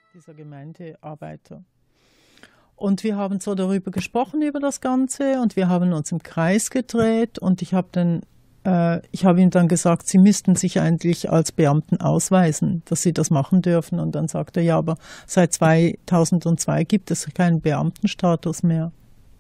dieser Gemeindearbeiter. Und wir haben so darüber gesprochen, über das Ganze, und wir haben uns im Kreis gedreht, und ich habe ihm dann gesagt, Sie müssten sich eigentlich als Beamten ausweisen, dass Sie das machen dürfen. Und dann sagt er, ja, aber seit 2002 gibt es keinen Beamtenstatus mehr.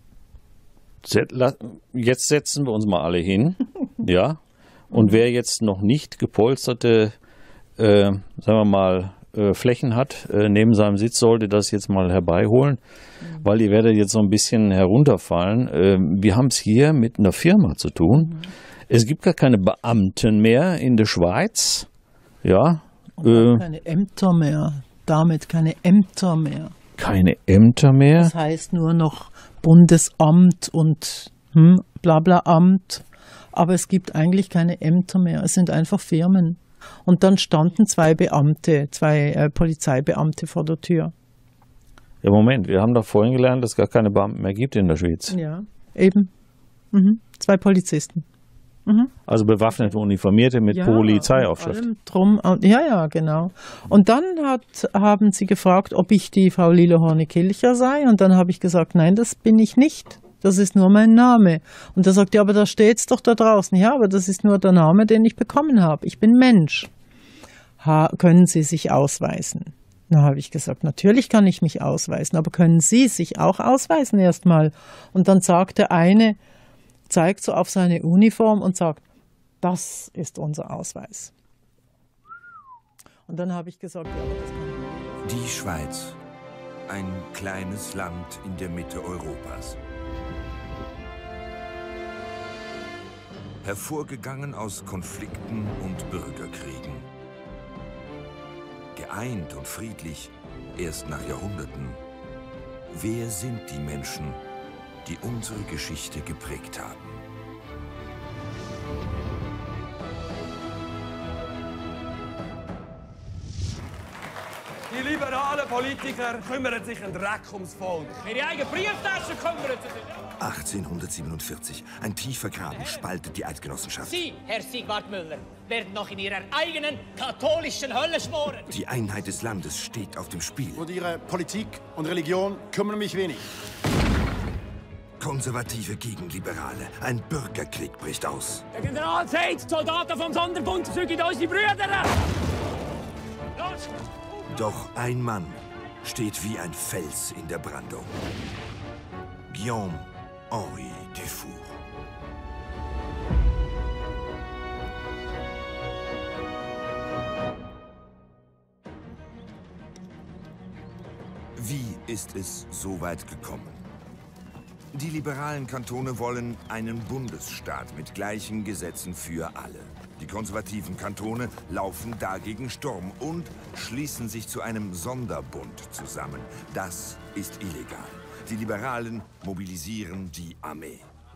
Jetzt setzen wir uns mal alle hin, ja. Und wer jetzt noch nicht gepolsterte, sagen wir mal, Flächen hat, neben seinem Sitz, sollte das jetzt mal herbeiholen, weil ihr werdet jetzt so ein bisschen herunterfallen. Wir haben es hier mit einer Firma zu tun. Es gibt gar keine Beamten mehr in der Schweiz. Ja. Und keine Ämter mehr. Damit keine Ämter mehr. Keine Ämter mehr? Das heißt nur noch Bundesamt und Blabla-Amt. Aber es gibt eigentlich keine Ämter mehr. Es sind einfach Firmen. Und dann standen zwei Polizeibeamte vor der Tür. Ja, Moment, wir haben doch vorhin gelernt, dass es gar keine Beamten mehr gibt in der Schweiz. Ja, eben. Zwei Polizisten. Also bewaffnete Uniformierte mit Polizeiaufschrift. Ja, genau. Und dann haben sie gefragt, ob ich die Frau Lilo Horne-Kilcher sei. Und dann habe ich gesagt, nein, das bin ich nicht. Das ist nur mein Name. Und er sagt, ja, aber da steht's doch da draußen. Ja, aber das ist nur der Name, den ich bekommen habe. Ich bin Mensch. Können Sie sich ausweisen? Da habe ich gesagt, natürlich kann ich mich ausweisen, aber können Sie sich auch ausweisen erstmal? Und dann sagt der eine, zeigt so auf seine Uniform und sagt, das ist unser Ausweis. Und dann habe ich gesagt, ja, aber das kann ich nicht. Die Schweiz, ein kleines Land in der Mitte Europas. Hervorgegangen aus Konflikten und Bürgerkriegen. Geeint und friedlich erst nach Jahrhunderten. Wer sind die Menschen, die unsere Geschichte geprägt haben? Die liberalen Politiker kümmern sich ein Dreck ums Volk. Ihre eigene Brieftasche kümmern sich. 1847. Ein tiefer Graben spaltet die Eidgenossenschaft. Sie, Herr Sigvard Müller, werden noch in Ihrer eigenen katholischen Hölle schmoren. Die Einheit des Landes steht auf dem Spiel. Und Ihre Politik und Religion kümmern mich wenig. Konservative gegen Liberale. Ein Bürgerkrieg bricht aus. Der General sagt, Soldaten vom Sonderbund zügen unsere Brüder. Los! Doch ein Mann steht wie ein Fels in der Brandung. Guillaume-Henri Dufour. Wie ist es so weit gekommen? Die liberalen Kantone wollen einen Bundesstaat mit gleichen Gesetzen für alle. Die konservativen Kantone laufen dagegen Sturm und schließen sich zu einem Sonderbund zusammen. Das ist illegal. Die Liberalen mobilisieren die Armee.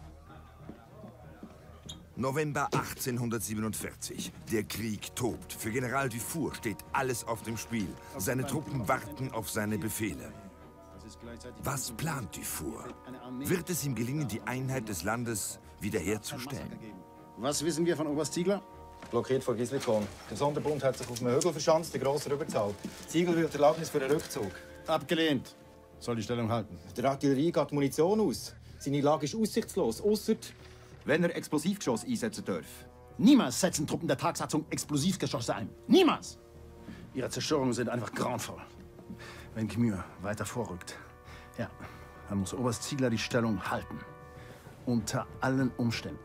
November 1847. Der Krieg tobt. Für General Dufour steht alles auf dem Spiel. Seine Truppen warten auf seine Befehle. Was plant Dufour? Wird es ihm gelingen, die Einheit des Landes wiederherzustellen? Was wissen wir von Oberst Ziegler? Blockiert vor Gislikon. Der Sonderbund hat sich auf einem Hügel verschanzt, der Grosse rübergezahlt. Ziegler will Erlaubnis für einen Rückzug. Abgelehnt. Soll die Stellung halten. Der Artillerie geht die Munition aus. Seine Lage ist aussichtslos, ausser wenn er Explosivgeschoss einsetzen darf. Niemals setzen Truppen der Tagsatzung Explosivgeschosse ein. Niemals! Ihre Zerstörungen sind einfach grauenvoll. Wenn Gmür weiter vorrückt, ja, dann muss Oberst Ziegler die Stellung halten. Unter allen Umständen.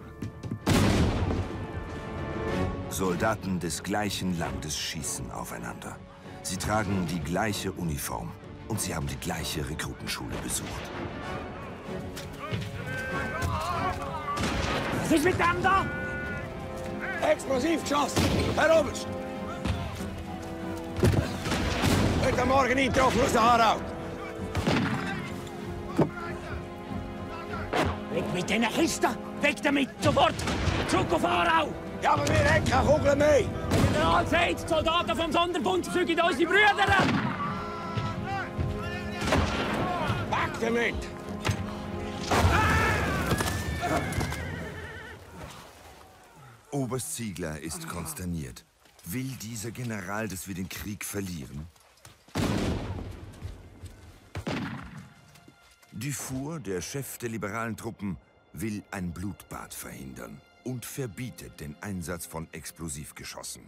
Soldaten des gleichen Landes schießen aufeinander. Sie tragen die gleiche Uniform und sie haben die gleiche Rekrutenschule besucht. Was ist mit dem da? Explosivgeschoss! Herr Oberst! Heute Morgen eingetroffen aus der Aarau. Weg mit diesen Kisten! Weg damit! Sofort! Zurück auf Aarau! Ja, aber wir haben keine Kugeln mehr. Der General sagt, die Soldaten vom Sonderbund zügen unsere Brüder. Weg damit! Oberst Ziegler ist konsterniert. Will dieser General, dass wir den Krieg verlieren? Dufour, der Chef der liberalen Truppen, will ein Blutbad verhindern und verbietet den Einsatz von Explosivgeschossen.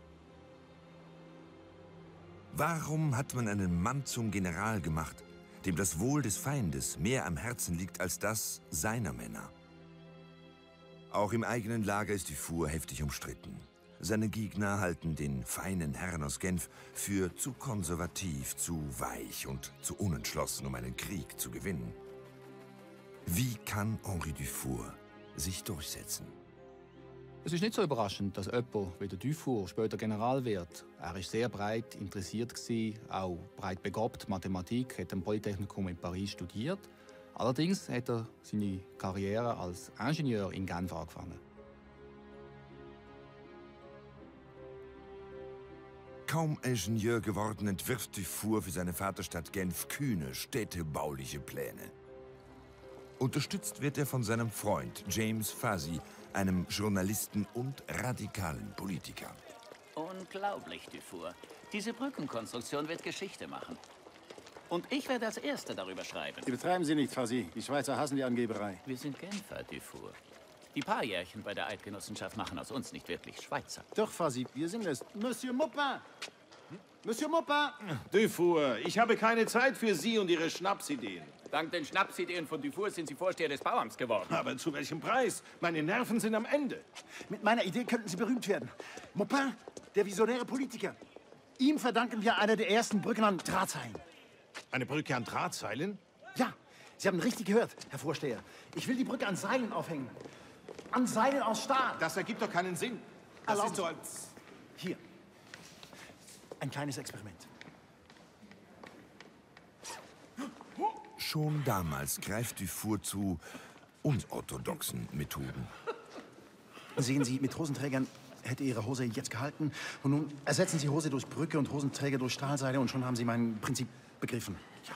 Warum hat man einen Mann zum General gemacht, dem das Wohl des Feindes mehr am Herzen liegt als das seiner Männer? Auch im eigenen Lager ist Dufour heftig umstritten. Seine Gegner halten den feinen Herrn aus Genf für zu konservativ, zu weich und zu unentschlossen, um einen Krieg zu gewinnen. Wie kann Henri Dufour sich durchsetzen? Es ist nicht so überraschend, dass jemand wie der Dufour später General wird. Er war sehr breit interessiert, auch breit begabt. Mathematik, hat am Polytechnikum in Paris studiert. Allerdings hat er seine Karriere als Ingenieur in Genf angefangen. Kaum Ingenieur geworden, entwirft Dufour für seine Vaterstadt Genf kühne, städtebauliche Pläne. Unterstützt wird er von seinem Freund James Fuzzy, einem Journalisten und radikalen Politiker. Unglaublich, Dufour. Diese Brückenkonstruktion wird Geschichte machen. Und ich werde als Erster darüber schreiben. Übertreiben Sie nicht, Fuzzy. Die Schweizer hassen die Angeberei. Wir sind Genfer, Dufour. Die paar Jährchen bei der Eidgenossenschaft machen aus uns nicht wirklich Schweizer. Doch, Fuzzy, wir sind es. Monsieur Maupin! Monsieur Maupin! Dufour, ich habe keine Zeit für Sie und Ihre Schnapsideen. Dank den Schnapsideen von Dufour sind Sie Vorsteher des Bauamts geworden. Aber zu welchem Preis? Meine Nerven sind am Ende. Mit meiner Idee könnten Sie berühmt werden. Maupin, der visionäre Politiker. Ihm verdanken wir eine der ersten Brücken an Drahtseilen. Eine Brücke an Drahtseilen? Ja, Sie haben richtig gehört, Herr Vorsteher. Ich will die Brücke an Seilen aufhängen. An Seilen aus Stahl. Das ergibt doch keinen Sinn. Das Erlauben ist so Sie. als... Hier. Ein kleines Experiment. Schon damals greift Dufour zu unorthodoxen Methoden. Sehen Sie, mit Hosenträgern hätte Ihre Hose jetzt gehalten. Und nun ersetzen Sie Hose durch Brücke und Hosenträger durch Stahlseile und schon haben Sie mein Prinzip begriffen. Ja.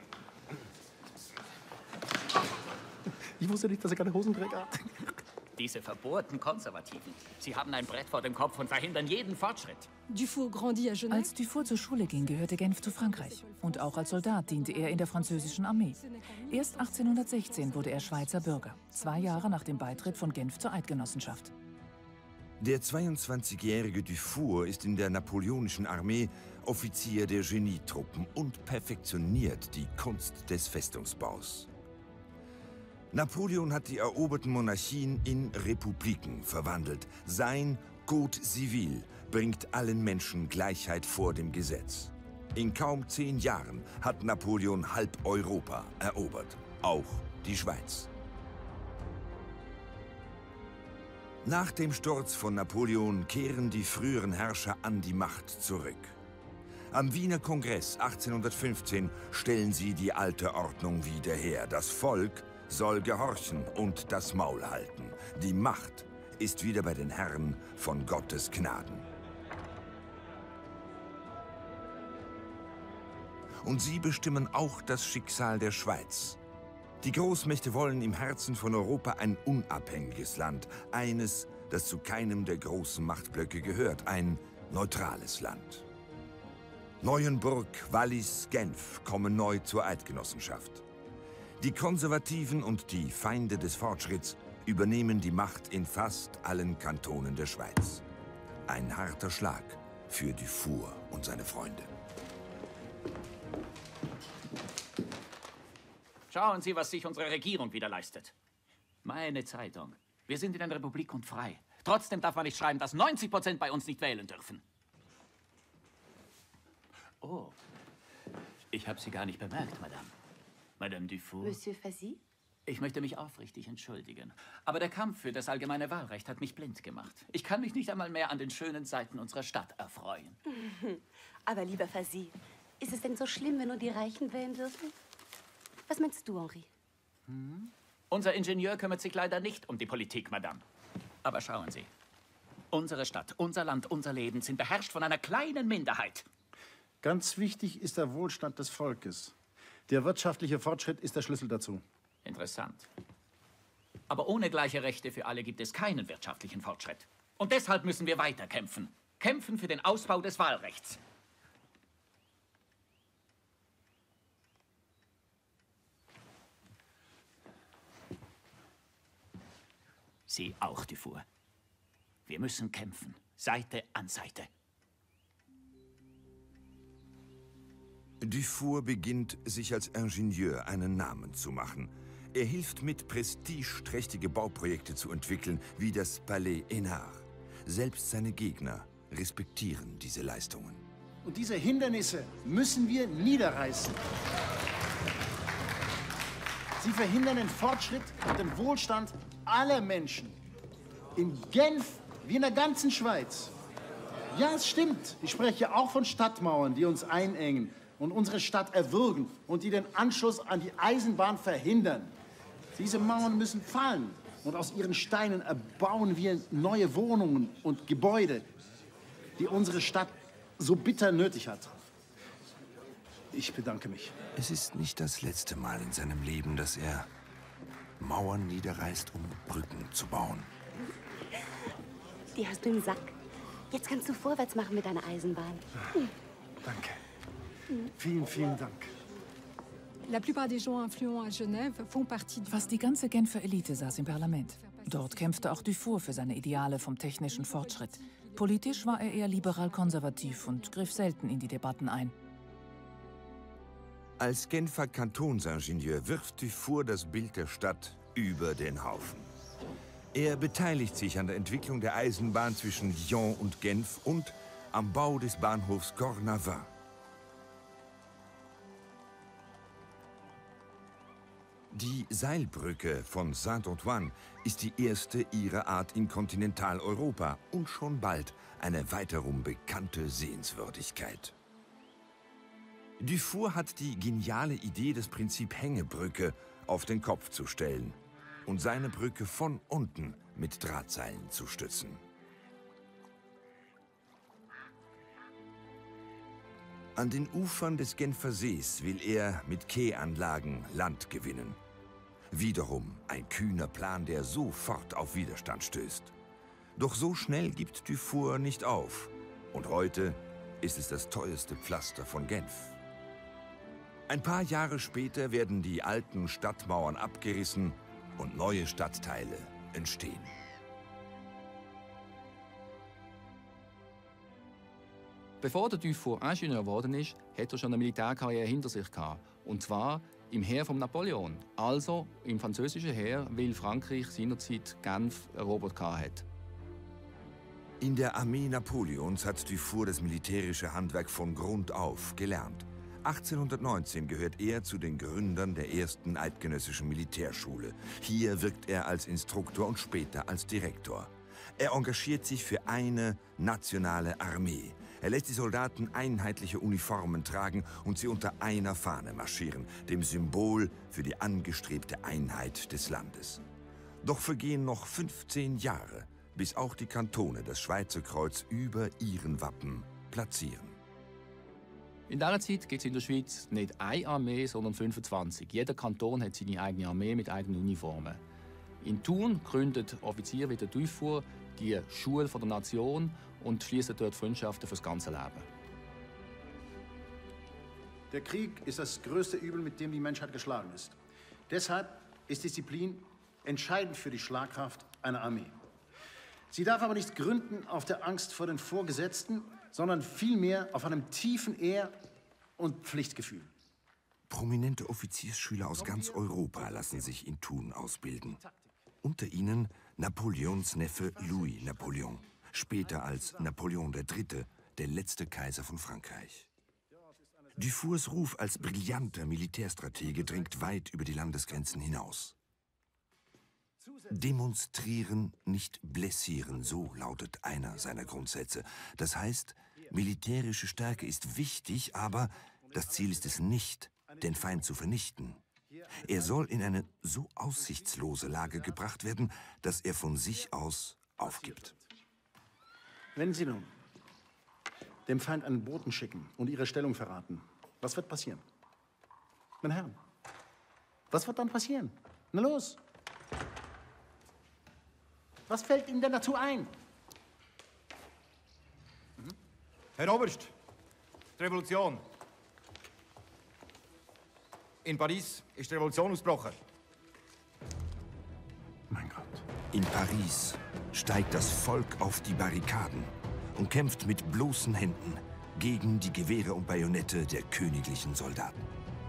Ich wusste nicht, dass er keine Hosenträger hat. Diese verbohrten Konservativen. Sie haben ein Brett vor dem Kopf und verhindern jeden Fortschritt. Als Dufour zur Schule ging, gehörte Genf zu Frankreich. Und auch als Soldat diente er in der französischen Armee. Erst 1816 wurde er Schweizer Bürger, 2 Jahre nach dem Beitritt von Genf zur Eidgenossenschaft. Der 22-jährige Dufour ist in der napoleonischen Armee Offizier der Genietruppen und perfektioniert die Kunst des Festungsbaus. Napoleon hat die eroberten Monarchien in Republiken verwandelt. Sein Code Civil bringt allen Menschen Gleichheit vor dem Gesetz. In kaum 10 Jahren hat Napoleon halb Europa erobert, auch die Schweiz. Nach dem Sturz von Napoleon kehren die früheren Herrscher an die Macht zurück. Am Wiener Kongress 1815 stellen sie die alte Ordnung wieder her. Das Volk soll gehorchen und das Maul halten. Die Macht ist wieder bei den Herren von Gottes Gnaden. Und sie bestimmen auch das Schicksal der Schweiz. Die Großmächte wollen im Herzen von Europa ein unabhängiges Land, eines, das zu keinem der großen Machtblöcke gehört, ein neutrales Land. Neuenburg, Wallis, Genf kommen neu zur Eidgenossenschaft. Die Konservativen und die Feinde des Fortschritts übernehmen die Macht in fast allen Kantonen der Schweiz. Ein harter Schlag für Dufour und seine Freunde. Schauen Sie, was sich unsere Regierung wieder leistet. Meine Zeitung. Wir sind in einer Republik und frei. Trotzdem darf man nicht schreiben, dass 90% bei uns nicht wählen dürfen. Oh, ich habe Sie gar nicht bemerkt, Madame. Madame Dufour. Monsieur Fuzzy? Ich möchte mich aufrichtig entschuldigen. Aber der Kampf für das allgemeine Wahlrecht hat mich blind gemacht. Ich kann mich nicht einmal mehr an den schönen Seiten unserer Stadt erfreuen. Aber lieber Fuzzy, ist es denn so schlimm, wenn nur die Reichen wählen dürfen? Was meinst du, Henri? Unser Ingenieur kümmert sich leider nicht um die Politik, Madame. Aber schauen Sie. Unsere Stadt, unser Land, unser Leben sind beherrscht von einer kleinen Minderheit. Ganz wichtig ist der Wohlstand des Volkes. Der wirtschaftliche Fortschritt ist der Schlüssel dazu. Interessant. Aber ohne gleiche Rechte für alle gibt es keinen wirtschaftlichen Fortschritt. Und deshalb müssen wir weiter kämpfen. Kämpfen für den Ausbau des Wahlrechts. Sie auch, Dufour. Wir müssen kämpfen, Seite an Seite. Dufour beginnt, sich als Ingenieur einen Namen zu machen. Er hilft mit, prestigeträchtige Bauprojekte zu entwickeln, wie das Palais Hénard. Selbst seine Gegner respektieren diese Leistungen. Und diese Hindernisse müssen wir niederreißen. Sie verhindern den Fortschritt und den Wohlstand aller Menschen. In Genf wie in der ganzen Schweiz. Ja, es stimmt. Ich spreche auch von Stadtmauern, die uns einengen und unsere Stadt erwürgen und die den Anschluss an die Eisenbahn verhindern. Diese Mauern müssen fallen und aus ihren Steinen erbauen wir neue Wohnungen und Gebäude, die unsere Stadt so bitter nötig hat. Ich bedanke mich. Es ist nicht das letzte Mal in seinem Leben, dass er Mauern niederreißt, um Brücken zu bauen. Die hast du im Sack. Jetzt kannst du vorwärts machen mit deiner Eisenbahn. Danke. Vielen, vielen Dank. Fast die ganze Genfer Elite saß im Parlament. Dort kämpfte auch Dufour für seine Ideale vom technischen Fortschritt. Politisch war er eher liberal-konservativ und griff selten in die Debatten ein. Als Genfer Kantonsingenieur wirft Dufour das Bild der Stadt über den Haufen. Er beteiligt sich an der Entwicklung der Eisenbahn zwischen Lyon und Genf und am Bau des Bahnhofs Cornavin. Die Seilbrücke von Saint-Antoine ist die erste ihrer Art in Kontinentaleuropa und schon bald eine weiterum bekannte Sehenswürdigkeit. Dufour hat die geniale Idee, das Prinzip Hängebrücke auf den Kopf zu stellen und seine Brücke von unten mit Drahtseilen zu stützen. An den Ufern des Genfer Sees will er mit Quaianlagen Land gewinnen. Wiederum ein kühner Plan, der sofort auf Widerstand stößt. Doch so schnell gibt Dufour nicht auf. Und heute ist es das teuerste Pflaster von Genf. Ein paar Jahre später werden die alten Stadtmauern abgerissen und neue Stadtteile entstehen. Bevor der Dufour Ingenieur geworden ist, hat er schon eine Militärkarriere hinter sich gehabt. Und zwar im Heer von Napoleon, also im französischen Heer, weil Frankreich seinerzeit Genf erobert hat. In der Armee Napoleons hat Dufour das militärische Handwerk von Grund auf gelernt. 1819 gehört er zu den Gründern der ersten eidgenössischen Militärschule. Hier wirkt er als Instruktor und später als Direktor. Er engagiert sich für eine nationale Armee. Er lässt die Soldaten einheitliche Uniformen tragen und sie unter einer Fahne marschieren, dem Symbol für die angestrebte Einheit des Landes. Doch vergehen noch 15 Jahre, bis auch die Kantone das Schweizer Kreuz über ihren Wappen platzieren. In dieser Zeit gibt es in der Schweiz nicht eine Armee, sondern 25. Jeder Kanton hat seine eigene Armee mit eigenen Uniformen. In Thun gründet Offizier wie der Dufour die Schule der Nation und schließen dort Freundschaften fürs ganze Leben. Der Krieg ist das größte Übel, mit dem die Menschheit geschlagen ist. Deshalb ist Disziplin entscheidend für die Schlagkraft einer Armee. Sie darf aber nicht gründen auf der Angst vor den Vorgesetzten, sondern vielmehr auf einem tiefen Ehr- und Pflichtgefühl. Prominente Offiziersschüler aus ganz Europa lassen sich in Thun ausbilden. Unter ihnen Napoleons Neffe Louis Napoleon, später als Napoleon III., der letzte Kaiser von Frankreich. Dufours Ruf als brillanter Militärstratege dringt weit über die Landesgrenzen hinaus. Demonstrieren, nicht blessieren, so lautet einer seiner Grundsätze. Das heißt, militärische Stärke ist wichtig, aber das Ziel ist es nicht, den Feind zu vernichten. Er soll in eine so aussichtslose Lage gebracht werden, dass er von sich aus aufgibt. Wenn Sie nun dem Feind einen Boten schicken und Ihre Stellung verraten, was wird passieren? Meine Herren, was wird dann passieren? Na los! Was fällt Ihnen denn dazu ein? Herr Oberst, die Revolution. In Paris ist die Revolution ausgebrochen. Mein Gott. In Paris steigt das Volk auf die Barrikaden und kämpft mit bloßen Händen gegen die Gewehre und Bajonette der königlichen Soldaten.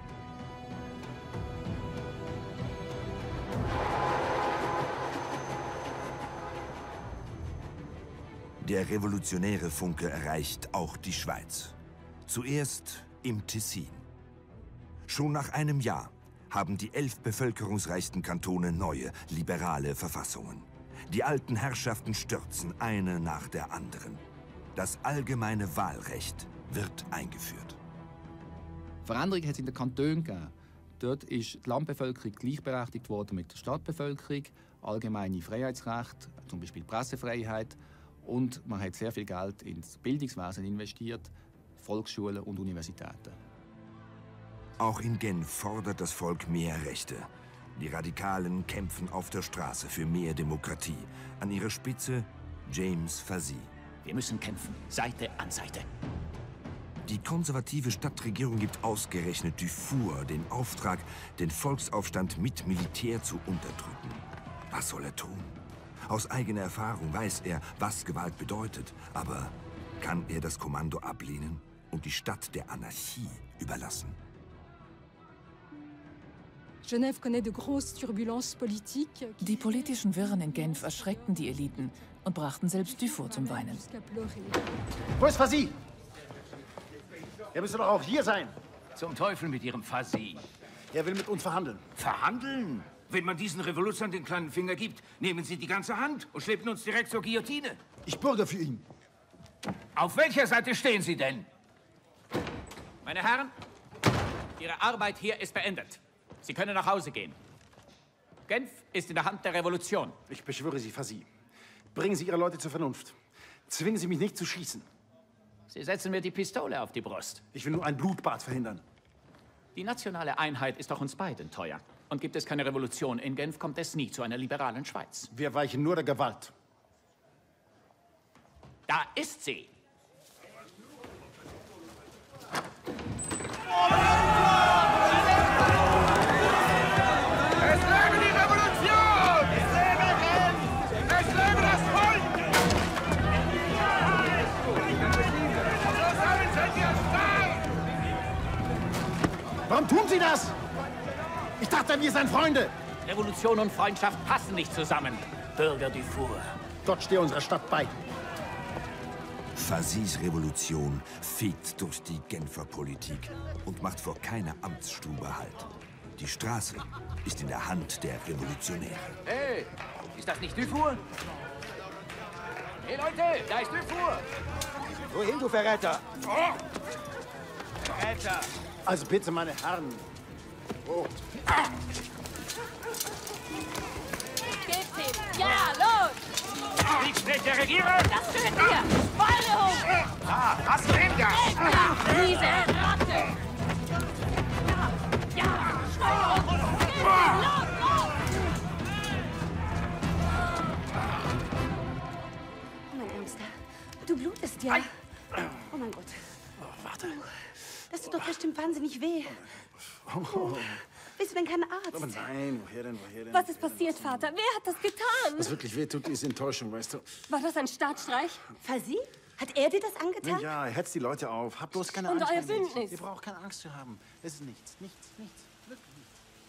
Der revolutionäre Funke erreicht auch die Schweiz. Zuerst im Tessin. Schon nach einem Jahr haben die 11 bevölkerungsreichsten Kantone neue, liberale Verfassungen. Die alten Herrschaften stürzen, eine nach der anderen. Das allgemeine Wahlrecht wird eingeführt. Veränderungen hat es in den Kantonen gegeben. Dort ist die Landbevölkerung gleichberechtigt worden mit der Stadtbevölkerung, allgemeine Freiheitsrechte, zum Beispiel Pressefreiheit, und man hat sehr viel Geld ins Bildungswesen investiert, Volksschulen und Universitäten. Auch in Genf fordert das Volk mehr Rechte. Die Radikalen kämpfen auf der Straße für mehr Demokratie. An ihrer Spitze James Fasy. Wir müssen kämpfen, Seite an Seite. Die konservative Stadtregierung gibt ausgerechnet Dufour den Auftrag, den Volksaufstand mit Militär zu unterdrücken. Was soll er tun? Aus eigener Erfahrung weiß er, was Gewalt bedeutet. Aber kann er das Kommando ablehnen und die Stadt der Anarchie überlassen? Die politischen Wirren in Genf erschreckten die Eliten und brachten selbst Dufour zum Weinen. Wo ist Fasy? Er müsste doch auch hier sein. Zum Teufel mit Ihrem Fasy. Er will mit uns verhandeln. Verhandeln? Wenn man diesen Revoluzern den kleinen Finger gibt, nehmen Sie die ganze Hand und schleppen uns direkt zur Guillotine. Ich bürge für ihn. Auf welcher Seite stehen Sie denn? Meine Herren, Ihre Arbeit hier ist beendet. Sie können nach Hause gehen. Genf ist in der Hand der Revolution. Ich beschwöre Sie, Fasy. Bringen Sie Ihre Leute zur Vernunft. Zwingen Sie mich nicht zu schießen. Sie setzen mir die Pistole auf die Brust. Ich will nur ein Blutbad verhindern. Die nationale Einheit ist doch uns beiden teuer. Und gibt es keine Revolution in Genf, kommt es nie zu einer liberalen Schweiz. Wir weichen nur der Gewalt. Da ist sie! Es lebe die Revolution! Es lebe Genf! Es lebe das Volk! Zusammen sind wir stark! Warum tun Sie das? Ich dachte, wir seien Freunde. Revolution und Freundschaft passen nicht zusammen. Bürger Dufour. Gott stehe unserer Stadt bei. Fasys Revolution fegt durch die Genfer Politik und macht vor keiner Amtsstube Halt. Die Straße ist in der Hand der Revolutionäre. Hey, ist das nicht Dufour? Hey Leute, da ist Dufour! Wohin, du Verräter? Oh. Verräter! Also bitte, meine Herren. Oh. Gebt ihm! Ja, los! Wie spricht der Regierung? Das tut ihr! Feuerung! Ah, hast du ihn da? Diese Ratte! Ja! Steuerung! Los, los! Mein Ärmster, du blutest ja. Oh mein Gott. Oh, warte. Das tut doch bestimmt wahnsinnig weh. Oh. Bist du denn kein Arzt? Aber nein, woher denn? Was ist passiert, Vater? Wer hat das getan? Was wirklich weh tut, ist Enttäuschung, weißt du? War das ein Staatsstreich? Fasy? Hat er dir das angetan? Na ja, er hetzt die Leute auf. Habt bloß keine Und Angst. euer mein Mädchen. Bündnis? Ihr braucht keine Angst zu haben. Es ist nichts, nichts, nichts. Wirklich nichts.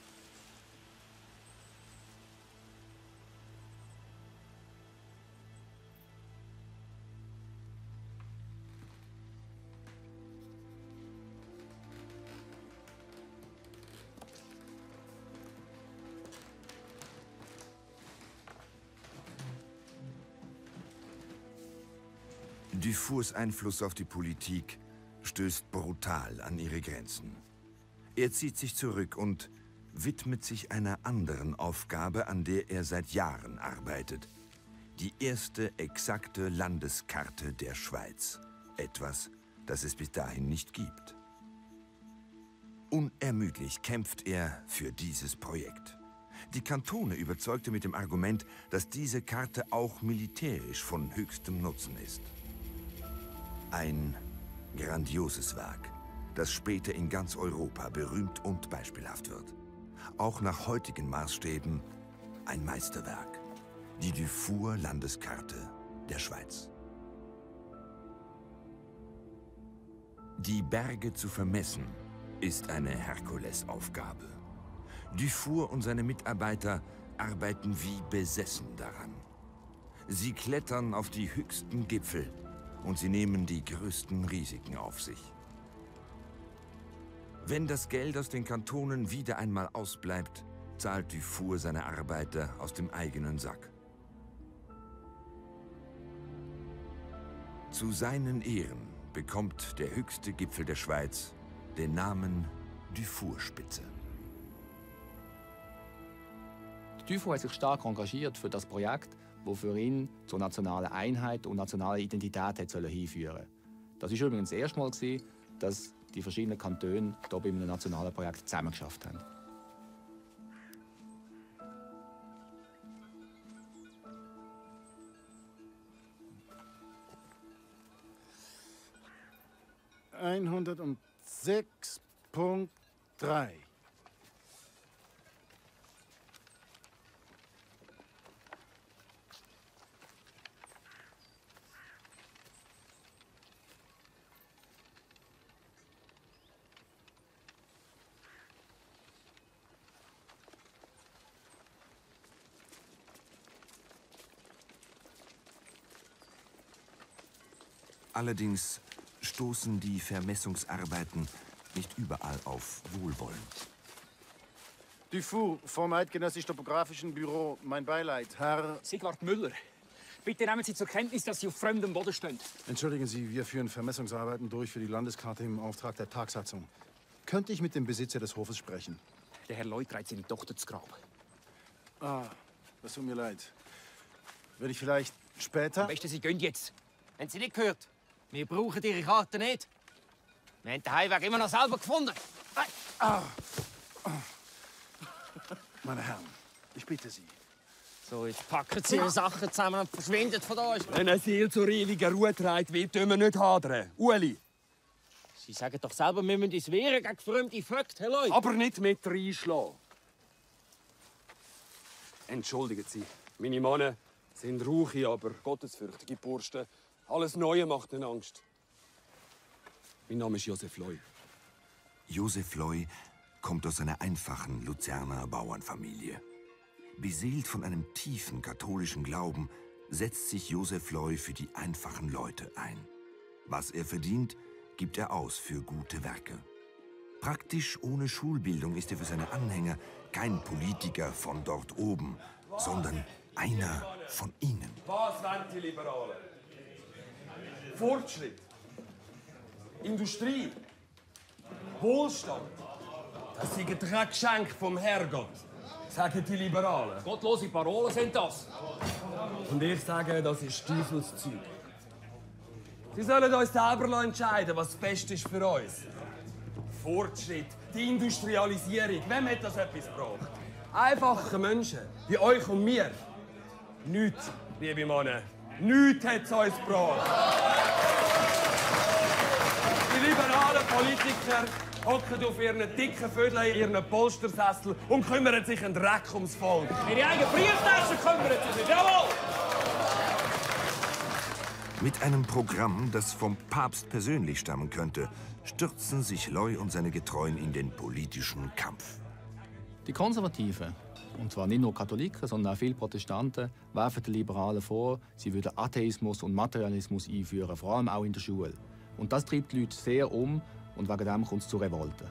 Dufours Einfluss auf die Politik stößt brutal an ihre Grenzen. Er zieht sich zurück und widmet sich einer anderen Aufgabe, an der er seit Jahren arbeitet. Die erste exakte Landeskarte der Schweiz. Etwas, das es bis dahin nicht gibt. Unermüdlich kämpft er für dieses Projekt. Die Kantone überzeugte mit dem Argument, dass diese Karte auch militärisch von höchstem Nutzen ist. Ein grandioses Werk, das später in ganz Europa berühmt und beispielhaft wird. Auch nach heutigen Maßstäben ein Meisterwerk. Die Dufour-Landeskarte der Schweiz. Die Berge zu vermessen, ist eine Herkulesaufgabe. Dufour und seine Mitarbeiter arbeiten wie besessen daran. Sie klettern auf die höchsten Gipfel und sie nehmen die größten Risiken auf sich. Wenn das Geld aus den Kantonen wieder einmal ausbleibt, zahlt Dufour seine Arbeiter aus dem eigenen Sack. Zu seinen Ehren bekommt der höchste Gipfel der Schweiz den Namen Dufour-Spitze. Dufour hat sich stark engagiert für das Projekt, das für ihn zur nationalen Einheit und nationalen Identität hinführen sollte. Das war übrigens das erste Mal, dass die verschiedenen Kantone hier bei einem nationalen Projekt zusammengeschafft haben. (106.3) Allerdings stoßen die Vermessungsarbeiten nicht überall auf Wohlwollen. Dufour vom Eidgenössischen Topographischen Büro, mein Beileid, Herr... Sigvard Müller, bitte nehmen Sie zur Kenntnis, dass Sie auf fremdem Boden stehen. Entschuldigen Sie, wir führen Vermessungsarbeiten durch für die Landeskarte im Auftrag der Tagsatzung. Könnte ich mit dem Besitzer des Hofes sprechen? Der Herr Lloyd treibt seine Tochter zu Grab. Ah, das tut mir leid. Will ich vielleicht später... Am besten Sie gehen jetzt. Haben Sie nicht gehört? Wir brauchen Ihre Karte nicht. Wir haben den Heimweg immer noch selber gefunden. Ah. Meine Herren, ich bitte Sie. So, jetzt packen Sie Ihre Sachen zusammen und verschwindet von uns. Wenn ein Seele zur ewigen Ruhe trägt, wird wir nicht hadern. Ueli. Sie sagen doch selber, wir müssen uns wehren gegen fremde Vögte, Herr Lloyd. Aber nicht mit reinschlagen. Entschuldigen Sie, meine Männer sind rauche, aber gottesfürchtige Bursten. Alles Neue macht ihnen Angst. Mein Name ist Josef Loy. Josef Loy kommt aus einer einfachen Luzerner Bauernfamilie. Beseelt von einem tiefen katholischen Glauben setzt sich Josef Loy für die einfachen Leute ein. Was er verdient, gibt er aus für gute Werke. Praktisch ohne Schulbildung ist er für seine Anhänger kein Politiker von dort oben, sondern einer von ihnen. Was wollen die Liberalen? Fortschritt, Industrie, Wohlstand. Das sind Geschenke vom Herrgott, sagen die Liberalen. Gottlose Parolen sind das. Und ich sage, das ist Teufelszeug. Sie sollen uns selber entscheiden, was das Beste ist für uns. Fortschritt, die Industrialisierung, wem hat das etwas gebracht? Einfache Menschen, wie euch und mir. Nichts, liebe Männer, nichts hat es uns gebracht. Die liberalen Politiker hocken auf ihren dicken Vödeln in ihren Polstersessel und kümmern sich einen Dreck ums Volk. Ihre eigenen Brieftaschen kümmern sie sich, jawohl! Mit einem Programm, das vom Papst persönlich stammen könnte, stürzen sich Loy und seine Getreuen in den politischen Kampf. Die Konservativen, und zwar nicht nur Katholiken, sondern auch viele Protestanten, werfen den Liberalen vor, sie würden Atheismus und Materialismus einführen, vor allem auch in der Schule. Und das treibt die Leute sehr um und wegen dem kommt es zu Revolten.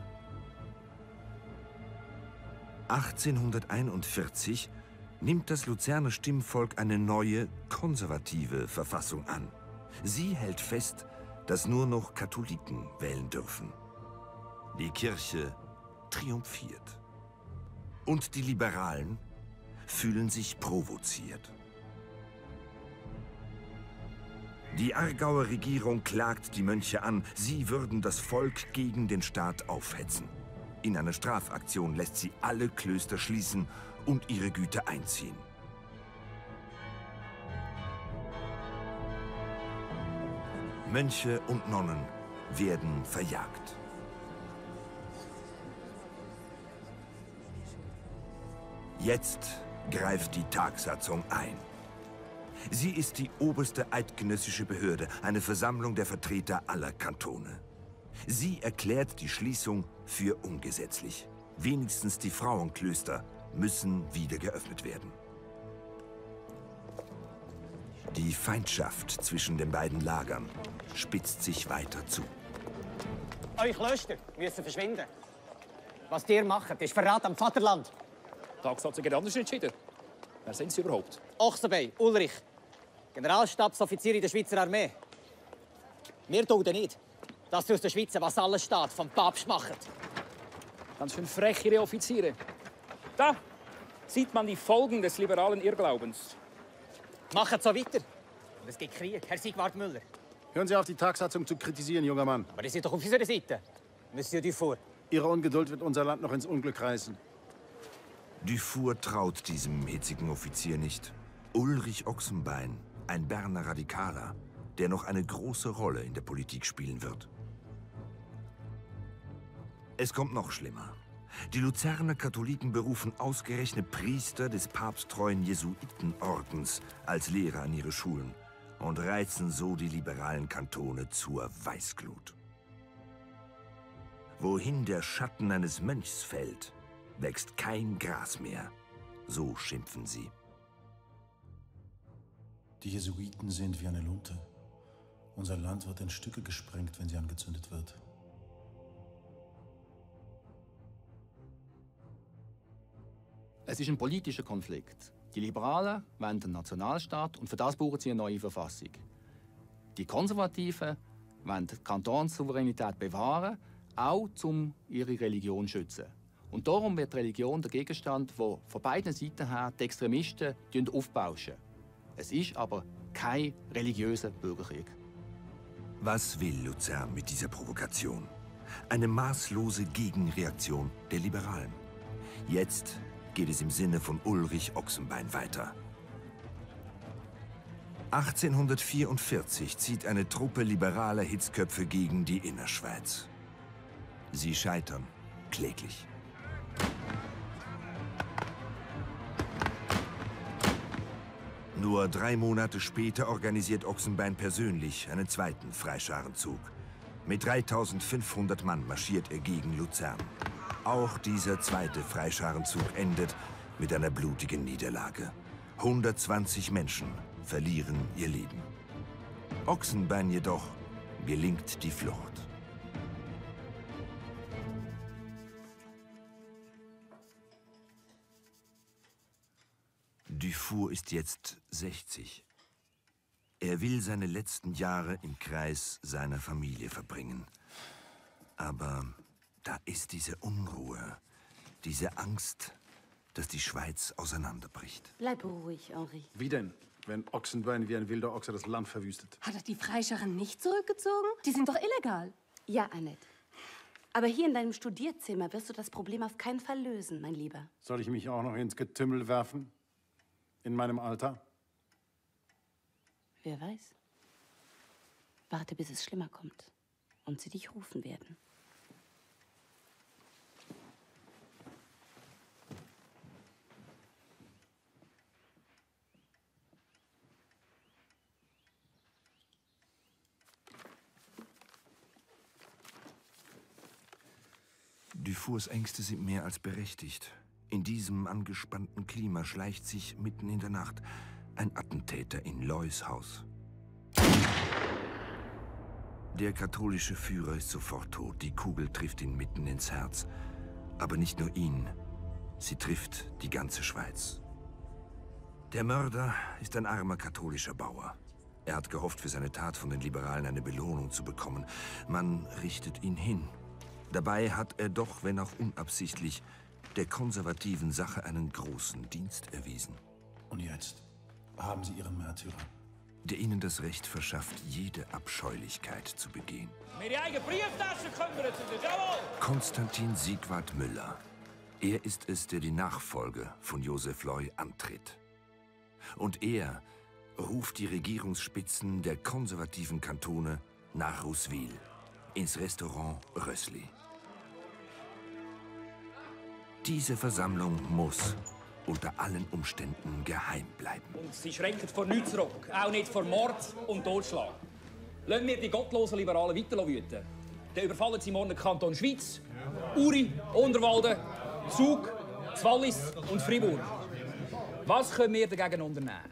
1841 nimmt das Luzerner Stimmvolk eine neue, konservative Verfassung an. Sie hält fest, dass nur noch Katholiken wählen dürfen. Die Kirche triumphiert. Und die Liberalen fühlen sich provoziert. Die Aargauer Regierung klagt die Mönche an, sie würden das Volk gegen den Staat aufhetzen. In einer Strafaktion lässt sie alle Klöster schließen und ihre Güter einziehen. Mönche und Nonnen werden verjagt. Jetzt greift die Tagsatzung ein. Sie ist die oberste eidgenössische Behörde, eine Versammlung der Vertreter aller Kantone. Sie erklärt die Schließung für ungesetzlich. Wenigstens die Frauenklöster müssen wieder geöffnet werden. Die Feindschaft zwischen den beiden Lagern spitzt sich weiter zu. Eure Klöster müssen verschwinden. Was ihr macht, ist Verrat am Vaterland. Die Tagsatzung hat anders entschieden. Wer sind Sie überhaupt? Ochsenbein, Ulrich. Generalstabsoffizier in der Schweizer Armee. Wir dulden nicht, dass sie aus der Schweiz ein Vasallenstaat vom Papst machen. Ganz schön frech, Ihre Offiziere. Da sieht man die Folgen des liberalen Irrglaubens. Macht so weiter. Und es gibt Krieg, Herr Sigwart Müller. Hören Sie auf, die Tagsatzung zu kritisieren, junger Mann. Aber ihr seid doch auf unserer Seite, Monsieur Dufour. Ihre Ungeduld wird unser Land noch ins Unglück reißen. Dufour traut diesem hitzigen Offizier nicht. Ulrich Ochsenbein, ein Berner Radikaler, der noch eine große Rolle in der Politik spielen wird. Es kommt noch schlimmer. Die Luzerner Katholiken berufen ausgerechnet Priester des papsttreuen Jesuitenordens als Lehrer an ihre Schulen und reizen so die liberalen Kantone zur Weißglut. Wohin der Schatten eines Mönchs fällt, wächst kein Gras mehr. So schimpfen sie. Die Jesuiten sind wie eine Lunte. Unser Land wird in Stücke gesprengt, wenn sie angezündet wird. Es ist ein politischer Konflikt. Die Liberalen wollen einen Nationalstaat und für das brauchen sie eine neue Verfassung. Die Konservativen wollen die Kantonssouveränität bewahren, auch um ihre Religion zu schützen. Und darum wird die Religion der Gegenstand, wo von beiden Seiten her die Extremisten aufbauschen. Es ist aber kein religiöser Bürgerkrieg. Was will Luzern mit dieser Provokation? Eine maßlose Gegenreaktion der Liberalen. Jetzt geht es im Sinne von Ulrich Ochsenbein weiter. 1844 zieht eine Truppe liberaler Hitzköpfe gegen die Innerschweiz. Sie scheitern kläglich. Nur 3 Monate später organisiert Ochsenbein persönlich einen zweiten Freischarenzug. Mit 3500 Mann marschiert er gegen Luzern. Auch dieser zweite Freischarenzug endet mit einer blutigen Niederlage. 120 Menschen verlieren ihr Leben. Ochsenbein jedoch gelingt die Flucht. Dufour ist jetzt 60. Er will seine letzten Jahre im Kreis seiner Familie verbringen. Aber da ist diese Unruhe, diese Angst, dass die Schweiz auseinanderbricht. Bleib ruhig, Henri. Wie denn, wenn Ochsenbein wie ein wilder Ochse das Land verwüstet? Hat er die Freischaren nicht zurückgezogen? Die sind doch illegal. Ja, Annette. Aber hier in deinem Studierzimmer wirst du das Problem auf keinen Fall lösen, mein Lieber. Soll ich mich auch noch ins Getümmel werfen? In meinem Alter? Wer weiß. Warte, bis es schlimmer kommt und sie dich rufen werden. Dufours Ängste sind mehr als berechtigt. In diesem angespannten Klima schleicht sich mitten in der Nacht ein Attentäter in Lois Haus. Der katholische Führer ist sofort tot. Die Kugel trifft ihn mitten ins Herz. Aber nicht nur ihn, sie trifft die ganze Schweiz. Der Mörder ist ein armer katholischer Bauer. Er hat gehofft, für seine Tat von den Liberalen eine Belohnung zu bekommen. Man richtet ihn hin. Dabei hat er doch, wenn auch unabsichtlich, der konservativen Sache einen großen Dienst erwiesen. Und jetzt haben Sie Ihren Märtyrer, der Ihnen das Recht verschafft, jede Abscheulichkeit zu begehen. Meine eigene Brieftasche kümmern Sie sich, jawohl! Konstantin Sigwart Müller. Er ist es, der die Nachfolge von Joseph Loy antritt. Und er ruft die Regierungsspitzen der konservativen Kantone nach Rouswil, ins Restaurant Rössli. Diese Versammlung muss unter allen Umständen geheim bleiben. Und sie schrecken vor nichts zurück, auch nicht vor Mord und Totschlag. Lassen wir die gottlosen Liberalen weiter wüten. Dann überfallen sie morgen den Kanton Schwyz, Uri, Unterwalden, Zug, Wallis und Fribourg. Was können wir dagegen unternehmen?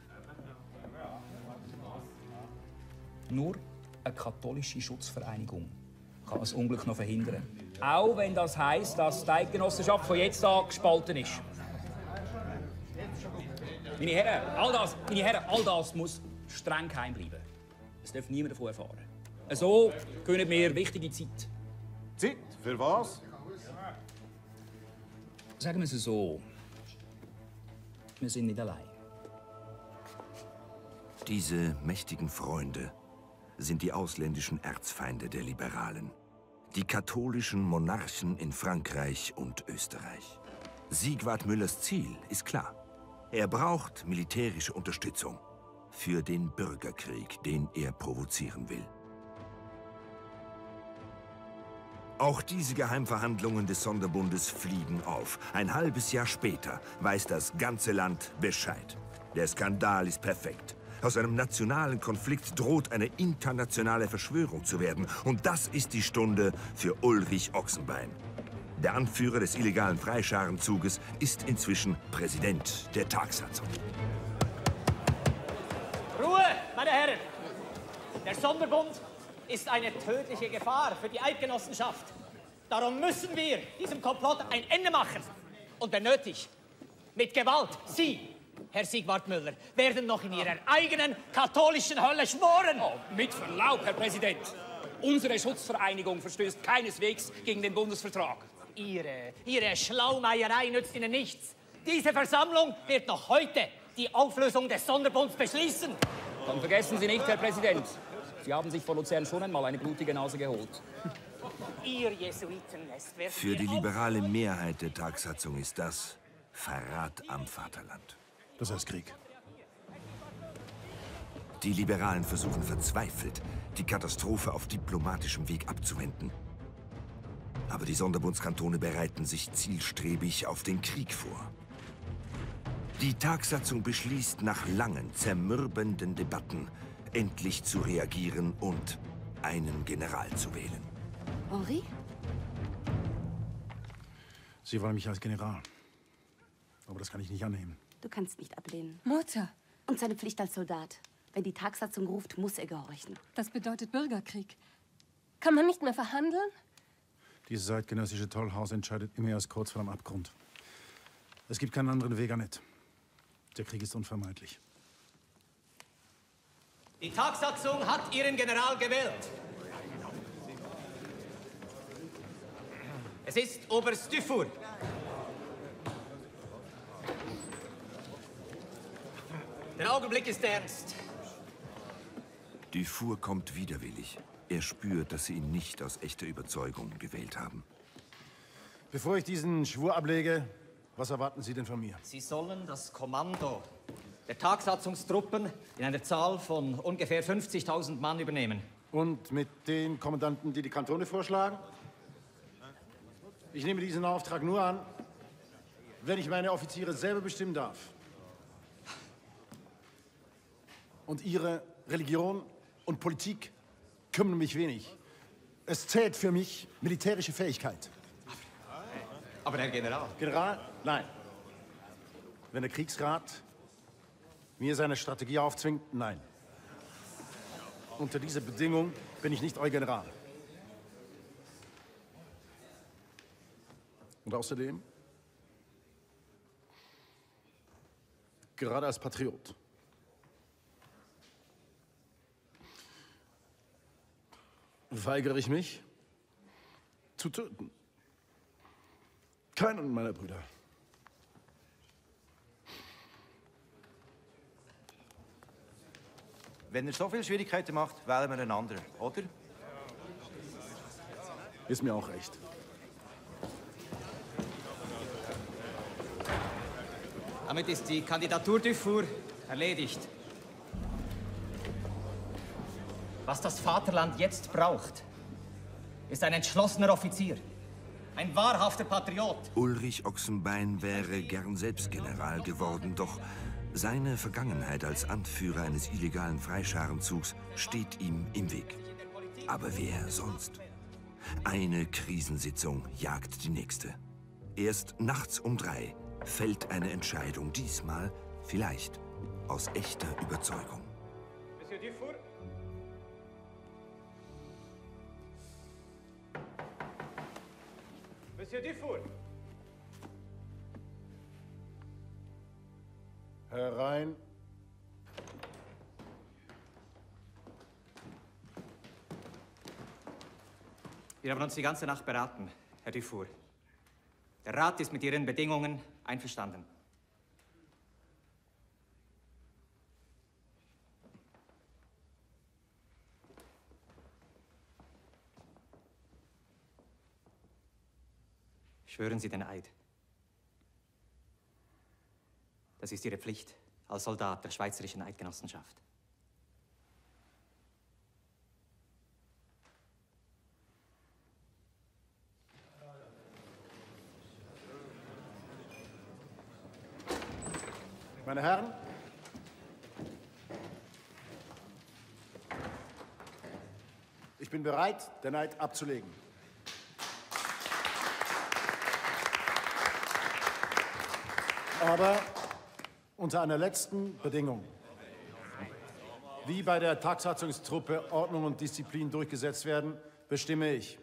Nur eine katholische Schutzvereinigung kann das Unglück noch verhindern. Auch wenn das heisst, dass die Eidgenossenschaft von jetzt an gespalten ist. Meine Herren, all das muss streng geheim bleiben. Es darf niemand davon erfahren. So gewinnen wir wichtige Zeit. Zeit? Für was? Sagen wir es so. Wir sind nicht allein. Diese mächtigen Freunde sind die ausländischen Erzfeinde der Liberalen. Die katholischen Monarchen in Frankreich und Österreich. Siegwart Müllers Ziel ist klar. Er braucht militärische Unterstützung für den Bürgerkrieg, den er provozieren will. Auch diese Geheimverhandlungen des Sonderbundes fliegen auf. Ein halbes Jahr später weiß das ganze Land Bescheid. Der Skandal ist perfekt. Aus einem nationalen Konflikt droht eine internationale Verschwörung zu werden. Und das ist die Stunde für Ulrich Ochsenbein. Der Anführer des illegalen Freischarenzuges ist inzwischen Präsident der Tagsatzung. Ruhe, meine Herren! Der Sonderbund ist eine tödliche Gefahr für die Eidgenossenschaft. Darum müssen wir diesem Komplott ein Ende machen. Und wenn nötig, mit Gewalt. Sie, Herr Siegwart Müller, werden noch in Ihrer eigenen katholischen Hölle schmoren. Oh, mit Verlaub, Herr Präsident. Unsere Schutzvereinigung verstößt keineswegs gegen den Bundesvertrag. Ihre Schlaumeierei nützt Ihnen nichts. Diese Versammlung wird noch heute die Auflösung des Sonderbunds beschließen. Dann vergessen Sie nicht, Herr Präsident, Sie haben sich vor Luzern schon einmal eine blutige Nase geholt. Ihr Jesuitennest werdet Für die liberale Mehrheit der Tagsatzung ist das Verrat am Vaterland. Das heißt Krieg. Die Liberalen versuchen verzweifelt, die Katastrophe auf diplomatischem Weg abzuwenden. Aber die Sonderbundskantone bereiten sich zielstrebig auf den Krieg vor. Die Tagsatzung beschließt nach langen, zermürbenden Debatten, endlich zu reagieren und einen General zu wählen. Henri? Sie wollen mich als General. Aber das kann ich nicht annehmen. Du kannst nicht ablehnen. Mutter! Und seine Pflicht als Soldat. Wenn die Tagsatzung ruft, muss er gehorchen. Das bedeutet Bürgerkrieg. Kann man nicht mehr verhandeln? Dieses eidgenössische Tollhaus entscheidet immer erst kurz vor dem Abgrund. Es gibt keinen anderen Weg, Annette. Der Krieg ist unvermeidlich. Die Tagsatzung hat ihren General gewählt. Es ist Oberst Dufour. Der Augenblick ist ernst. Dufour kommt widerwillig. Er spürt, dass sie ihn nicht aus echter Überzeugung gewählt haben. Bevor ich diesen Schwur ablege, was erwarten Sie denn von mir? Sie sollen das Kommando der Tagsatzungstruppen in einer Zahl von ungefähr 50.000 Mann übernehmen. Und mit den Kommandanten, die die Kantone vorschlagen? Ich nehme diesen Auftrag nur an, wenn ich meine Offiziere selber bestimmen darf. Und Ihre Religion und Politik kümmern mich wenig. Es zählt für mich militärische Fähigkeit. Aber Herr General... General? Nein. Wenn der Kriegsrat mir seine Strategie aufzwingt, nein. Unter dieser Bedingung bin ich nicht euer General. Und außerdem, gerade als Patriot, weigere ich mich, zu töten. Keinen meiner Brüder. Wenn er so viele Schwierigkeiten macht, wählen wir einen anderen, oder? Ist mir auch recht. Damit ist die Kandidatur Dufour erledigt. Was das Vaterland jetzt braucht, ist ein entschlossener Offizier. Ein wahrhafter Patriot. Ulrich Ochsenbein wäre gern selbst General geworden, doch seine Vergangenheit als Anführer eines illegalen Freischarenzugs steht ihm im Weg. Aber wer sonst? Eine Krisensitzung jagt die nächste. Erst nachts um 3 fällt eine Entscheidung, diesmal vielleicht aus echter Überzeugung. Monsieur Dufour? Monsieur Dufour? Herein. Wir haben uns die ganze Nacht beraten, Herr Dufour. Der Rat ist mit Ihren Bedingungen einverstanden. Schwören Sie den Eid. Das ist Ihre Pflicht als Soldat der Schweizerischen Eidgenossenschaft. Meine Herren, ich bin bereit, den Eid abzulegen. Aber unter einer letzten Bedingung. Wie bei der Tagsatzungstruppe Ordnung und Disziplin durchgesetzt werden, bestimme ich.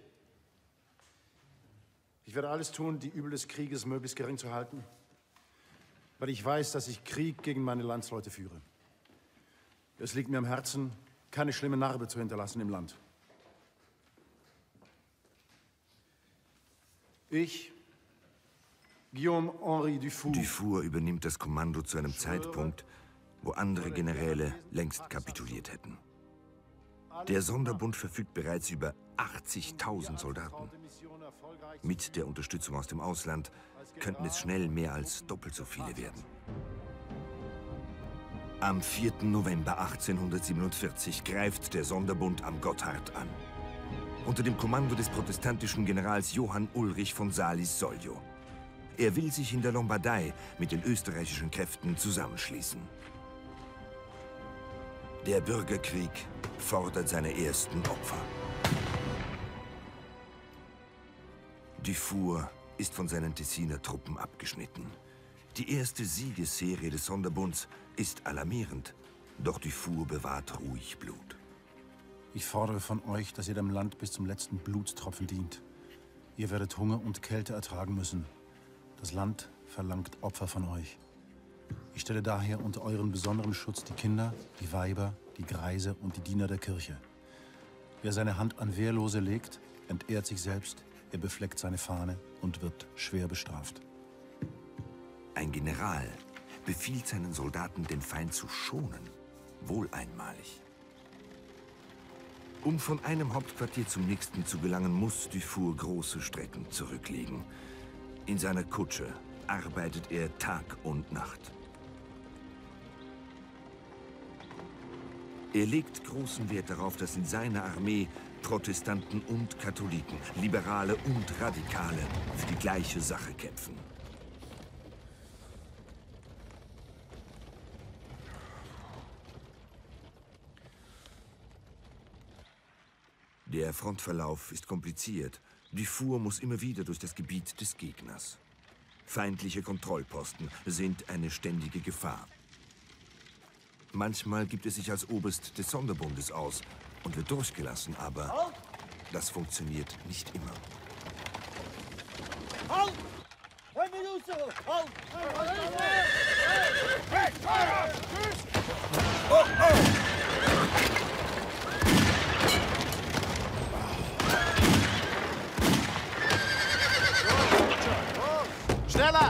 Ich werde alles tun, die Übel des Krieges möglichst gering zu halten, weil ich weiß, dass ich Krieg gegen meine Landsleute führe. Es liegt mir am Herzen, keine schlimme Narbe zu hinterlassen im Land. Ich, Guillaume-Henri Dufour. Dufour übernimmt das Kommando zu einem Zeitpunkt, wo andere Generäle längst kapituliert hätten. Der Sonderbund verfügt bereits über 80.000 Soldaten. Mit der Unterstützung aus dem Ausland könnten es schnell mehr als doppelt so viele werden. Am 4. November 1847 greift der Sonderbund am Gotthard an. Unter dem Kommando des protestantischen Generals Johann Ulrich von Salis-Soglio. Er will sich in der Lombardei mit den österreichischen Kräften zusammenschließen. Der Bürgerkrieg fordert seine ersten Opfer. Dufour ist von seinen Tessiner Truppen abgeschnitten. Die erste Siegesserie des Sonderbunds ist alarmierend, doch Dufour bewahrt ruhig Blut. Ich fordere von euch, dass ihr dem Land bis zum letzten Blutstropfen dient. Ihr werdet Hunger und Kälte ertragen müssen. Das Land verlangt Opfer von euch. Ich stelle daher unter euren besonderen Schutz die Kinder, die Weiber, die Greise und die Diener der Kirche. Wer seine Hand an Wehrlose legt, entehrt sich selbst, er befleckt seine Fahne und wird schwer bestraft. Ein General befiehlt seinen Soldaten, den Feind zu schonen. Wohl einmalig. Um von einem Hauptquartier zum nächsten zu gelangen, muss Dufour große Strecken zurücklegen. In seiner Kutsche arbeitet er Tag und Nacht. Er legt großen Wert darauf, dass in seiner Armee Protestanten und Katholiken, Liberale und Radikale für die gleiche Sache kämpfen. Der Frontverlauf ist kompliziert. Dufour muss immer wieder durch das Gebiet des Gegners. Feindliche Kontrollposten sind eine ständige Gefahr. Manchmal gibt es sich als Oberst des Sonderbundes aus und wird durchgelassen, aber das funktioniert nicht immer. Halt! Schneller!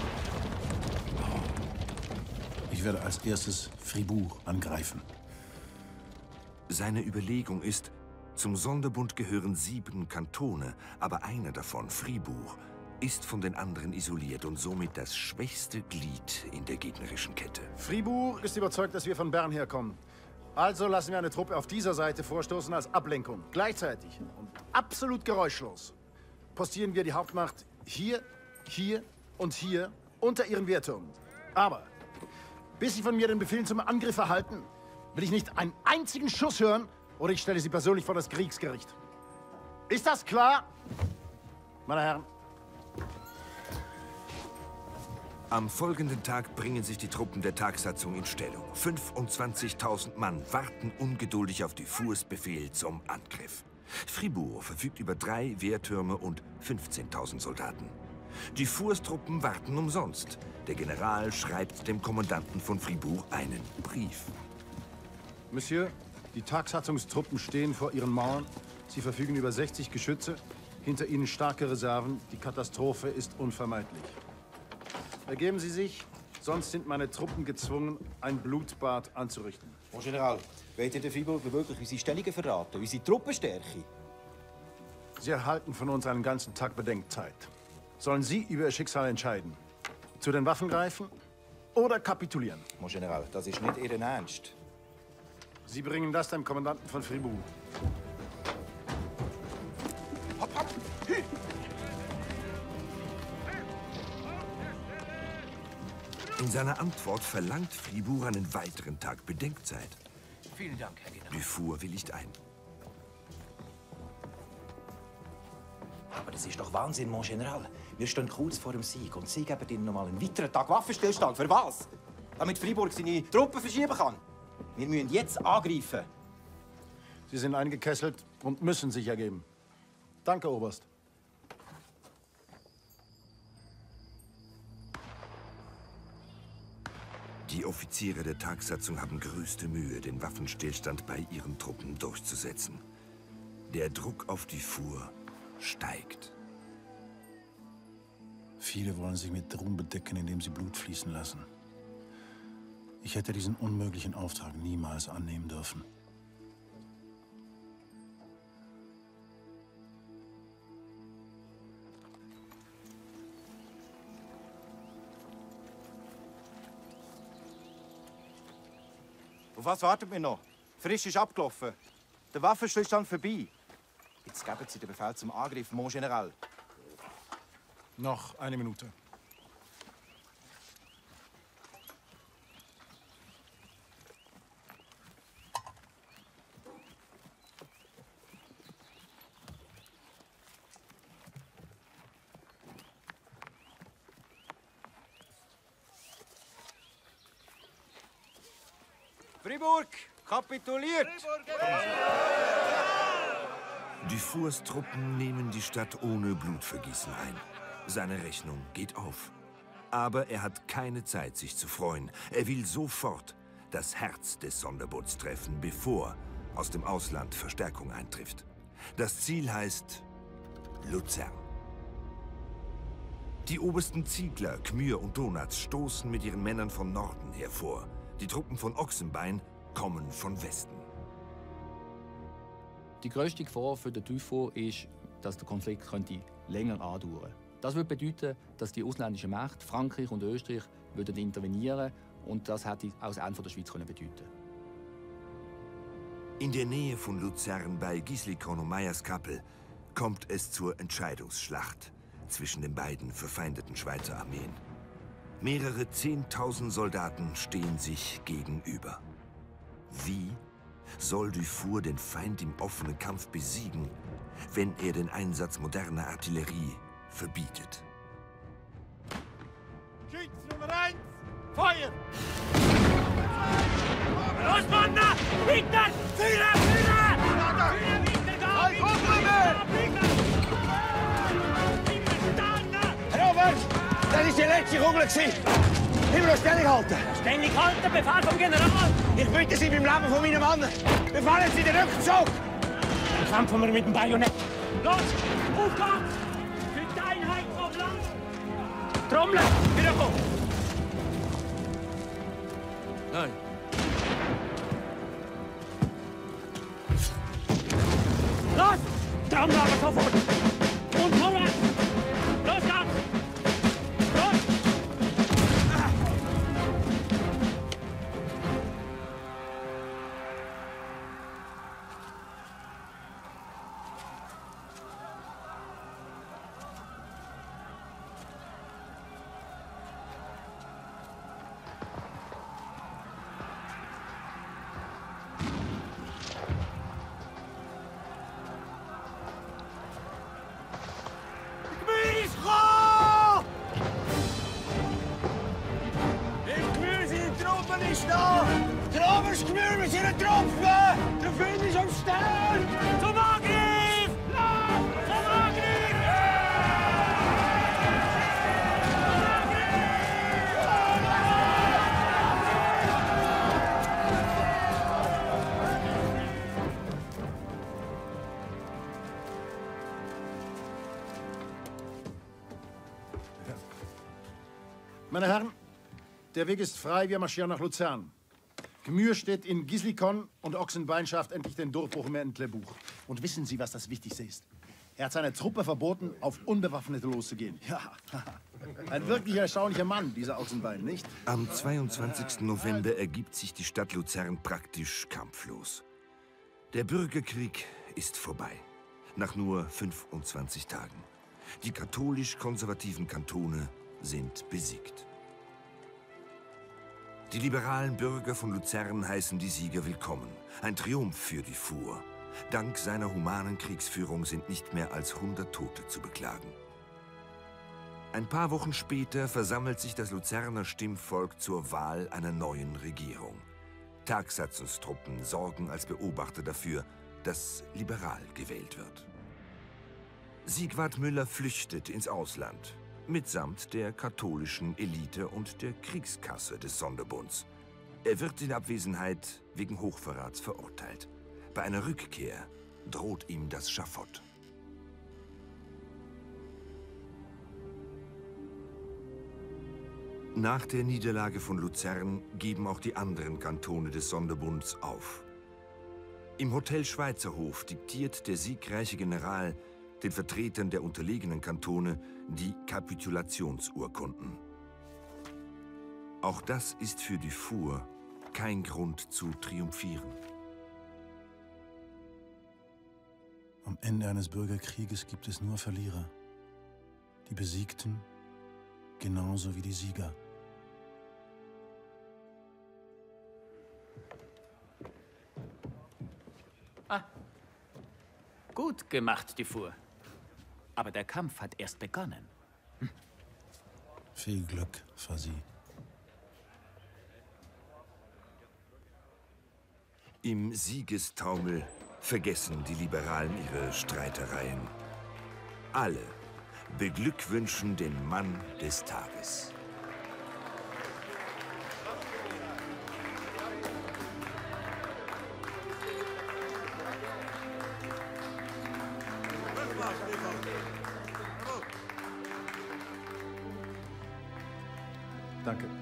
Ich werde als erstes Fribourg angreifen. Seine Überlegung ist, zum Sonderbund gehören 7 Kantone, aber einer davon, Fribourg, ist von den anderen isoliert und somit das schwächste Glied in der gegnerischen Kette. Fribourg ist überzeugt, dass wir von Bern herkommen. Also lassen wir eine Truppe auf dieser Seite vorstoßen als Ablenkung. Gleichzeitig und absolut geräuschlos. postieren wir die Hauptmacht hier, hier und hier unter ihren Wehrturmen. Aber bis Sie von mir den Befehl zum Angriff erhalten, will ich nicht einen einzigen Schuss hören oder ich stelle Sie persönlich vor das Kriegsgericht. Ist das klar, meine Herren? Am folgenden Tag bringen sich die Truppen der Tagsatzung in Stellung. 25.000 Mann warten ungeduldig auf Dufours Befehl zum Angriff. Fribourg verfügt über 3 Wehrtürme und 15.000 Soldaten. Dufours Truppen warten umsonst. Der General schreibt dem Kommandanten von Fribourg einen Brief. Monsieur, die Tagsatzungstruppen stehen vor ihren Mauern. Sie verfügen über 60 Geschütze. Hinter ihnen starke Reserven. Die Katastrophe ist unvermeidlich. Ergeben Sie sich, sonst sind meine Truppen gezwungen, ein Blutbad anzurichten. Mon General, wollt ihr den Fribourg wirklich unsere Stellungen verraten, unsere Truppenstärke? Sie erhalten von uns einen ganzen Tag Bedenkzeit. Sollen Sie über Ihr Schicksal entscheiden? Zu den Waffen greifen oder kapitulieren? Mon General, das ist nicht Ihr Ernst. Sie bringen das dem Kommandanten von Fribourg. Hopp, hopp! Hü. In seiner Antwort verlangt Fribourg einen weiteren Tag Bedenkzeit. Vielen Dank, Herr General. Dufour willigt ein. Aber das ist doch Wahnsinn, Mon General. Wir stehen kurz vor dem Sieg und Sie geben Ihnen noch mal einen weiteren Tag Waffenstillstand. Für was? Damit Fribourg seine Truppen verschieben kann. Wir müssen jetzt angreifen. Sie sind eingekesselt und müssen sich ergeben. Danke, Oberst. Die Offiziere der Tagsatzung haben größte Mühe, den Waffenstillstand bei ihren Truppen durchzusetzen. Der Druck auf Dufour steigt. Viele wollen sich mit Ruhm bedecken, indem sie Blut fließen lassen. Ich hätte diesen unmöglichen Auftrag niemals annehmen dürfen. Auf was warten wir noch? Frisch ist abgelaufen. Der Waffenstillstand vorbei. Jetzt geben Sie den Befehl zum Angriff, Mon General. Noch eine Minute. Fribourg, kapituliert! Dufours Truppen nehmen die Stadt ohne Blutvergießen ein. Seine Rechnung geht auf. Aber er hat keine Zeit, sich zu freuen. Er will sofort das Herz des Sonderboots treffen, bevor aus dem Ausland Verstärkung eintrifft. Das Ziel heißt Luzern. Die obersten Ziegler, Gmür und Donatz stoßen mit ihren Männern von Norden hervor. Die Truppen von Ochsenbein kommen von Westen. Die grösste Gefahr für den Dufour ist, dass der Konflikt länger andauern könnte. Das würde bedeuten, dass die ausländischen Mächte, Frankreich und Österreich, intervenieren und das hätte auch das Ende der Schweiz bedeuten. In der Nähe von Luzern bei Gislikon und Meierskappel kommt es zur Entscheidungsschlacht zwischen den beiden verfeindeten Schweizer Armeen. Mehrere 10.000 Soldaten stehen sich gegenüber. Wie soll Dufour den Feind im offenen Kampf besiegen, wenn er den Einsatz moderner Artillerie verbietet? Schütz Nummer 1, Feuer! Los, Mann! Hinter! Führer! Führer! Herr Oberst, das ist die letzte Kugel. Immer noch ständig halten. Ständig halten, Befehl vom General! Ich bitte Sie beim Leben von meinem Mann. Befallen Sie den Rückzug! Dann kämpfen wir mit dem Bajonett. Los! Auf geht's! Für die Einheit vom Land! Trommeln! Wiederkommen! Nein. Los! Trommeln aber sofort! Und vorwärts! Los geht's! Los! ist da! Der oberste Gemüse mit seinen Truppen! Der Feind ist am Stern! Zum Angriff! Lauf! Zum Angriff! Meine Herren, der Weg ist frei, wir marschieren nach Luzern. Gmür steht in Gislikon und Ochsenbein schafft endlich den Durchbruch im Entlebuch. Und wissen Sie, was das Wichtigste ist? Er hat seiner Truppe verboten, auf Unbewaffnete loszugehen. Ja, ein wirklich erstaunlicher Mann, dieser Ochsenbein, nicht? Am 22. November ergibt sich die Stadt Luzern praktisch kampflos. Der Bürgerkrieg ist vorbei. Nach nur 25 Tagen. Die katholisch-konservativen Kantone sind besiegt. Die liberalen Bürger von Luzern heißen die Sieger willkommen. Ein Triumph für Dufour. Dank seiner humanen Kriegsführung sind nicht mehr als 100 Tote zu beklagen. Ein paar Wochen später versammelt sich das Luzerner Stimmvolk zur Wahl einer neuen Regierung. Tagsatzungstruppen sorgen als Beobachter dafür, dass liberal gewählt wird. Siegwart Müller flüchtet ins Ausland. Mitsamt der katholischen Elite und der Kriegskasse des Sonderbunds. Er wird in Abwesenheit wegen Hochverrats verurteilt. Bei einer Rückkehr droht ihm das Schafott. Nach der Niederlage von Luzern geben auch die anderen Kantone des Sonderbunds auf. Im Hotel Schweizerhof diktiert der siegreiche General den Vertretern der unterlegenen Kantone die Kapitulationsurkunden. Auch das ist für Dufour kein Grund zu triumphieren. Am Ende eines Bürgerkrieges gibt es nur Verlierer. Die Besiegten genauso wie die Sieger. Ah, gut gemacht, Dufour. Aber der Kampf hat erst begonnen. Viel Glück, Fasi. Im Siegestaumel vergessen die Liberalen ihre Streitereien. Alle beglückwünschen den Mann des Tages. Danke.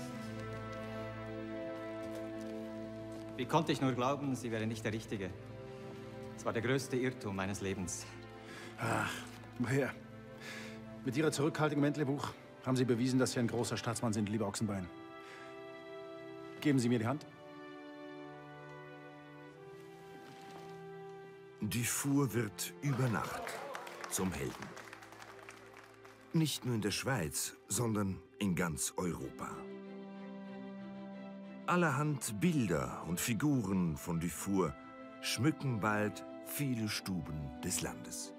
Wie konnte ich nur glauben, sie wäre nicht der Richtige? Es war der größte Irrtum meines Lebens. Ach, woher? Mit Ihrer Zurückhaltung im Entlebuch haben Sie bewiesen, dass Sie ein großer Staatsmann sind, lieber Ochsenbein. Geben Sie mir die Hand. Dufour wird über Nacht zum Helden. Nicht nur in der Schweiz, sondern in ganz Europa. Allerhand Bilder und Figuren von Dufour schmücken bald viele Stuben des Landes.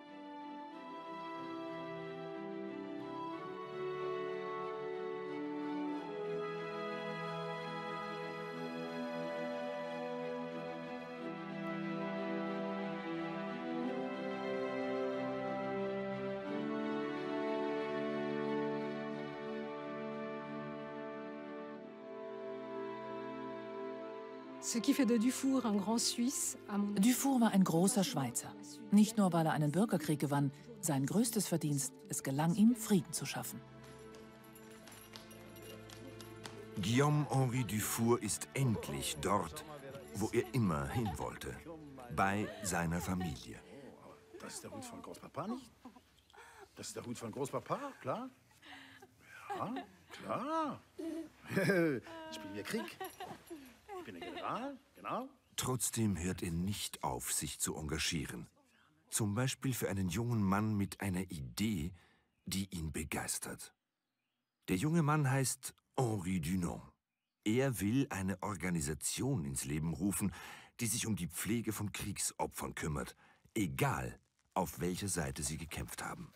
Dufour war ein großer Schweizer. Nicht nur, weil er einen Bürgerkrieg gewann, sein größtes Verdienst, es gelang ihm, Frieden zu schaffen. Guillaume-Henri Dufour ist endlich dort, wo er immer hin wollte. Bei seiner Familie. Das ist der Hut von Großpapa, nicht? Das ist der Hut von Großpapa, klar? Ja, klar. Ich bin hier Krieg. Ich bin der General, genau. Trotzdem hört er nicht auf, sich zu engagieren. Zum Beispiel für einen jungen Mann mit einer Idee, die ihn begeistert. Der junge Mann heißt Henri Dunant. Er will eine Organisation ins Leben rufen, die sich um die Pflege von Kriegsopfern kümmert, egal auf welcher Seite sie gekämpft haben.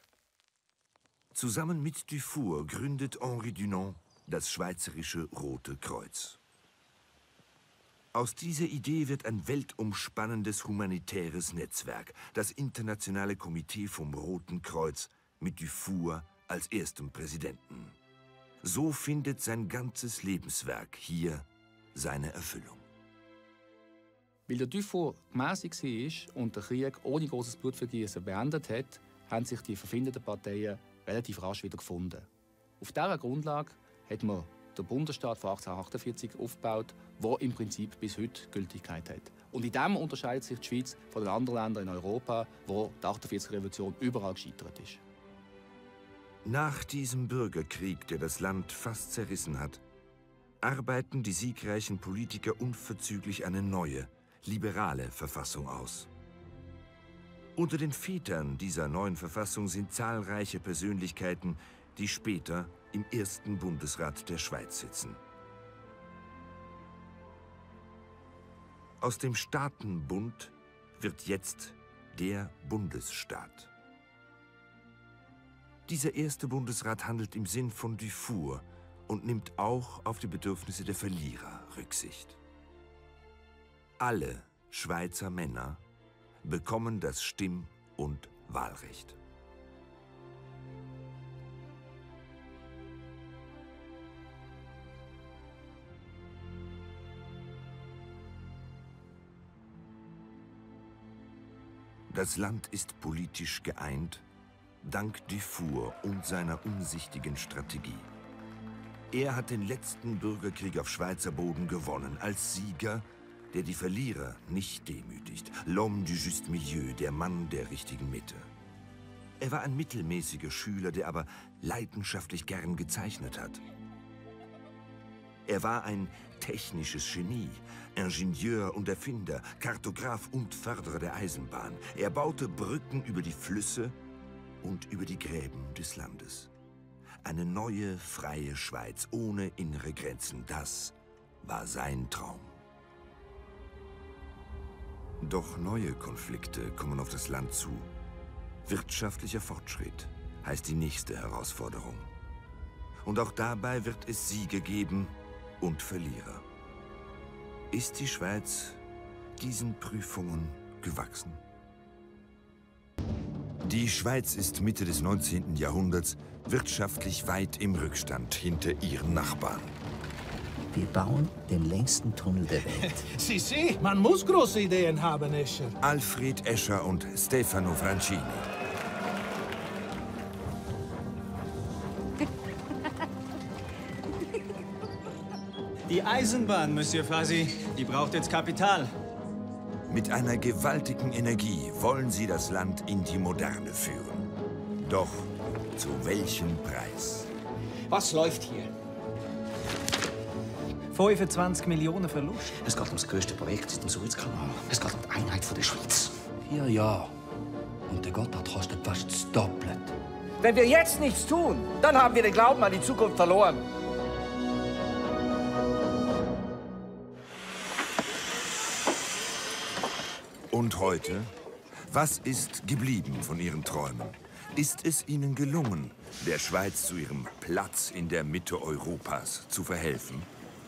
Zusammen mit Dufour gründet Henri Dunant das Schweizerische Rote Kreuz. Aus dieser Idee wird ein weltumspannendes humanitäres Netzwerk, das Internationale Komitee vom Roten Kreuz, mit Dufour als erstem Präsidenten. So findet sein ganzes Lebenswerk hier seine Erfüllung. Weil der Dufour gemäßig war und der Krieg ohne großes Blutvergießen beendet hat, haben sich die verfeindeten Parteien relativ rasch wieder gefunden. Auf dieser Grundlage hat man den Bundesstaat von 1848 aufgebaut, der im Prinzip bis heute Gültigkeit hat. Und in dem unterscheidet sich die Schweiz von den anderen Ländern in Europa, wo die 48er-Revolution überall gescheitert ist. Nach diesem Bürgerkrieg, der das Land fast zerrissen hat, arbeiten die siegreichen Politiker unverzüglich eine neue, liberale Verfassung aus. Unter den Vätern dieser neuen Verfassung sind zahlreiche Persönlichkeiten, die später im ersten Bundesrat der Schweiz sitzen. Aus dem Staatenbund wird jetzt der Bundesstaat. Dieser erste Bundesrat handelt im Sinn von Dufour und nimmt auch auf die Bedürfnisse der Verlierer Rücksicht. Alle Schweizer Männer bekommen das Stimm- und Wahlrecht. Das Land ist politisch geeint, dank Dufour und seiner umsichtigen Strategie. Er hat den letzten Bürgerkrieg auf Schweizer Boden gewonnen, als Sieger, der die Verlierer nicht demütigt. L'homme du juste milieu, der Mann der richtigen Mitte. Er war ein mittelmäßiger Schüler, der aber leidenschaftlich gern gezeichnet hat. Er war ein technisches Genie, Ingenieur und Erfinder, Kartograf und Förderer der Eisenbahn. Er baute Brücken über die Flüsse und über die Gräben des Landes. Eine neue, freie Schweiz ohne innere Grenzen, das war sein Traum. Doch neue Konflikte kommen auf das Land zu. Wirtschaftlicher Fortschritt heißt die nächste Herausforderung. Und auch dabei wird es Siege geben und Verlierer. Ist die Schweiz diesen Prüfungen gewachsen? Die Schweiz ist Mitte des 19. Jahrhunderts wirtschaftlich weit im Rückstand hinter ihren Nachbarn. Wir bauen den längsten Tunnel der Welt. Sie, man muss große Ideen haben, Escher. Alfred Escher und Stefano Francini. Die Eisenbahn, Monsieur Fasi, die braucht jetzt Kapital. Mit einer gewaltigen Energie wollen sie das Land in die Moderne führen. Doch zu welchem Preis? Was läuft hier? 25 Millionen Verlust. Es geht um das größte Projekt seit dem Suezkanal. Es geht um die Einheit der Schweiz. 4 Jahre. Und der Gotthard kostet fast das Doppelte. Wenn wir jetzt nichts tun, dann haben wir den Glauben an die Zukunft verloren. Und heute? Was ist geblieben von ihren Träumen? Ist es ihnen gelungen, der Schweiz zu ihrem Platz in der Mitte Europas zu verhelfen?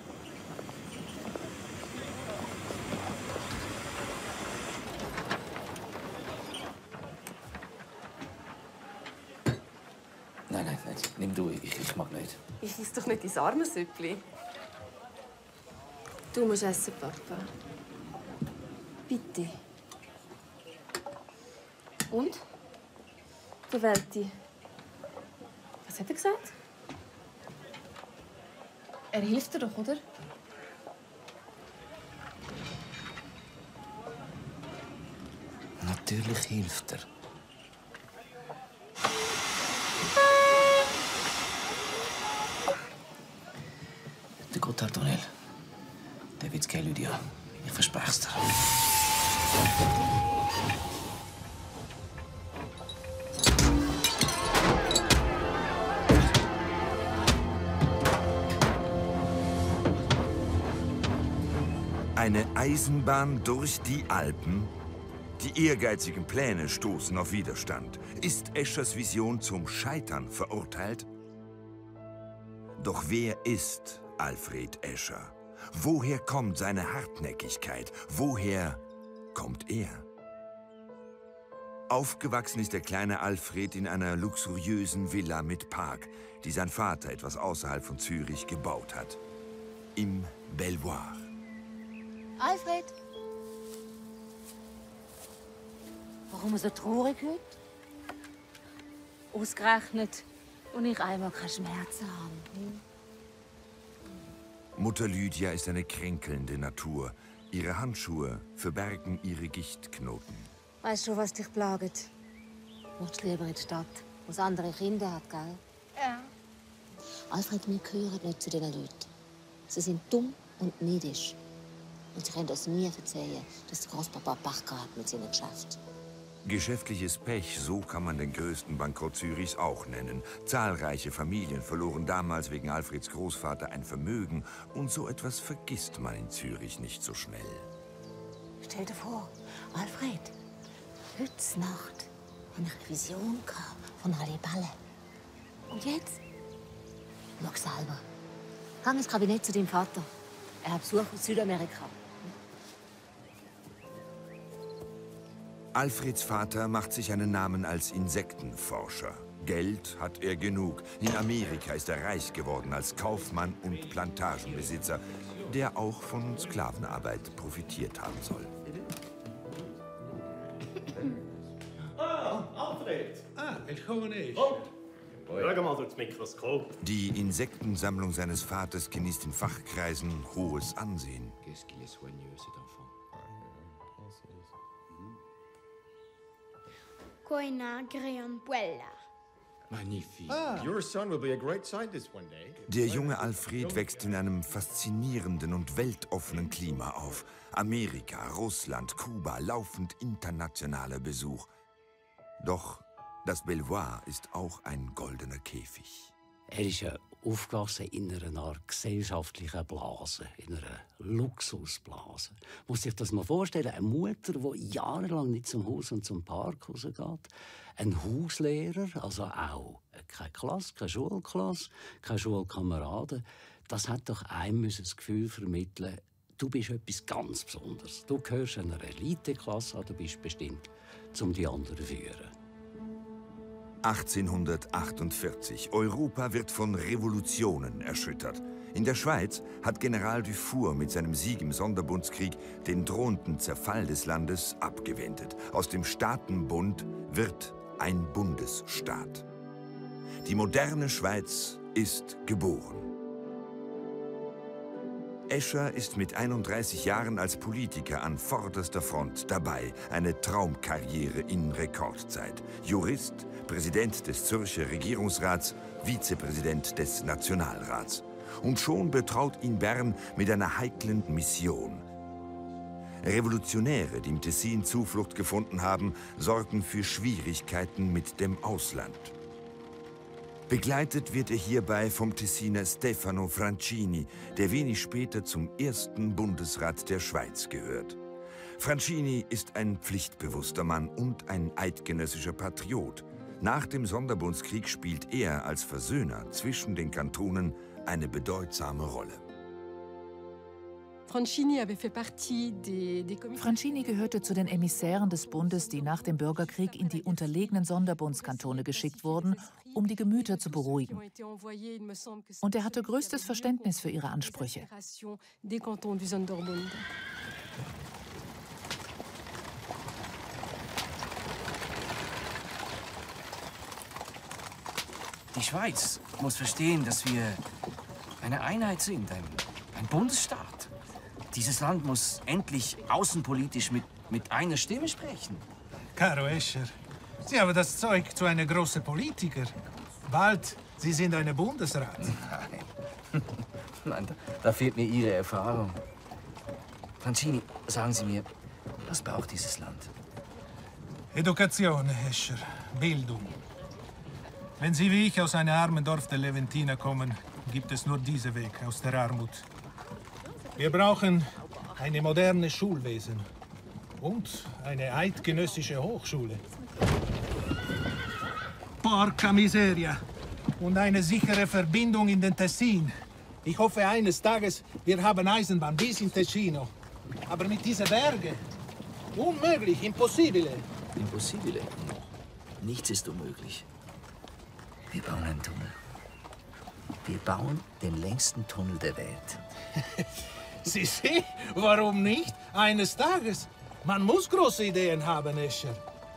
Nein, nimm du, ich mag nicht. Ich esse doch nicht dein armes Süppli. Du musst essen, Papa. Bitte. Und? Der Welti. Was hat er gesagt? Er hilft dir doch, oder? Natürlich hilft er. Der Gotthard Daniel. Der wird's keine Lydia. Ich verspreche es dir. Eine Eisenbahn durch die Alpen? Die ehrgeizigen Pläne stoßen auf Widerstand. Ist Eschers Vision zum Scheitern verurteilt? Doch wer ist Alfred Escher? Woher kommt seine Hartnäckigkeit? Woher kommt er? Aufgewachsen ist der kleine Alfred in einer luxuriösen Villa mit Park, die sein Vater etwas außerhalb von Zürich gebaut hat. Im Belvoir. Alfred! Warum so traurig heute? Ausgerechnet, und ich einmal keine Schmerzen habe. Mutter Lydia ist eine kränkelnde Natur. Ihre Handschuhe verbergen ihre Gichtknoten. Weißt du, was dich plagt? Du möchtest lieber in die Stadt, wo es andere Kinder hat, gell? Ja. Alfred, wir gehören nicht zu diesen Leuten. Sie sind dumm und neidisch. Und sie können uns nie verzeihen, dass der Großpapa Pech hat mit seinem Geschäft. Geschäftliches Pech, so kann man den größten Bankrott Zürichs auch nennen. Zahlreiche Familien verloren damals wegen Alfreds Großvater ein Vermögen. Und so etwas vergisst man in Zürich nicht so schnell. Stell dir vor, Alfred, heute Nacht habe ich eine Vision von Halliballe. Und jetzt? Schau selber. Geh ins Kabinett zu deinem Vater. Er hat Besuch aus Südamerika. Alfreds Vater macht sich einen Namen als Insektenforscher. Geld hat er genug. In Amerika ist er reich geworden als Kaufmann und Plantagenbesitzer, der auch von Sklavenarbeit profitiert haben soll. Alfred! Willkommen. Schau mal durchs Mikroskop. Die Insektensammlung seines Vaters genießt in Fachkreisen hohes Ansehen. Your son will be a great scientist one day. Der junge Alfred wächst in einem faszinierenden und weltoffenen Klima auf. Amerika, Russland, Kuba, laufend internationaler Besuch. Doch das Belvoir ist auch ein goldener Käfig. Er ist ja aufgewachsen in einer Art gesellschaftlichen Blase, in einer Luxusblase. Muss sich das mal vorstellen, eine Mutter, die jahrelang nicht zum Haus und zum Park rausgeht, ein Hauslehrer, also auch keine Klasse, keine Schulklasse, keine Schulkameraden, das hat doch einem das Gefühl vermitteln, du bist etwas ganz Besonderes. Du gehörst einer Eliteklasse an, du bist bestimmt, um die anderen zu führen. 1848. Europa wird von Revolutionen erschüttert. In der Schweiz hat General Dufour mit seinem Sieg im Sonderbundskrieg den drohenden Zerfall des Landes abgewendet. Aus dem Staatenbund wird ein Bundesstaat. Die moderne Schweiz ist geboren. Escher ist mit 31 Jahren als Politiker an vorderster Front dabei. Eine Traumkarriere in Rekordzeit. Jurist, Präsident des Zürcher Regierungsrats, Vizepräsident des Nationalrats. Und schon betraut ihn Bern mit einer heiklen Mission. Revolutionäre, die im Tessin Zuflucht gefunden haben, sorgen für Schwierigkeiten mit dem Ausland. Begleitet wird er hierbei vom Tessiner Stefano Francini, der wenig später zum ersten Bundesrat der Schweiz gehört. Francini ist ein pflichtbewusster Mann und ein eidgenössischer Patriot. Nach dem Sonderbundskrieg spielt er als Versöhner zwischen den Kantonen eine bedeutsame Rolle. Francini gehörte zu den Emissären des Bundes, die nach dem Bürgerkrieg in die unterlegenen Sonderbundskantone geschickt wurden, um die Gemüter zu beruhigen. Und er hatte größtes Verständnis für ihre Ansprüche. Die Schweiz muss verstehen, dass wir eine Einheit sind, ein Bundesstaat. Dieses Land muss endlich außenpolitisch mit einer Stimme sprechen. Caro Escher, Sie haben das Zeug zu einem großen Politiker. Bald, Sie sind ein Bundesrat. Nein, da fehlt mir Ihre Erfahrung. Francini, sagen Sie mir, was braucht dieses Land? Education, Escher. Bildung. Wenn Sie wie ich aus einem armen Dorf der Leventina kommen, gibt es nur diesen Weg aus der Armut. Wir brauchen ein modernes Schulwesen und eine eidgenössische Hochschule. Porca miseria! Und eine sichere Verbindung in den Tessin. Ich hoffe, eines Tages wir haben Eisenbahn bis in Ticino. Aber mit diesen Bergen, unmöglich, impossibile. Impossibile? No. Nichts ist unmöglich. Wir bauen einen Tunnel. Wir bauen den längsten Tunnel der Welt. Sie, warum nicht? Eines Tages. Man muss große Ideen haben, Escher.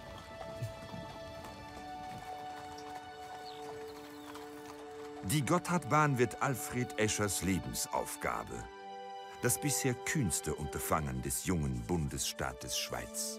Die Gotthardbahn wird Alfred Eschers Lebensaufgabe. Das bisher kühnste Unterfangen des jungen Bundesstaates Schweiz.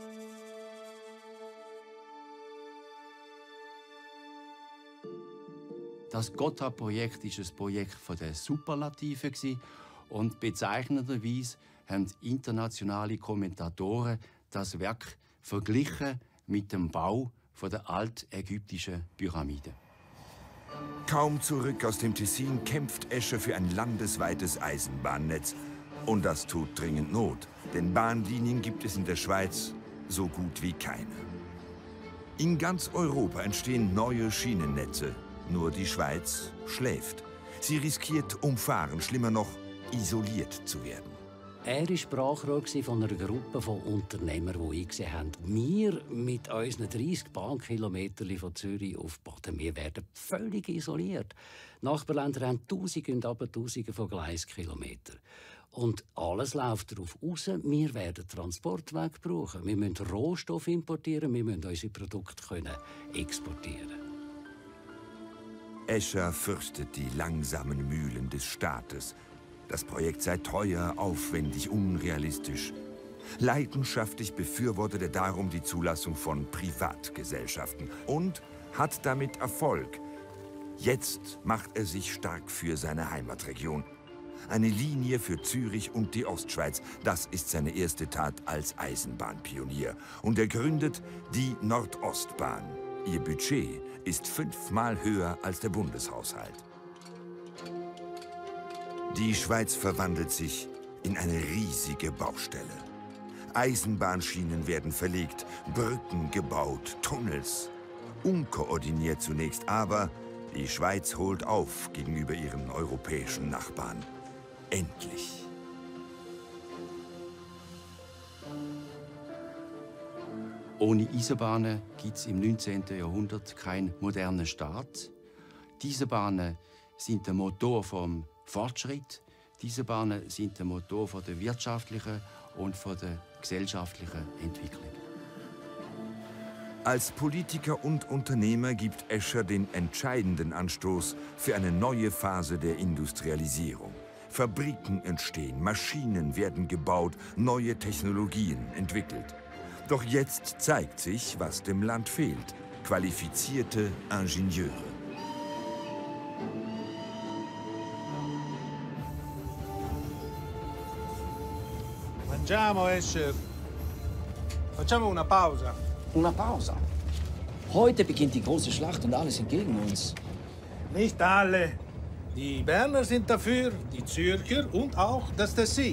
Das Gotthard-Projekt war ein Projekt der Superlative und bezeichnenderweise haben internationale Kommentatoren das Werk verglichen mit dem Bau der altägyptischen Pyramide. Kaum zurück aus dem Tessin kämpft Escher für ein landesweites Eisenbahnnetz. Und das tut dringend Not, denn Bahnlinien gibt es in der Schweiz so gut wie keine. In ganz Europa entstehen neue Schienennetze. Nur die Schweiz schläft. Sie riskiert umfahren, schlimmer noch, isoliert zu werden. Er war Sprachrohr von einer Gruppe von Unternehmern, die eingesehen haben, wir mit unseren 30 Bahnkilometern von Zürich auf Boden, wir werden völlig isoliert. Nachbarländer haben Tausende und aber Tausende von Gleiskilometern. Und alles läuft darauf aus, wir werden Transportweg brauchen. Wir müssen Rohstoff importieren, wir müssen unsere Produkte exportieren. Escher fürchtet die langsamen Mühlen des Staates. Das Projekt sei teuer, aufwendig, unrealistisch. Leidenschaftlich befürwortet er darum die Zulassung von Privatgesellschaften und hat damit Erfolg. Jetzt macht er sich stark für seine Heimatregion. Eine Linie für Zürich und die Ostschweiz, das ist seine erste Tat als Eisenbahnpionier. Und er gründet die Nordostbahn. Ihr Budget ist 5-mal höher als der Bundeshaushalt. Die Schweiz verwandelt sich in eine riesige Baustelle. Eisenbahnschienen werden verlegt, Brücken gebaut, Tunnels. Unkoordiniert zunächst, aber die Schweiz holt auf gegenüber ihren europäischen Nachbarn. Endlich. Ohne Eisenbahnen gibt es im 19. Jahrhundert keinen modernen Staat. Diese Bahnen sind der Motor vom Fortschritt. Diese Bahnen sind der Motor der wirtschaftlichen und der gesellschaftlichen Entwicklung. Als Politiker und Unternehmer gibt Escher den entscheidenden Anstoß für eine neue Phase der Industrialisierung. Fabriken entstehen, Maschinen werden gebaut, neue Technologien entwickelt. Doch jetzt zeigt sich, was dem Land fehlt: qualifizierte Ingenieure. Mangiamo, Escher. Facciamo una pausa. Una pausa? Heute beginnt die große Schlacht und alle sind gegen uns. Nicht alle. Die Berner sind dafür, die Zürcher und auch das Tessin.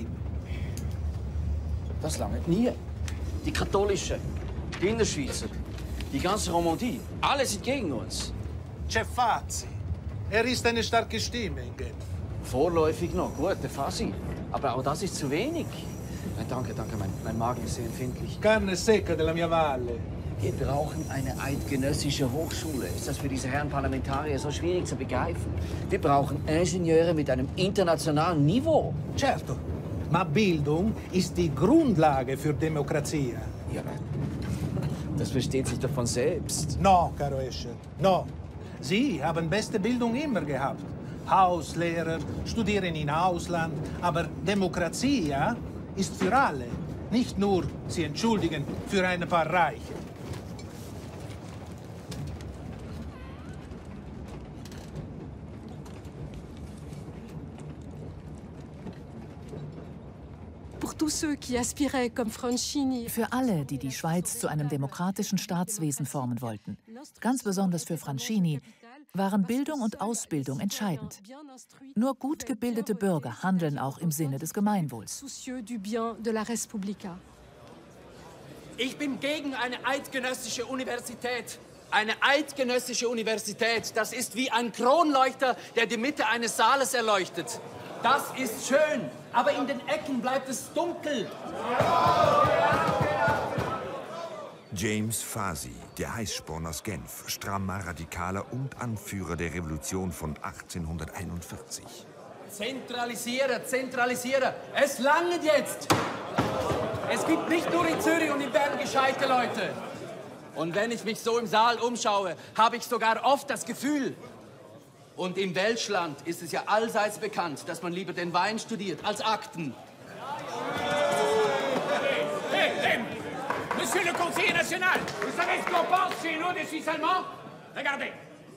Das lange nie. Die Katholischen, die Innerschweizer, die ganze Romandie, alle sind gegen uns. Cefazzi. Er ist eine starke Stimme in Genf. Vorläufig noch, gut, der Fassi. Aber auch das ist zu wenig. Danke, mein Magen ist sehr empfindlich. Carne secca della mia valle. Wir brauchen eine eidgenössische Hochschule. Ist das für diese Herren Parlamentarier so schwierig zu begreifen? Wir brauchen Ingenieure mit einem internationalen Niveau. Certo, ma Bildung ist die Grundlage für Demokratie. Ja, das versteht sich doch von selbst. No, caro Escher, no. Sie haben beste Bildung immer gehabt. Hauslehrer, studieren im Ausland. Aber Demokratie ist für alle. Nicht nur, Sie entschuldigen, für ein paar Reiche. Für alle, die die Schweiz zu einem demokratischen Staatswesen formen wollten, ganz besonders für Franchini, waren Bildung und Ausbildung entscheidend. Nur gut gebildete Bürger handeln auch im Sinne des Gemeinwohls. Ich bin gegen eine eidgenössische Universität. Eine eidgenössische Universität, das ist wie ein Kronleuchter, der die Mitte eines Saales erleuchtet. Das ist schön, aber in den Ecken bleibt es dunkel. James Fasi, der Heißsporn aus Genf, strammer Radikaler und Anführer der Revolution von 1841. Zentralisieren, zentralisieren. Es langt jetzt. Es gibt nicht nur in Zürich und in Bern gescheite Leute. Und wenn ich mich so im Saal umschaue, habe ich sogar oft das Gefühl, und im Welschland ist es ja allseits bekannt, dass man lieber den Wein studiert als Akten. Hey, Monsieur le Conseiller National, vous savez ce qu'on pense chez nous des Suisses allemands? Regardez.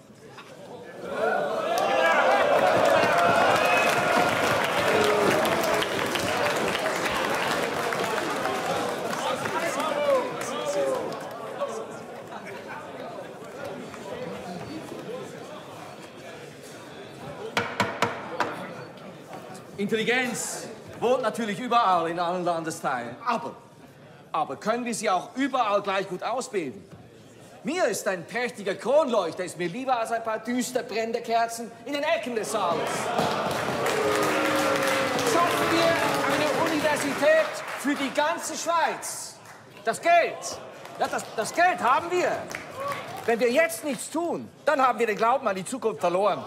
Intelligenz wohnt natürlich überall in allen Landesteilen. Aber können wir sie auch überall gleich gut ausbilden? Mir ist ein prächtiger Kronleuchter ist mir lieber als ein paar düster brennende Kerzen in den Ecken des Saales. Schaffen wir eine Universität für die ganze Schweiz. Das Geld, ja, das Geld haben wir. Wenn wir jetzt nichts tun, dann haben wir den Glauben an die Zukunft verloren.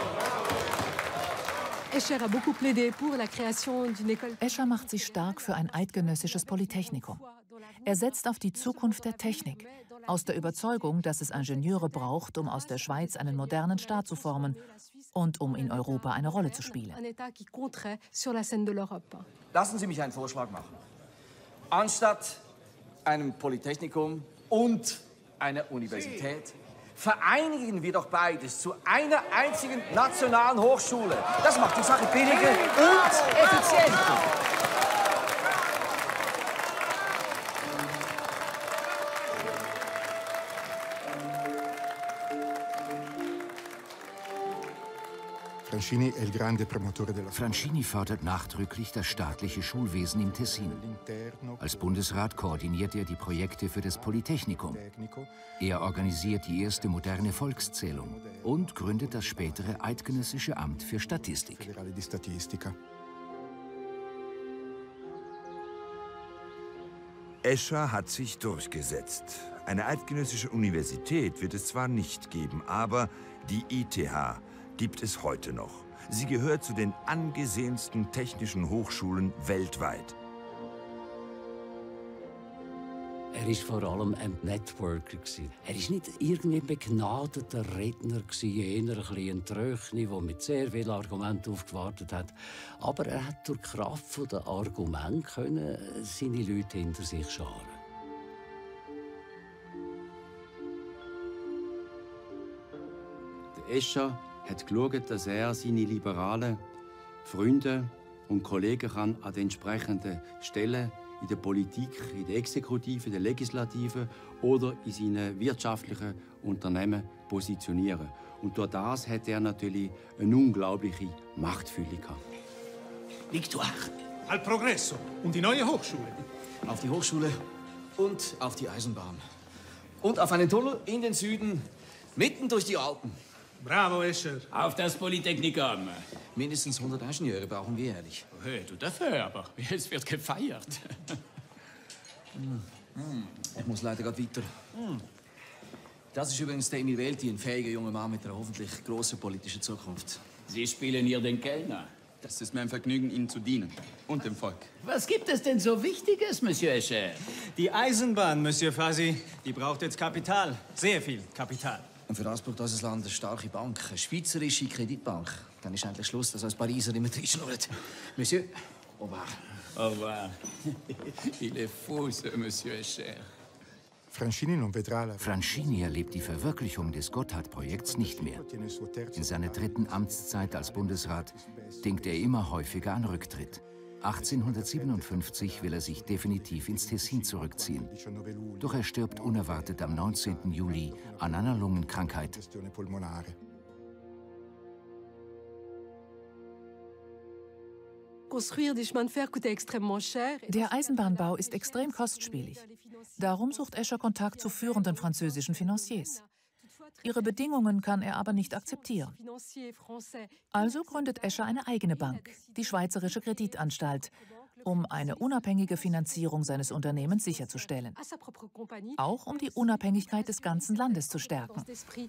Escher macht sich stark für ein eidgenössisches Polytechnikum. Er setzt auf die Zukunft der Technik, aus der Überzeugung, dass es Ingenieure braucht, um aus der Schweiz einen modernen Staat zu formen und um in Europa eine Rolle zu spielen. Lassen Sie mich einen Vorschlag machen. Anstatt einem Polytechnikum und einer Universität vereinigen wir doch beides zu einer einzigen nationalen Hochschule. Das macht die Sache billiger und effizienter. Francini fordert nachdrücklich das staatliche Schulwesen im Tessin. Als Bundesrat koordiniert er die Projekte für das Polytechnikum. Er organisiert die erste moderne Volkszählung und gründet das spätere Eidgenössische Amt für Statistik. Escher hat sich durchgesetzt. Eine eidgenössische Universität wird es zwar nicht geben, aber die ETH gibt es heute noch. Sie gehört zu den angesehensten technischen Hochschulen weltweit. Er war vor allem ein Networker. Er war nicht irgendwie ein begnadeter Redner, eher ein Tröchni, der mit sehr vielen Argumenten aufgewartet hat. Aber er hat durch die Kraft der Argumente seine Leute hinter sich scharen. Der Escher hat geschaut, dass er seine liberalen Freunde und Kollegen an den entsprechenden Stellen in der Politik, in der Exekutive, in der Legislative oder in seinen wirtschaftlichen Unternehmen positionieren. Und durch das hat er natürlich eine unglaubliche Machtfülle gehabt. Victoire. Al Progresso und die neue Hochschule. Auf die Hochschule und auf die Eisenbahn. Und auf einen Tunnel in den Süden, mitten durch die Alpen. Bravo, Escher. Auf das Polytechnikum. Mindestens 100 Ingenieure brauchen wir, ehrlich. Hey, du dafür, aber es wird gefeiert. Ich muss leider gerade weiter. Das ist übrigens der Emil Welti, ein fähiger junger Mann mit einer hoffentlich großen politischen Zukunft. Sie spielen hier den Kellner. Das ist mir ein Vergnügen, Ihnen zu dienen. Und dem Volk. Was gibt es denn so Wichtiges, Monsieur Escher? Die Eisenbahn, Monsieur Fasi, die braucht jetzt Kapital. Sehr viel Kapital. Und für das braucht unser Land eine starke Bank, eine schweizerische Kreditbank. Dann ist endlich Schluss, dass als Pariser immer reinschnurrt. Monsieur, au revoir. Au revoir. Il est fou, ce Monsieur Escher. Francini erlebt die Verwirklichung des Gotthard-Projekts nicht mehr. In seiner dritten Amtszeit als Bundesrat denkt er immer häufiger an Rücktritt. 1857 will er sich definitiv ins Tessin zurückziehen. Doch er stirbt unerwartet am 19. Juli an einer Lungenkrankheit. Der Eisenbahnbau ist extrem kostspielig. Darum sucht Escher Kontakt zu führenden französischen Financiers. Ihre Bedingungen kann er aber nicht akzeptieren. Also gründet Escher eine eigene Bank, die Schweizerische Kreditanstalt, um eine unabhängige Finanzierung seines Unternehmens sicherzustellen. Auch um die Unabhängigkeit des ganzen Landes zu stärken.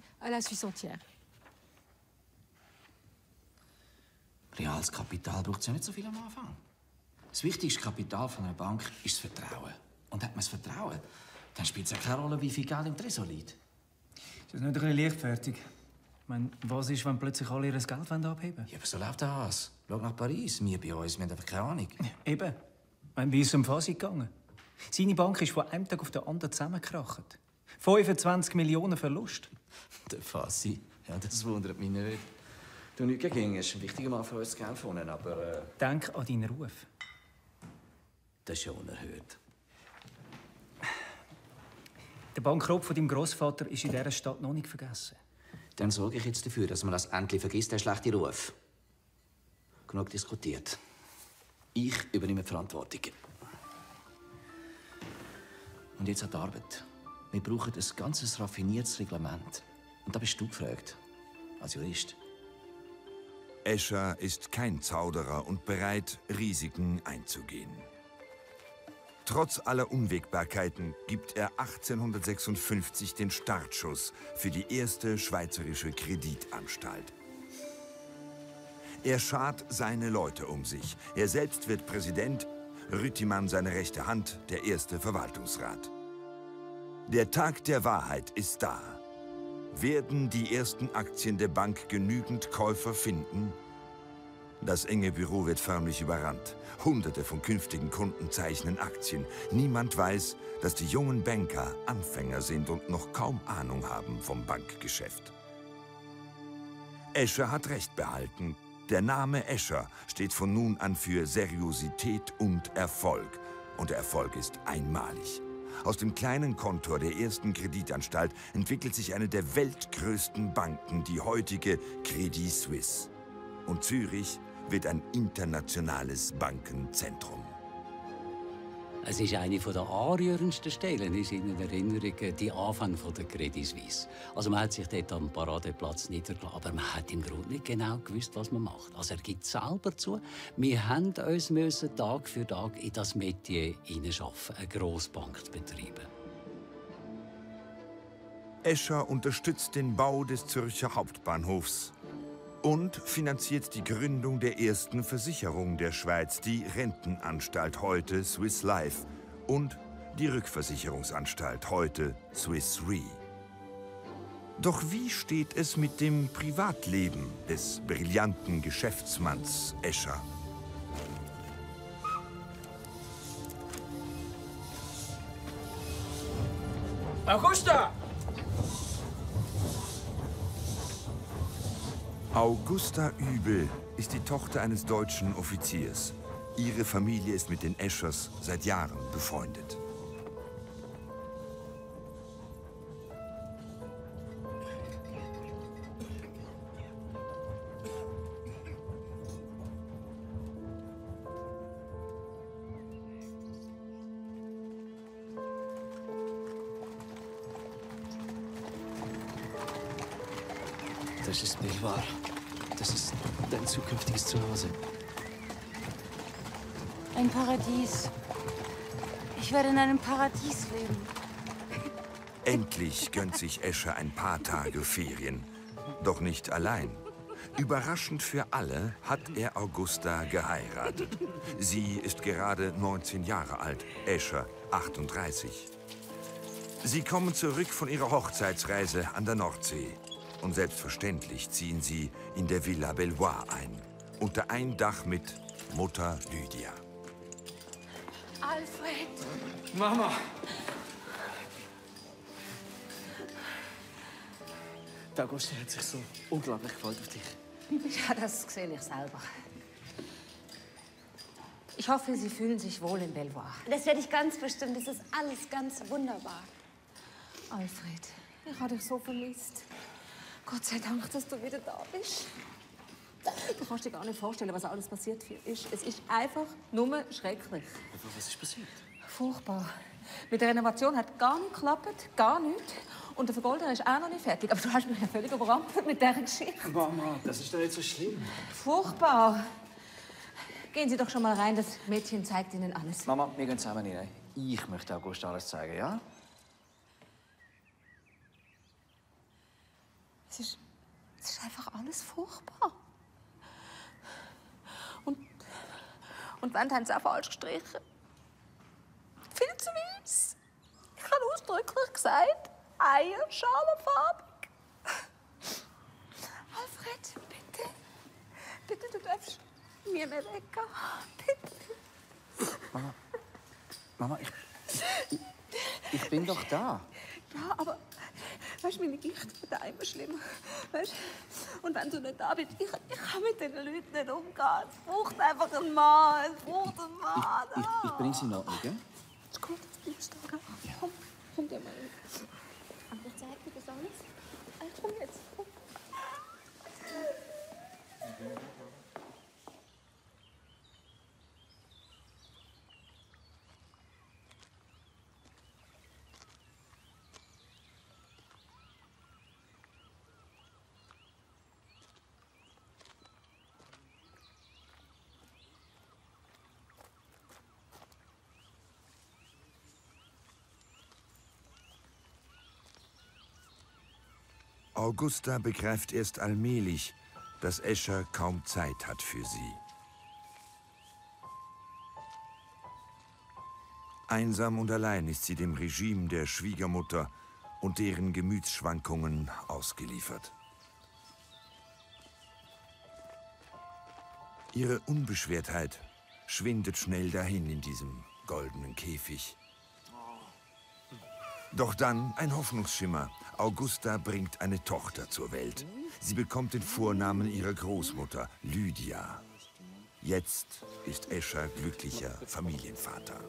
Reales Kapital braucht es ja nicht so viel am Anfang. Das wichtigste Kapital von einer Bank ist das Vertrauen. Und hat man das Vertrauen, dann spielt es ja keine Rolle, wie viel Geld im Tresor liegt. Ist das nicht ein bisschen leichtfertig? Ich meine, was ist, wenn plötzlich alle ihr Geld abheben wollen? Ja, aber so läuft das. Schau nach Paris. Wir bei uns, wir haben einfach keine Ahnung. Eben. Wie ist es um Fasi gegangen? Seine Bank ist von einem Tag auf den anderen zusammengekracht. 25 Millionen Verlust. Der Fasi? Ja, das wundert mich nicht. Du, nichts gegen, ist ein wichtiger Mann für uns zu kämpfen, aber... Denk an deinen Ruf. Das ist schon unerhört. Der Bankrott von deinem Großvater ist in dieser Stadt noch nicht vergessen. Dann sorge ich jetzt dafür, dass man das endlich vergisst, der schlechte Ruf. Genug diskutiert. Ich übernehme die Verantwortung. Und jetzt an die Arbeit. Wir brauchen ein ganzes raffiniertes Reglement. Und da bist du gefragt, als Jurist. Escher ist kein Zauderer und bereit, Risiken einzugehen. Trotz aller Unwägbarkeiten gibt er 1856 den Startschuss für die erste schweizerische Kreditanstalt. Er schart seine Leute um sich. Er selbst wird Präsident, Rüttimann seine rechte Hand, der erste Verwaltungsrat. Der Tag der Wahrheit ist da. Werden die ersten Aktien der Bank genügend Käufer finden? Das enge Büro wird förmlich überrannt. Hunderte von künftigen Kunden zeichnen Aktien. Niemand weiß, dass die jungen Banker Anfänger sind und noch kaum Ahnung haben vom Bankgeschäft. Escher hat Recht behalten. Der Name Escher steht von nun an für Seriosität und Erfolg. Und der Erfolg ist einmalig. Aus dem kleinen Kontor der ersten Kreditanstalt entwickelt sich eine der weltgrößten Banken, die heutige Credit Suisse. Und Zürich wird ein internationales Bankenzentrum. Es ist eine der anrührendsten Stellen ist in Erinnerung die Anfang der Credit Suisse. Also man hat sich dort am Paradeplatz niedergelassen, aber man hat im Grunde nicht genau gewusst, was man macht. Also er gibt selber zu, wir mussten uns Tag für Tag in das Metier hineinschaffen, eine Grossbank zu betreiben. Escher unterstützt den Bau des Zürcher Hauptbahnhofs und finanziert die Gründung der ersten Versicherung der Schweiz, die Rentenanstalt, heute Swiss Life, und die Rückversicherungsanstalt, heute Swiss Re. Doch wie steht es mit dem Privatleben des brillanten Geschäftsmanns Escher? Augusta! Augusta Übel ist die Tochter eines deutschen Offiziers. Ihre Familie ist mit den Eschers seit Jahren befreundet. Das ist Belvoir. Das ist dein zukünftiges Zuhause. Ein Paradies. Ich werde in einem Paradies leben. Endlich gönnt sich Escher ein paar Tage Ferien. Doch nicht allein. Überraschend für alle hat er Augusta geheiratet. Sie ist gerade 19 Jahre alt, Escher 38. Sie kommen zurück von ihrer Hochzeitsreise an der Nordsee. Und selbstverständlich ziehen sie in der Villa Belvoir ein. Unter ein Dach mit Mutter Lydia. Alfred! Mama! Der Augusta hat sich so unglaublich gefreut auf dich. Ja, das sehe ich selber. Ich hoffe, Sie fühlen sich wohl in Belvoir. Das werde ich ganz bestimmt. Das ist alles ganz wunderbar. Alfred, ich habe dich so vermisst. Gott sei Dank, dass du wieder da bist. Du kannst dir gar nicht vorstellen, was alles passiert ist. Es ist einfach nur schrecklich. Was ist passiert? Furchtbar. Mit der Renovation hat gar nicht geklappt, gar nichts. Und der Vergolder ist auch noch nicht fertig. Aber du hast mich ja völlig überrampelt mit dieser Geschichte. Mama, das ist doch nicht so schlimm. Furchtbar. Gehen Sie doch schon mal rein, das Mädchen zeigt Ihnen alles. Mama, wir gehen zusammen rein. Ich möchte Augusta alles zeigen, ja? Es ist einfach alles furchtbar. Und Wände haben sie auch falsch gestrichen. Viel zu weiß. Ich habe ausdrücklich gesagt, eierschalenfarbig. Alfred, bitte. Bitte, du darfst nie mehr weggehen. Bitte. Mama, ich bin doch da. Ja, aber weißt du, meine Gicht wird immer schlimmer. Weißt? Und wenn du nicht da bist, ich kann mit diesen Leuten nicht umgehen. Es braucht einfach einen Mann. Es braucht einen Mann. Ich bringe sie in Ordnung, gell? Ist gut, jetzt bleibst du da. Ja. Komm dir mal hin. Und ich zeig dir das alles. Komm jetzt. Komm. Augusta begreift erst allmählich, dass Escher kaum Zeit hat für sie. Einsam und allein ist sie dem Regime der Schwiegermutter und deren Gemütsschwankungen ausgeliefert. Ihre Unbeschwertheit schwindet schnell dahin in diesem goldenen Käfig. Doch dann ein Hoffnungsschimmer. Augusta bringt eine Tochter zur Welt. Sie bekommt den Vornamen ihrer Großmutter, Lydia. Jetzt ist Escher glücklicher Familienvater.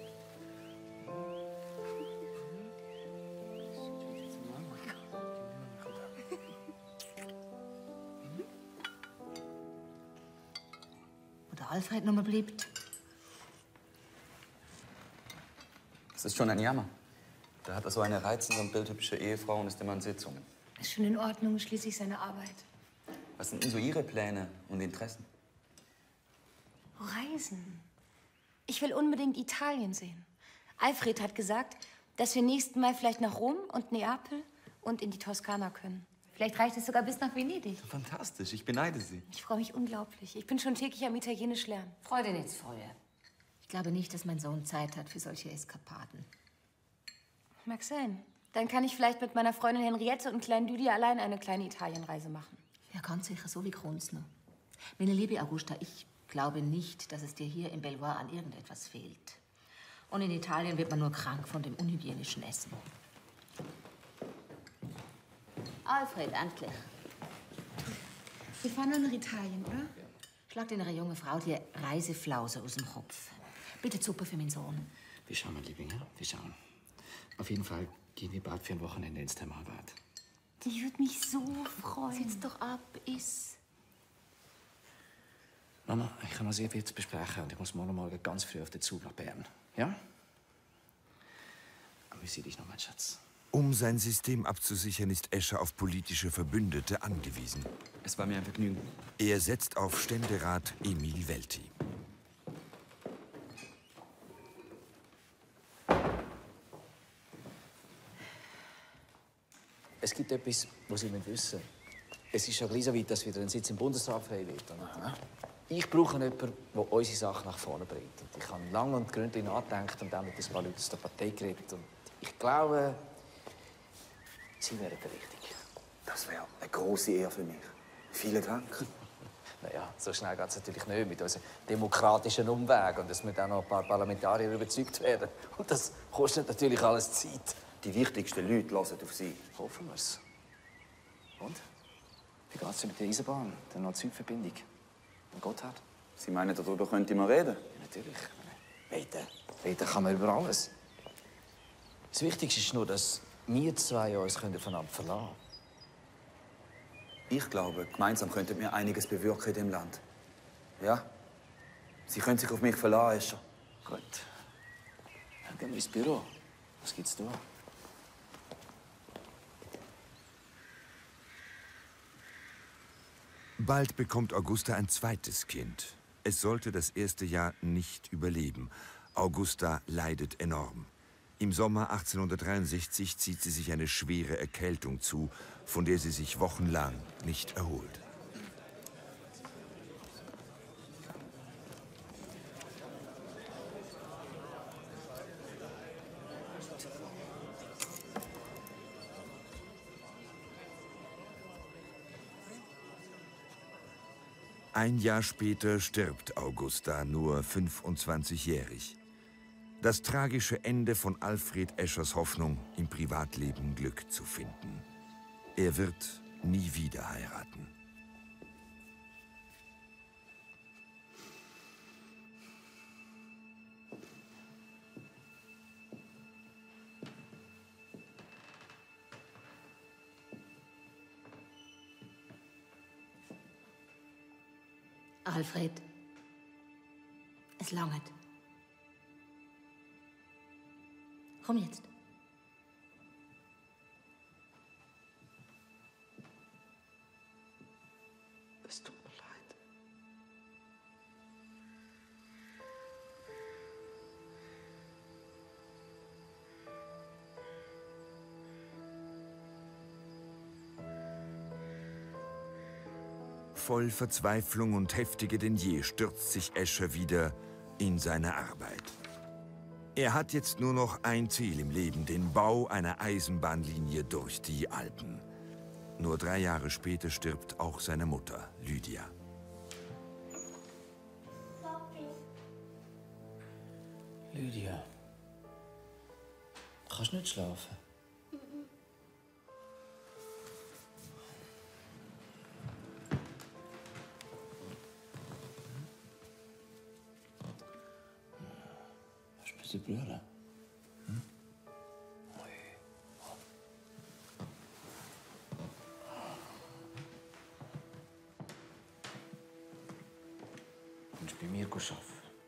Wo der Alfred noch mal bleibt. Es ist schon ein Jammer. Da hat er so eine reizende und bildhübsche Ehefrau und ist immer in Sitzungen. Ist schon in Ordnung, schließlich seine Arbeit. Was sind denn so Ihre Pläne und Interessen? Reisen. Ich will unbedingt Italien sehen. Alfred hat gesagt, dass wir nächsten Mal vielleicht nach Rom und Neapel und in die Toskana können. Vielleicht reicht es sogar bis nach Venedig. Fantastisch, ich beneide Sie. Ich freue mich unglaublich. Ich bin schon täglich am Italienisch lernen. Freude nichts, Freude. Ich glaube nicht, dass mein Sohn Zeit hat für solche Eskapaden. Mag sein. Dann kann ich vielleicht mit meiner Freundin Henriette und kleinen Lydia allein eine kleine Italienreise machen. Ja, ganz sicher, so wie Grunzner. Meine liebe Augusta, ich glaube nicht, dass es dir hier im Belvoir an irgendetwas fehlt. Und in Italien wird man nur krank von dem unhygienischen Essen. Alfred, endlich. Wir fahren nur nach Italien, oder? Schlag deiner junge Frau die Reiseflause aus dem Kopf. Bitte Suppe für meinen Sohn. Wir schauen, mein Liebling, ja? Wir schauen. Auf jeden Fall gehen wir bald für ein Wochenende ins Thermalbad. Ich würde mich so freuen. Sitz doch ab, iss. Mama, ich habe noch sehr viel zu besprechen und ich muss morgen ganz früh auf den Zug nach Bern. Ja? Aber ich sehe dich noch, mein Schatz. Um sein System abzusichern, ist Escher auf politische Verbündete angewiesen. Es war mir ein Vergnügen. Er setzt auf Ständerat Emil Welti. Es gibt etwas, was Sie wissen müssen. Es ist ja gleich so weit, dass wieder ein Sitz im Bundesrat frei wird. Ich brauche jemanden, der unsere Sache nach vorne bringt. Und ich habe lange und gründlich nachgedacht und auch mit ein paar Leuten aus der Partei geredet. Und ich glaube, Sie wären der Richtige. Das wäre eine große Ehre für mich. Vielen Dank. Naja, so schnell geht es natürlich nicht mit unserem demokratischen Umweg. Und es müssen auch noch ein paar Parlamentarier überzeugt werden. Und das kostet natürlich alles Zeit. Die wichtigsten Leute hören auf Sie. Hoffen wir es. Und? Wie geht's mit der Eisenbahn, der Nord-Süd-Verbindung? Und Gotthard? Sie meinen, darüber könnte man reden? Ja, natürlich. Reden kann man über alles. Das Wichtigste ist nur, dass wir zwei uns voneinander verlassen können. Ich glaube, gemeinsam könnten wir einiges bewirken in dem Land. Ja? Sie können sich auf mich verlassen, Escher. Gut. Dann gehen wir ins Büro. Was gibt's da? Bald bekommt Augusta ein zweites Kind. Es sollte das erste Jahr nicht überleben. Augusta leidet enorm. Im Sommer 1863 zieht sie sich eine schwere Erkältung zu, von der sie sich wochenlang nicht erholt. Ein Jahr später stirbt Augusta, nur 25-jährig. Das tragische Ende von Alfred Eschers Hoffnung, im Privatleben Glück zu finden. Er wird nie wieder heiraten. Alfred, es langt. Komm jetzt. Es tut mir leid. Voll Verzweiflung und heftiger denn je stürzt sich Escher wieder in seine Arbeit. Er hat jetzt nur noch ein Ziel im Leben, den Bau einer Eisenbahnlinie durch die Alpen. Nur 3 Jahre später stirbt auch seine Mutter, Lydia. Lydia, kannst du nicht schlafen? Hast du ein bisschen Brüder? Kannst du bei mir arbeiten?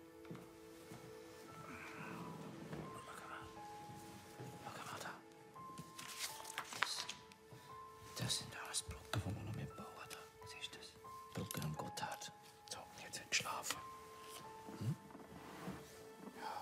Das sind alles Brücken, die wir noch mitbauen. Siehst du das? Brücken am Gotthard. So, jetzt wird schlafen. Hm? Ja.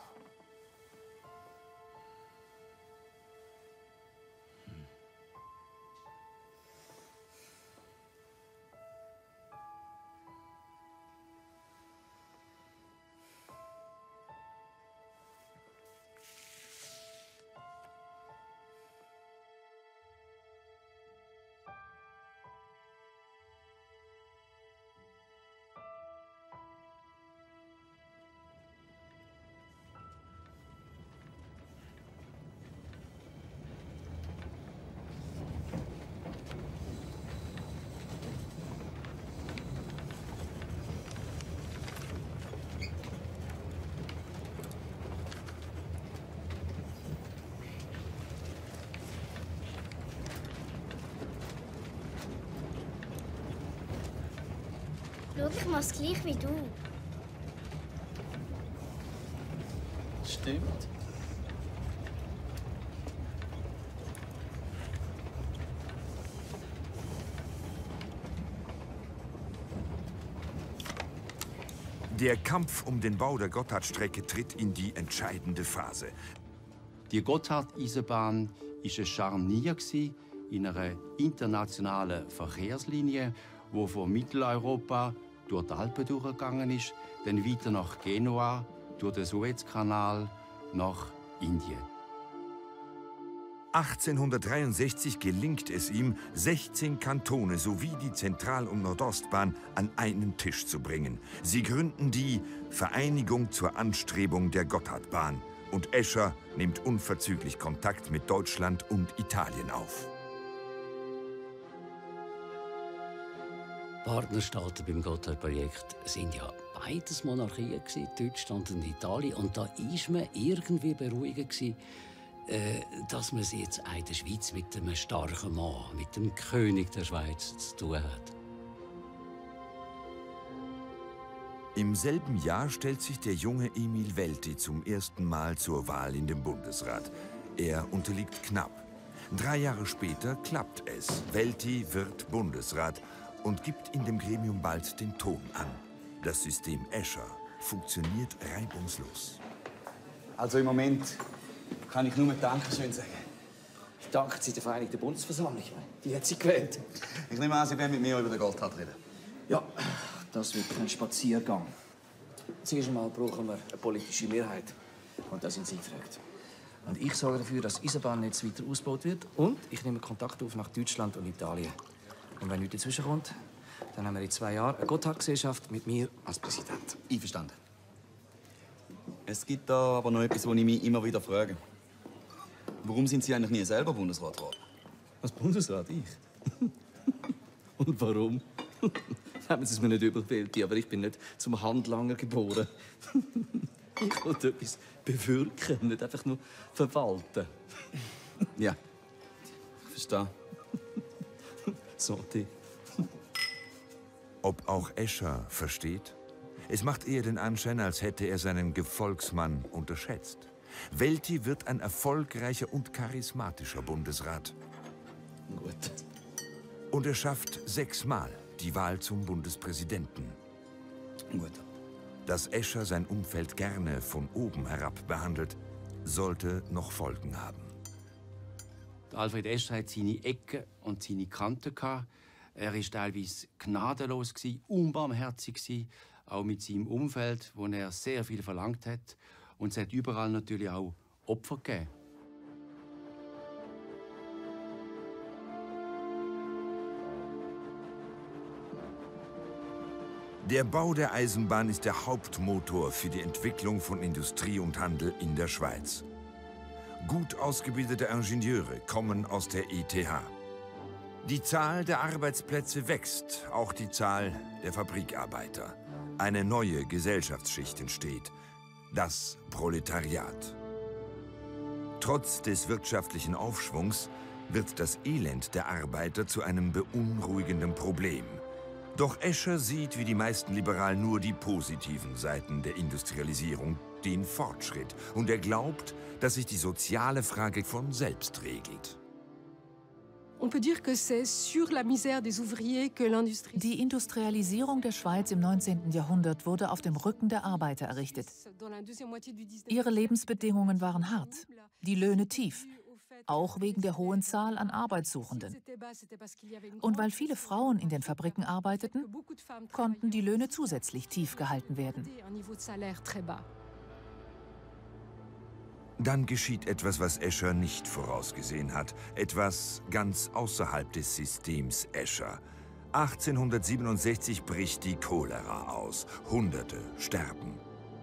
Schau, ich mach's gleich wie du. Stimmt. Der Kampf um den Bau der Gotthardstrecke tritt in die entscheidende Phase. Die Gotthard-Eisenbahn war ein Scharnier in einer internationalen Verkehrslinie, die von Mitteleuropa durch die Alpen durchgegangen ist, dann weiter nach Genua, durch den Suezkanal nach Indien. 1863 gelingt es ihm, 16 Kantone sowie die Zentral- und Nordostbahn an einen Tisch zu bringen. Sie gründen die Vereinigung zur Anstrebung der Gotthardbahn. Und Escher nimmt unverzüglich Kontakt mit Deutschland und Italien auf. Partnerstaaten beim Gotthard-Projekt sind ja beides Monarchien gewesen, Deutschland und Italien. Und da war man irgendwie beruhigt gewesen, dass man es jetzt auch in der Schweiz mit einem starken Mann, mit dem König der Schweiz zu tun hat. Im selben Jahr stellt sich der junge Emil Welti zum ersten Mal zur Wahl in den Bundesrat. Er unterliegt knapp. 3 Jahre später klappt es. Welti wird Bundesrat und gibt in dem Gremium bald den Ton an. Das System Escher funktioniert reibungslos. Also im Moment kann ich nur mit Dankeschön sagen. Danken Sie der Vereinigten Bundesversammlung. Die hat Sie gewählt. Ich nehme an, Sie werden mit mir über den Gotthard reden. Ja, das wird kein Spaziergang. Zuerst einmal brauchen wir eine politische Mehrheit. Und da sind Sie gefragt. Und ich sorge dafür, dass das Eisenbahnnetz weiter ausgebaut wird. Und ich nehme Kontakt auf nach Deutschland und Italien. Und wenn nichts dazwischen kommt, dann haben wir in 2 Jahren eine Gotthard-Gesellschaft mit mir als Präsident. Einverstanden. Es gibt da aber noch etwas, was ich mich immer wieder frage. Warum sind Sie eigentlich nie selber Bundesrat geworden? Als Bundesrat, ich? Und warum? Haben Sie es mir nicht überwältigt, aber ich bin nicht zum Handlanger geboren. Ich wollte etwas bewirken, nicht einfach nur verwalten. Ja, ich verstehe. Santé. Ob auch Escher versteht? Es macht eher den Anschein, als hätte er seinen Gefolgsmann unterschätzt. Welti wird ein erfolgreicher und charismatischer Bundesrat. Gut. Und er schafft 6-mal die Wahl zum Bundespräsidenten. Gut. Dass Escher sein Umfeld gerne von oben herab behandelt, sollte noch Folgen haben. Alfred Escher hat seine Ecken und seine Kanten gehabt. Er war teilweise gnadenlos, unbarmherzig, auch mit seinem Umfeld, wo er sehr viel verlangt hat. Und es hat überall natürlich auch Opfer gegeben. Der Bau der Eisenbahn ist der Hauptmotor für die Entwicklung von Industrie und Handel in der Schweiz. Gut ausgebildete Ingenieure kommen aus der ETH. Die Zahl der Arbeitsplätze wächst, auch die Zahl der Fabrikarbeiter. Eine neue Gesellschaftsschicht entsteht, das Proletariat. Trotz des wirtschaftlichen Aufschwungs wird das Elend der Arbeiter zu einem beunruhigenden Problem. Doch Escher sieht wie die meisten Liberalen nur die positiven Seiten der Industrialisierung, den Fortschritt. Und er glaubt, dass sich die soziale Frage von selbst regelt. Die Industrialisierung der Schweiz im 19. Jahrhundert wurde auf dem Rücken der Arbeiter errichtet. Ihre Lebensbedingungen waren hart, die Löhne tief, auch wegen der hohen Zahl an Arbeitssuchenden. Und weil viele Frauen in den Fabriken arbeiteten, konnten die Löhne zusätzlich tief gehalten werden. Dann geschieht etwas, was Escher nicht vorausgesehen hat. Etwas ganz außerhalb des Systems Escher. 1867 bricht die Cholera aus. Hunderte sterben.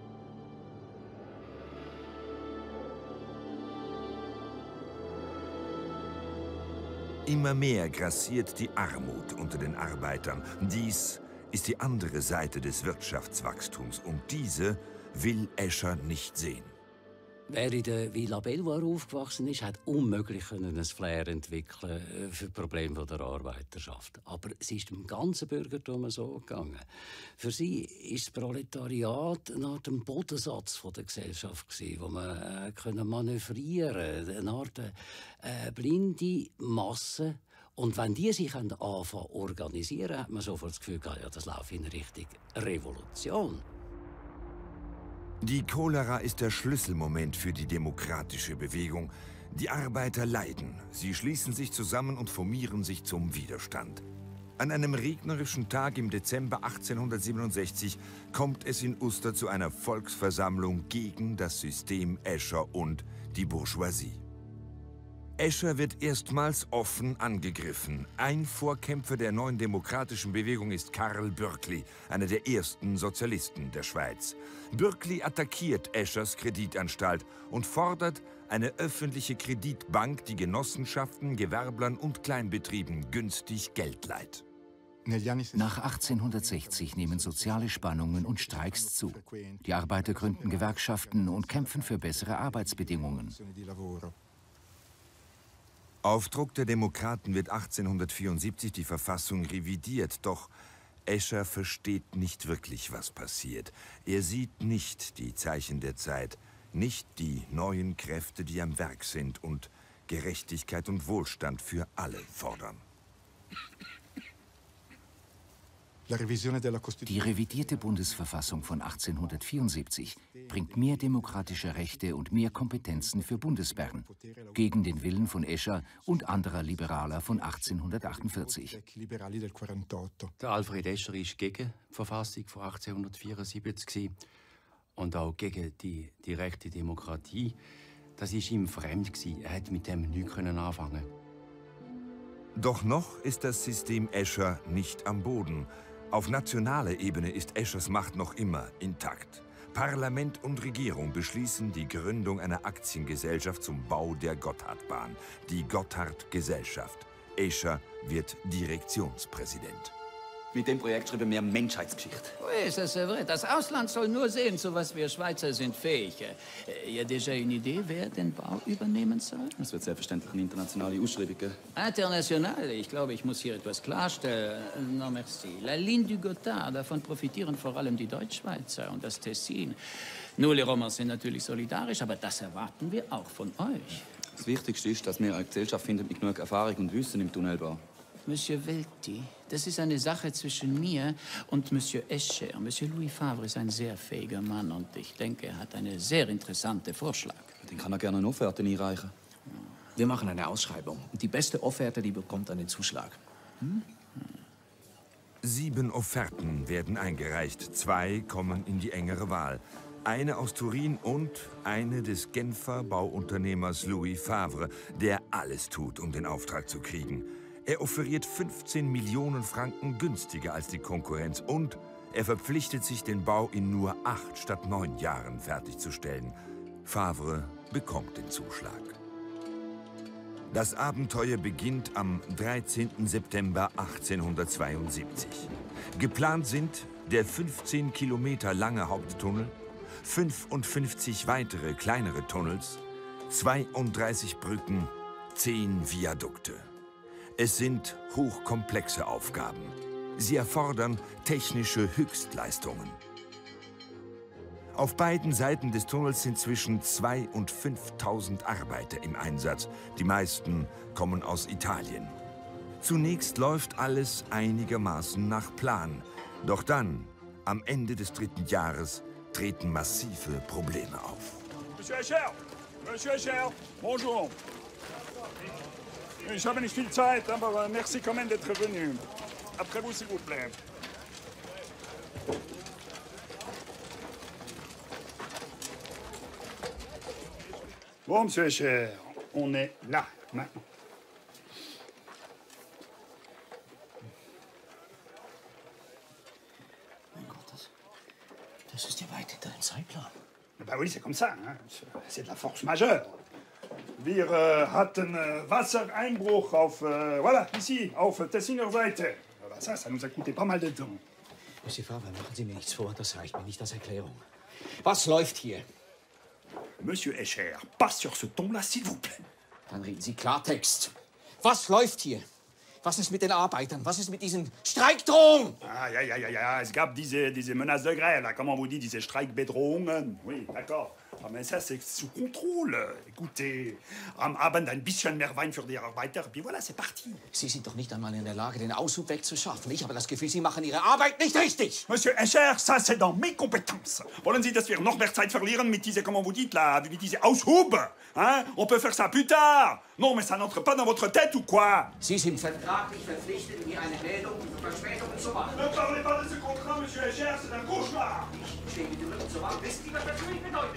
Immer mehr grassiert die Armut unter den Arbeitern. Dies ist die andere Seite des Wirtschaftswachstums. Und diese will Escher nicht sehen. Wer in der Villa Belvoir aufgewachsen ist, hat unmöglich ein Flair entwickeln für die Probleme der Arbeiterschaft. Aber es ist dem ganzen Bürgertum so gegangen. Für sie ist das Proletariat nach dem Bodensatz der Gesellschaft, wo man manövrieren konnte, eine Art blinde Masse. Und wenn die sich anfangen zu organisieren, hat man sofort das Gefühl, ja, das läuft in Richtung Revolution. Die Cholera ist der Schlüsselmoment für die demokratische Bewegung. Die Arbeiter leiden. Sie schließen sich zusammen und formieren sich zum Widerstand. An einem regnerischen Tag im Dezember 1867 kommt es in Uster zu einer Volksversammlung gegen das System Escher und die Bourgeoisie. Escher wird erstmals offen angegriffen. Ein Vorkämpfer der neuen demokratischen Bewegung ist Karl Bürkli, einer der ersten Sozialisten der Schweiz. Bürkli attackiert Eschers Kreditanstalt und fordert eine öffentliche Kreditbank, die Genossenschaften, Gewerblern und Kleinbetrieben günstig Geld leiht. Nach 1860 nehmen soziale Spannungen und Streiks zu. Die Arbeiter gründen Gewerkschaften und kämpfen für bessere Arbeitsbedingungen. Auf Druck der Demokraten wird 1874 die Verfassung revidiert, doch Escher versteht nicht wirklich, was passiert. Er sieht nicht die Zeichen der Zeit, nicht die neuen Kräfte, die am Werk sind und Gerechtigkeit und Wohlstand für alle fordern. Die revidierte Bundesverfassung von 1874 bringt mehr demokratische Rechte und mehr Kompetenzen für Bundesbern, gegen den Willen von Escher und anderer Liberaler von 1848. Der Alfred Escher war gegen die Verfassung von 1874 und auch gegen die direkte Demokratie. Das war ihm fremd. Er konnte mit dem nichts anfangen. Doch noch ist das System Escher nicht am Boden. Auf nationaler Ebene ist Eschers Macht noch immer intakt. Parlament und Regierung beschließen die Gründung einer Aktiengesellschaft zum Bau der Gotthardbahn, die Gotthard-Gesellschaft. Escher wird Direktionspräsident. Mit dem Projekt schreiben wir Menschheitsgeschichte. Oui, ça c'est vrai. Das Ausland soll nur sehen, zu was wir Schweizer sind fähig. Il y a déjà une idée, wer den Bau übernehmen soll? Es wird selbstverständlich eine internationale Ausschreibung geben. International? Ich glaube, ich muss hier etwas klarstellen. Non, merci. La Ligne du Gotthard, davon profitieren vor allem die Deutschschweizer und das Tessin. Nur les Romans sind natürlich solidarisch, aber das erwarten wir auch von euch. Das Wichtigste ist, dass wir eine Gesellschaft finden mit genug Erfahrung und Wissen im Tunnelbau. Monsieur Welti, das ist eine Sache zwischen mir und Monsieur Escher. Monsieur Louis Favre ist ein sehr fähiger Mann und ich denke, er hat einen sehr interessanten Vorschlag. Den kann er gerne eine Offerte einreichen. Wir machen eine Ausschreibung. Die beste Offerte, die bekommt einen Zuschlag. 7 Offerten werden eingereicht. 2 kommen in die engere Wahl. Eine aus Turin und eine des Genfer Bauunternehmers Louis Favre, der alles tut, um den Auftrag zu kriegen. Er offeriert 15 Millionen Franken günstiger als die Konkurrenz und er verpflichtet sich, den Bau in nur 8 statt 9 Jahren fertigzustellen. Favre bekommt den Zuschlag. Das Abenteuer beginnt am 13. September 1872. Geplant sind der 15 Kilometer lange Haupttunnel, 55 weitere kleinere Tunnels, 32 Brücken, 10 Viadukte. Es sind hochkomplexe Aufgaben. Sie erfordern technische Höchstleistungen. Auf beiden Seiten des Tunnels sind zwischen 2.000 und 5.000 Arbeiter im Einsatz. Die meisten kommen aus Italien. Zunächst läuft alles einigermaßen nach Plan. Doch dann, am Ende des 3. Jahres, treten massive Probleme auf. Monsieur Escher, bonjour. Ich habe nicht viel Zeit, aber merci quand même d'être venu. Après vous, s'il vous plaît. Bon, Monsieur Escher, on est là, maintenant. Mein Gott, das ist ja weit hinter dem Zeitplan. Bah oui, c'est comme ça, hein. C'est de la force majeure. Wir hatten Wassereinbruch auf, voilà, ici, auf Tessiner Seite. Ça nous a coûté pas mal de temps. Monsieur Favre, machen Sie mir nichts vor, das reicht mir nicht als Erklärung. Was läuft hier? Monsieur Escher, pas sur ce ton-là, s'il vous plaît. Dann reden Sie Klartext. Was läuft hier? Was ist mit den Arbeitern? Was ist mit diesen Streikdrohungen? Ah, ja, es gab diese menaces de grève, là, comment vous dites, diese Streikbedrohungen. Oui, d'accord. Ah, mais ça, c'est sous contrôle. Écoutez, am Abend ein bisschen mehr Wein für die Arbeiter, puis voilà, c'est parti. Sie sind doch nicht einmal in der Lage, den Aushub wegzuschaffen. Ich habe das Gefühl, Sie machen Ihre Arbeit nicht richtig. Monsieur Escher, ça, c'est dans mes compétences. Wollen Sie, dass wir noch mehr Zeit verlieren mit diese, comment vous dites, là, mit diese Aushub? Hein? On peut faire ça plus tard. Non, mais ça n'entre pas dans votre tête ou quoi? Sie sind vertraglich verpflichtet, mir eine Meldung über Verspätungen zu machen. Ne parlez pas de ce contrat, Monsieur Escher, c'est un cauchemar. Ich stehe mit dem Rücken zur Wand. Wissen Sie, was das für mich bedeutet?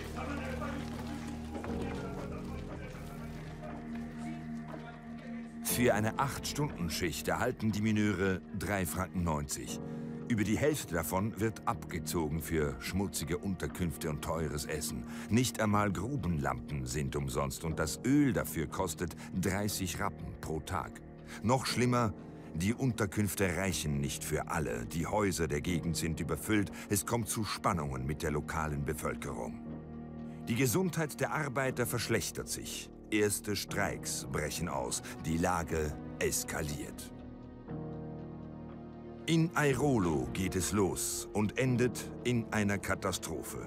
Für eine 8-Stunden-Schicht erhalten die Mineure 3,90 Franken. Über die Hälfte davon wird abgezogen für schmutzige Unterkünfte und teures Essen. Nicht einmal Grubenlampen sind umsonst und das Öl dafür kostet 30 Rappen pro Tag. Noch schlimmer, die Unterkünfte reichen nicht für alle. Die Häuser der Gegend sind überfüllt. Es kommt zu Spannungen mit der lokalen Bevölkerung. Die Gesundheit der Arbeiter verschlechtert sich. Erste Streiks brechen aus. Die Lage eskaliert. In Airolo geht es los und endet in einer Katastrophe.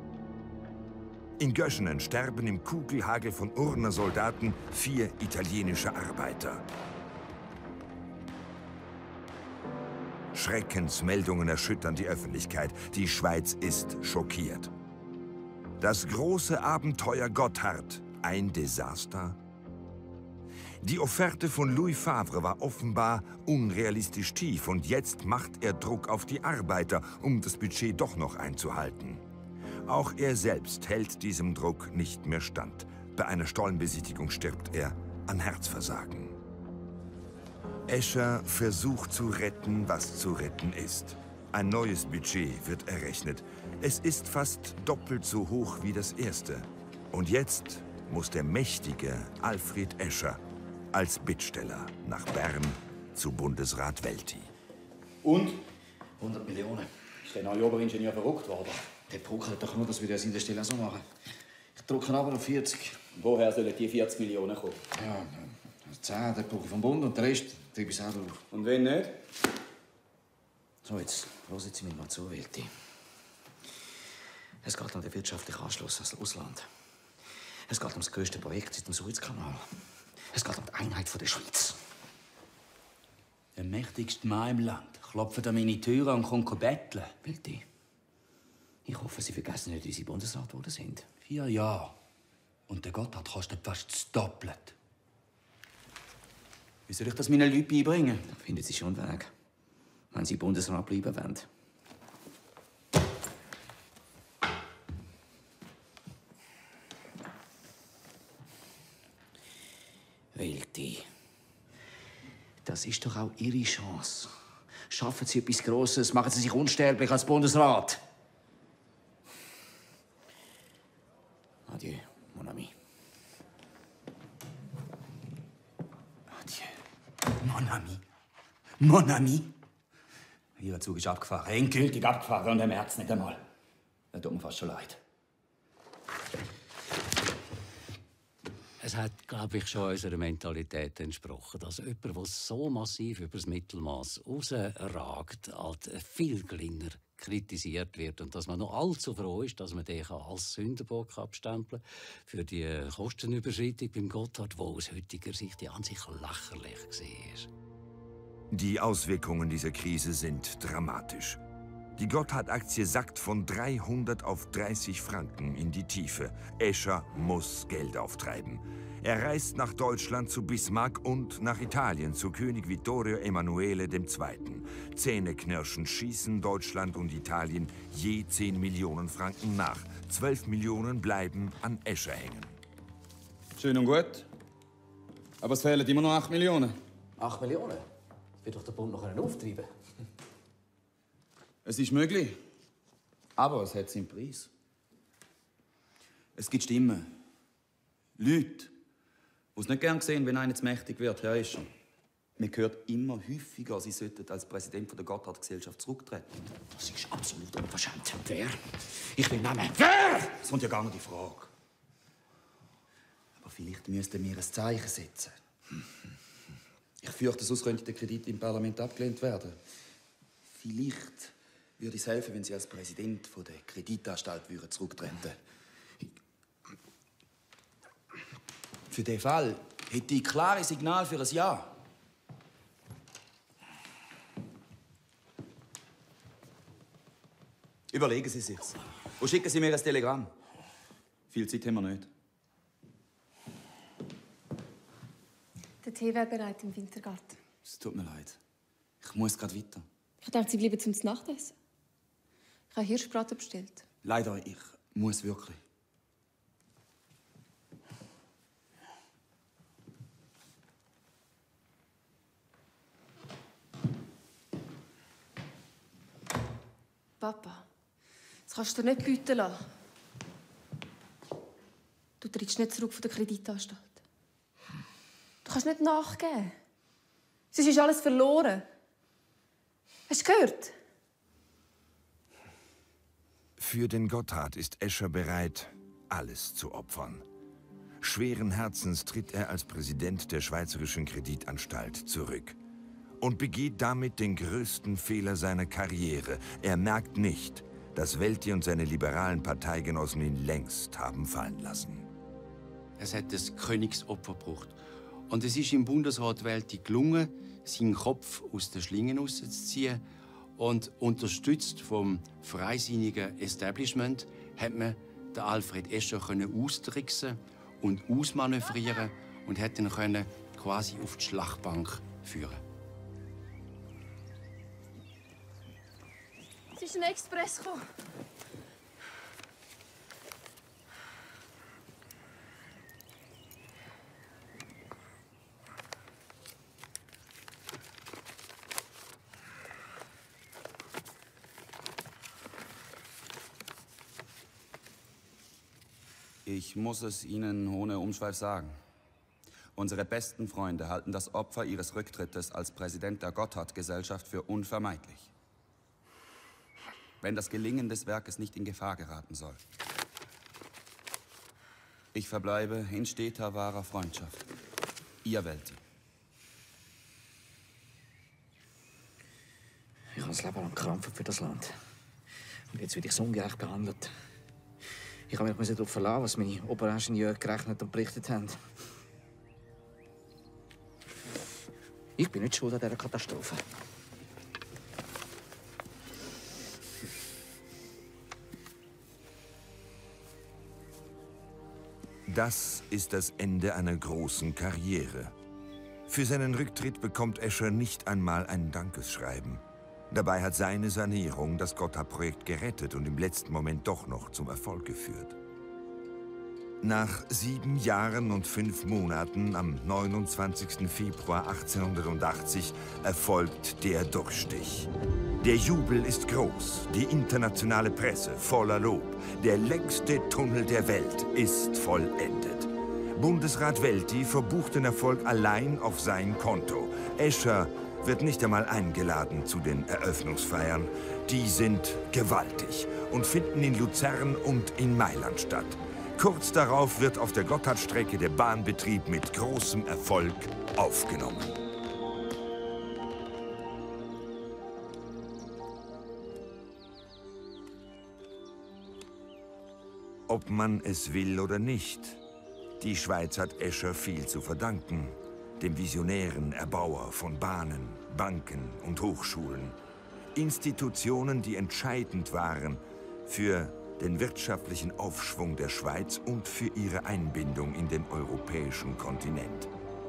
In Göschenen sterben im Kugelhagel von Urner Soldaten 4 italienische Arbeiter. Schreckensmeldungen erschüttern die Öffentlichkeit. Die Schweiz ist schockiert. Das große Abenteuer Gotthard, ein Desaster? Die Offerte von Louis Favre war offenbar unrealistisch tief und jetzt macht er Druck auf die Arbeiter, um das Budget doch noch einzuhalten. Auch er selbst hält diesem Druck nicht mehr stand. Bei einer Stollenbesichtigung stirbt er an Herzversagen. Escher versucht zu retten, was zu retten ist. Ein neues Budget wird errechnet. Es ist fast doppelt so hoch wie das erste. Und jetzt muss der mächtige Alfred Escher als Bittsteller nach Bern zu Bundesrat Welti. Und? 100 Millionen. Ist der neue Oberingenieur verrückt worden? Der pokert doch nur, dass wir das in der Stelle so machen. Ich drücke aber auf 40. Woher sollen die 40 Millionen kommen? Ja, 10, der brauche ich vom Bund und den Rest treibe ich selber auf. Und wenn nicht? So, jetzt hören Sie mir mal zu, Welti. Es geht um den wirtschaftlichen Anschluss ans Ausland. Es geht um das grösste Projekt seit dem Suezkanal. Es geht um die Einheit der Schweiz. Der mächtigste Mann im Land klopft an meine Tür und kommt betteln. Welti, ich hoffe, Sie vergessen nicht, wie Sie Bundesrat geworden sind. 4 Jahre. Und der Gotthard kostet fast das Doppelte. Wie soll ich das meinen Leuten beibringen? Da finden Sie schon einen Weg, wenn Sie Bundesrat bleiben wollen. Welti, das ist doch auch Ihre Chance. Schaffen Sie etwas Grosses, machen Sie sich unsterblich als Bundesrat. Adieu, mon ami. Adieu, mon ami. Mon ami? Ihr Zug ist abgefahren, endgültig abgefahren und im Herz nicht einmal. Das tut mir fast schon leid. Es hat, glaube ich, schon unserer Mentalität entsprochen, dass jemand, der so massiv über das Mittelmaß rausragt, halt viel geringer kritisiert wird und dass man noch allzu froh ist, dass man den als Sündenbock abstempeln kann für die Kostenüberschreitung beim Gotthard, die aus heutiger Sicht an sich lächerlich war. Die Auswirkungen dieser Krise sind dramatisch. Die Gotthard-Aktie sackt von 300 auf 30 Franken in die Tiefe. Escher muss Geld auftreiben. Er reist nach Deutschland zu Bismarck und nach Italien zu König Vittorio Emanuele II. Zähneknirschend schießen Deutschland und Italien je 10 Millionen Franken nach. 12 Millionen bleiben an Escher hängen. Schön und gut. Aber es fehlen immer noch 8 Millionen. 8 Millionen? Wird doch der Bund noch auftreiben. Es ist möglich. Aber es hat seinen Preis. Es gibt Stimmen. Leute, die es nicht gern sehen, wenn einer zu mächtig wird, Herr Escher. Man hört immer häufiger, Sie sollten als Präsident der Gotthard-Gesellschaft zurücktreten. Das ist absolut unverschämt. Wer? Ich will Namen. Wer? Das kommt ja gar nicht in Frage. Aber vielleicht müssten wir ein Zeichen setzen. Ich fürchte, sonst könnte der Kredit im Parlament abgelehnt werden. Vielleicht würde es helfen, wenn Sie als Präsident der Kreditanstalt zurücktreten würden. Für diesen Fall hätte ich klare Signal für ein Ja. Überlegen Sie sich's. Und schicken Sie mir ein Telegramm. Viel Zeit haben wir nicht. Der Tee wäre bereit im Wintergarten. Es tut mir leid. Ich muss gerade weiter. Ich dachte, Sie bleiben zum Nachtessen. Ich habe Hirschbraten bestellt. Leider, ich muss wirklich. Papa, das kannst du dir nicht bieten lassen. Du trittst nicht zurück von der Kreditanstalt. Du kannst nicht nachgeben. Sonst ist alles verloren. Hast du gehört? Für den Gotthard ist Escher bereit, alles zu opfern. Schweren Herzens tritt er als Präsident der Schweizerischen Kreditanstalt zurück und begeht damit den größten Fehler seiner Karriere. Er merkt nicht, dass Welti und seine liberalen Parteigenossen ihn längst haben fallen lassen. Es hat das Königsopfer gebraucht. Und es ist im Bundesrat Welti gelungen, seinen Kopf aus den Schlingen rauszuziehen Und unterstützt vom freisinnigen Establishment hat man den Alfred Escher austricksen und ausmanövrieren und hat ihn quasi auf die Schlachtbank führen. Es ist ein Express gekommen. Ich muss es Ihnen ohne Umschweif sagen. Unsere besten Freunde halten das Opfer Ihres Rücktrittes als Präsident der Gotthard-Gesellschaft für unvermeidlich. Wenn das Gelingen des Werkes nicht in Gefahr geraten soll. Ich verbleibe in steter wahrer Freundschaft. Ihr Welti. Ich habe das Leben lang gekrampft für das Land. Und jetzt werde ich so ungerecht behandelt. Ich habe mich darauf verlassen, was meine Oberingenieure gerechnet und berichtet haben. Ich bin nicht schuld an dieser Katastrophe. Das ist das Ende einer großen Karriere. Für seinen Rücktritt bekommt Escher nicht einmal ein Dankesschreiben. Dabei hat seine Sanierung das Gotthard-Projekt gerettet und im letzten Moment doch noch zum Erfolg geführt. Nach 7 Jahren und 5 Monaten, am 29. Februar 1880, erfolgt der Durchstich. Der Jubel ist groß, die internationale Presse voller Lob. Der längste Tunnel der Welt ist vollendet. Bundesrat Welti verbucht den Erfolg allein auf sein Konto. Escher wird nicht einmal eingeladen zu den Eröffnungsfeiern. Die sind gewaltig und finden in Luzern und in Mailand statt. Kurz darauf wird auf der Gotthardstrecke der Bahnbetrieb mit großem Erfolg aufgenommen. Ob man es will oder nicht, die Schweiz hat Escher viel zu verdanken. Dem visionären Erbauer von Bahnen, Banken und Hochschulen. Institutionen, die entscheidend waren für den wirtschaftlichen Aufschwung der Schweiz und für ihre Einbindung in den europäischen Kontinent.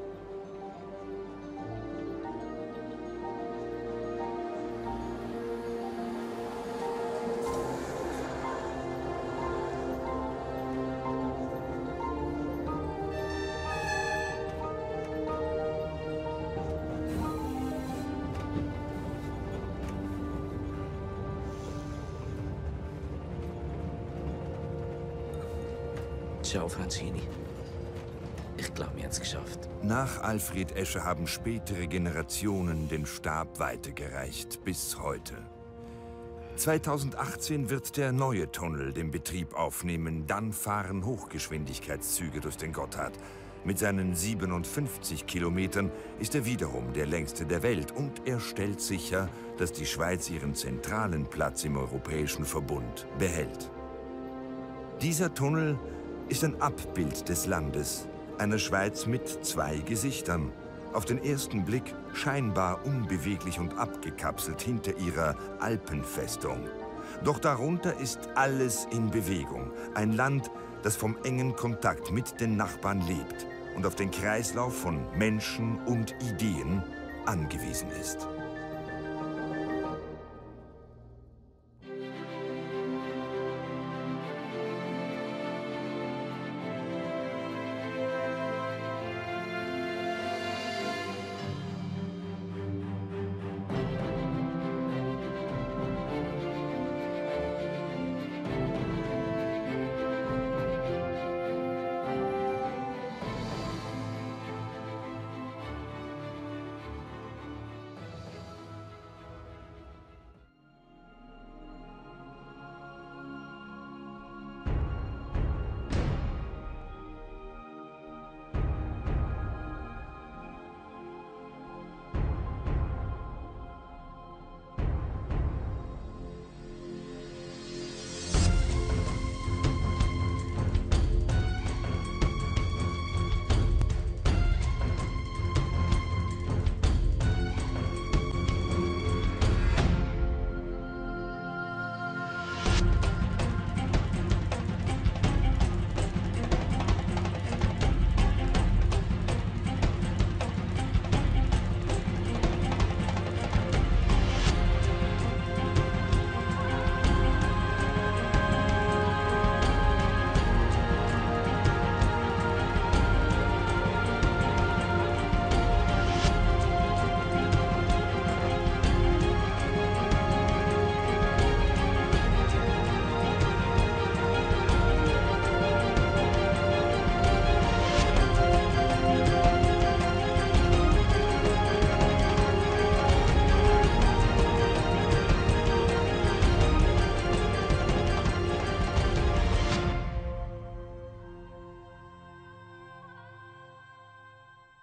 Ciao, Franzini. Ich glaube, wir haben es geschafft. Nach Alfred Escher haben spätere Generationen den Stab weitergereicht, bis heute. 2018 wird der neue Tunnel den Betrieb aufnehmen. Dann fahren Hochgeschwindigkeitszüge durch den Gotthard. Mit seinen 57 Kilometern ist er wiederum der längste der Welt. Und er stellt sicher, dass die Schweiz ihren zentralen Platz im Europäischen Verbund behält. Dieser Tunnel ist ein Abbild des Landes, einer Schweiz mit 2 Gesichtern. Auf den ersten Blick scheinbar unbeweglich und abgekapselt hinter ihrer Alpenfestung. Doch darunter ist alles in Bewegung. Ein Land, das vom engen Kontakt mit den Nachbarn lebt und auf den Kreislauf von Menschen und Ideen angewiesen ist.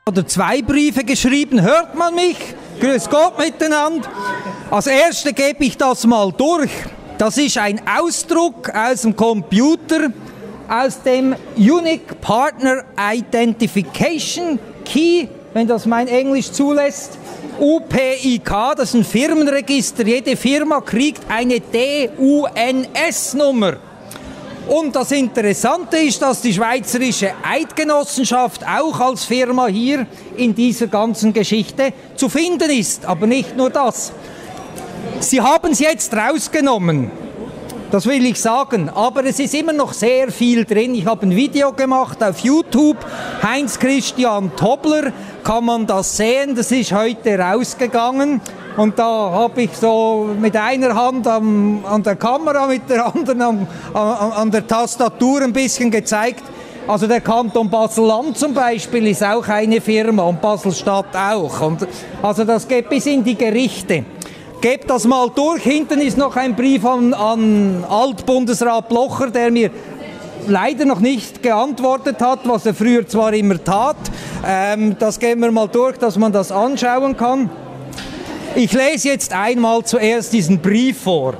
oder 2 Briefe geschrieben. Hört man mich? Grüß Gott miteinander. Als Erste gebe ich das mal durch. Das ist ein Ausdruck aus dem Computer, aus dem Unique Partner Identification Key, wenn das mein Englisch zulässt. UPIK, das ist ein Firmenregister. Jede Firma kriegt eine DUNS-Nummer. Und das Interessante ist, dass die Schweizerische Eidgenossenschaft auch als Firma hier in dieser ganzen Geschichte zu finden ist. Aber nicht nur das. Sie haben es jetzt rausgenommen. Das will ich sagen. Aber es ist immer noch sehr viel drin. Ich habe ein Video gemacht auf YouTube. Heinz-Christian Tobler, kann man das sehen. Das ist heute rausgegangen. Und da habe ich so mit einer Hand an der Kamera, mit der anderen an der Tastatur ein bisschen gezeigt. Also der Kanton Basel-Land zum Beispiel ist auch eine Firma und Basel-Stadt auch. Und also das geht bis in die Gerichte. Gebt das mal durch. Hinten ist noch ein Brief an Altbundesrat Blocher, der mir leider noch nicht geantwortet hat, was er früher zwar immer tat. Das gehen wir mal durch, dass man das anschauen kann. Ich lese jetzt einmal zuerst diesen Brief vor.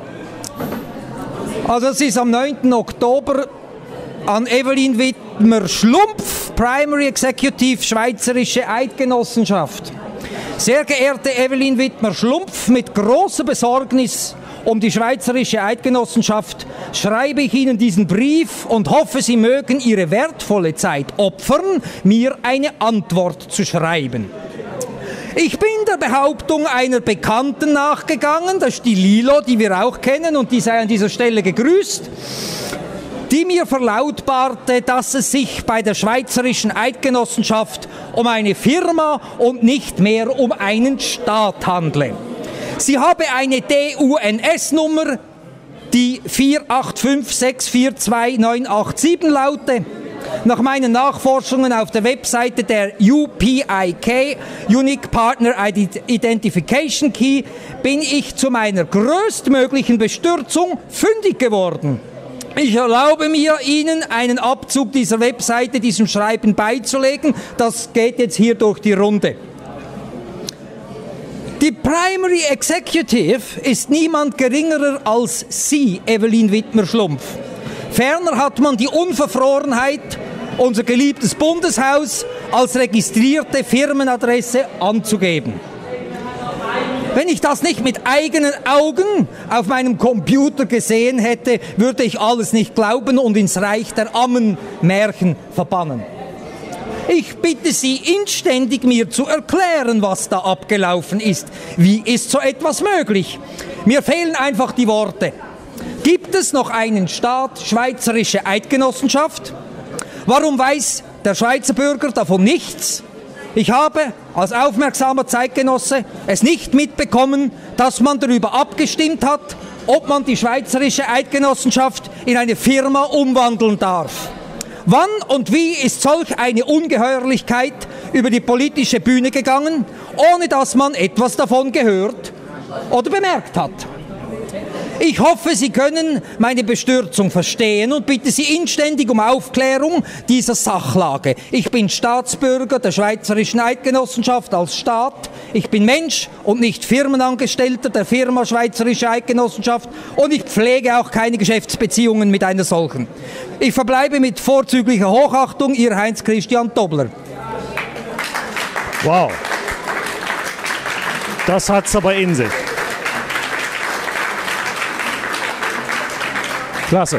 Also es ist am 9. Oktober an Evelyn Wittmer-Schlumpf, Primary Executive Schweizerische Eidgenossenschaft. Sehr geehrte Evelyn Wittmer-Schlumpf, mit großer Besorgnis um die Schweizerische Eidgenossenschaft schreibe ich Ihnen diesen Brief und hoffe, Sie mögen Ihre wertvolle Zeit opfern, mir eine Antwort zu schreiben. Ich bin der Behauptung einer Bekannten nachgegangen, das ist die Lilo, die wir auch kennen und die sei an dieser Stelle gegrüßt, die mir verlautbarte, dass es sich bei der Schweizerischen Eidgenossenschaft um eine Firma und nicht mehr um einen Staat handle. Sie habe eine DUNS-Nummer, die 485642987 laute. Nach meinen Nachforschungen auf der Webseite der UPIK, Unique Partner Identification Key, bin ich zu meiner größtmöglichen Bestürzung fündig geworden. Ich erlaube mir, Ihnen einen Abzug dieser Webseite, diesem Schreiben beizulegen. Das geht jetzt hier durch die Runde. Die Primary Executive ist niemand geringerer als Sie, Evelyn Wittmer-Schlumpf. Ferner hat man die Unverfrorenheit, unser geliebtes Bundeshaus als registrierte Firmenadresse anzugeben. Wenn ich das nicht mit eigenen Augen auf meinem Computer gesehen hätte, würde ich alles nicht glauben und ins Reich der Ammenmärchen verbannen. Ich bitte Sie inständig, mir zu erklären, was da abgelaufen ist. Wie ist so etwas möglich? Mir fehlen einfach die Worte. Gibt es noch einen Staat, Schweizerische Eidgenossenschaft? Warum weiß der Schweizer Bürger davon nichts? Ich habe als aufmerksamer Zeitgenosse es nicht mitbekommen, dass man darüber abgestimmt hat, ob man die Schweizerische Eidgenossenschaft in eine Firma umwandeln darf. Wann und wie ist solch eine Ungeheuerlichkeit über die politische Bühne gegangen, ohne dass man etwas davon gehört oder bemerkt hat? Ich hoffe, Sie können meine Bestürzung verstehen und bitte Sie inständig um Aufklärung dieser Sachlage. Ich bin Staatsbürger der Schweizerischen Eidgenossenschaft als Staat. Ich bin Mensch und nicht Firmenangestellter der Firma Schweizerische Eidgenossenschaft und ich pflege auch keine Geschäftsbeziehungen mit einer solchen. Ich verbleibe mit vorzüglicher Hochachtung, Ihr Heinz-Christian Tobler. Wow. Das hat's aber in sich. Klasse.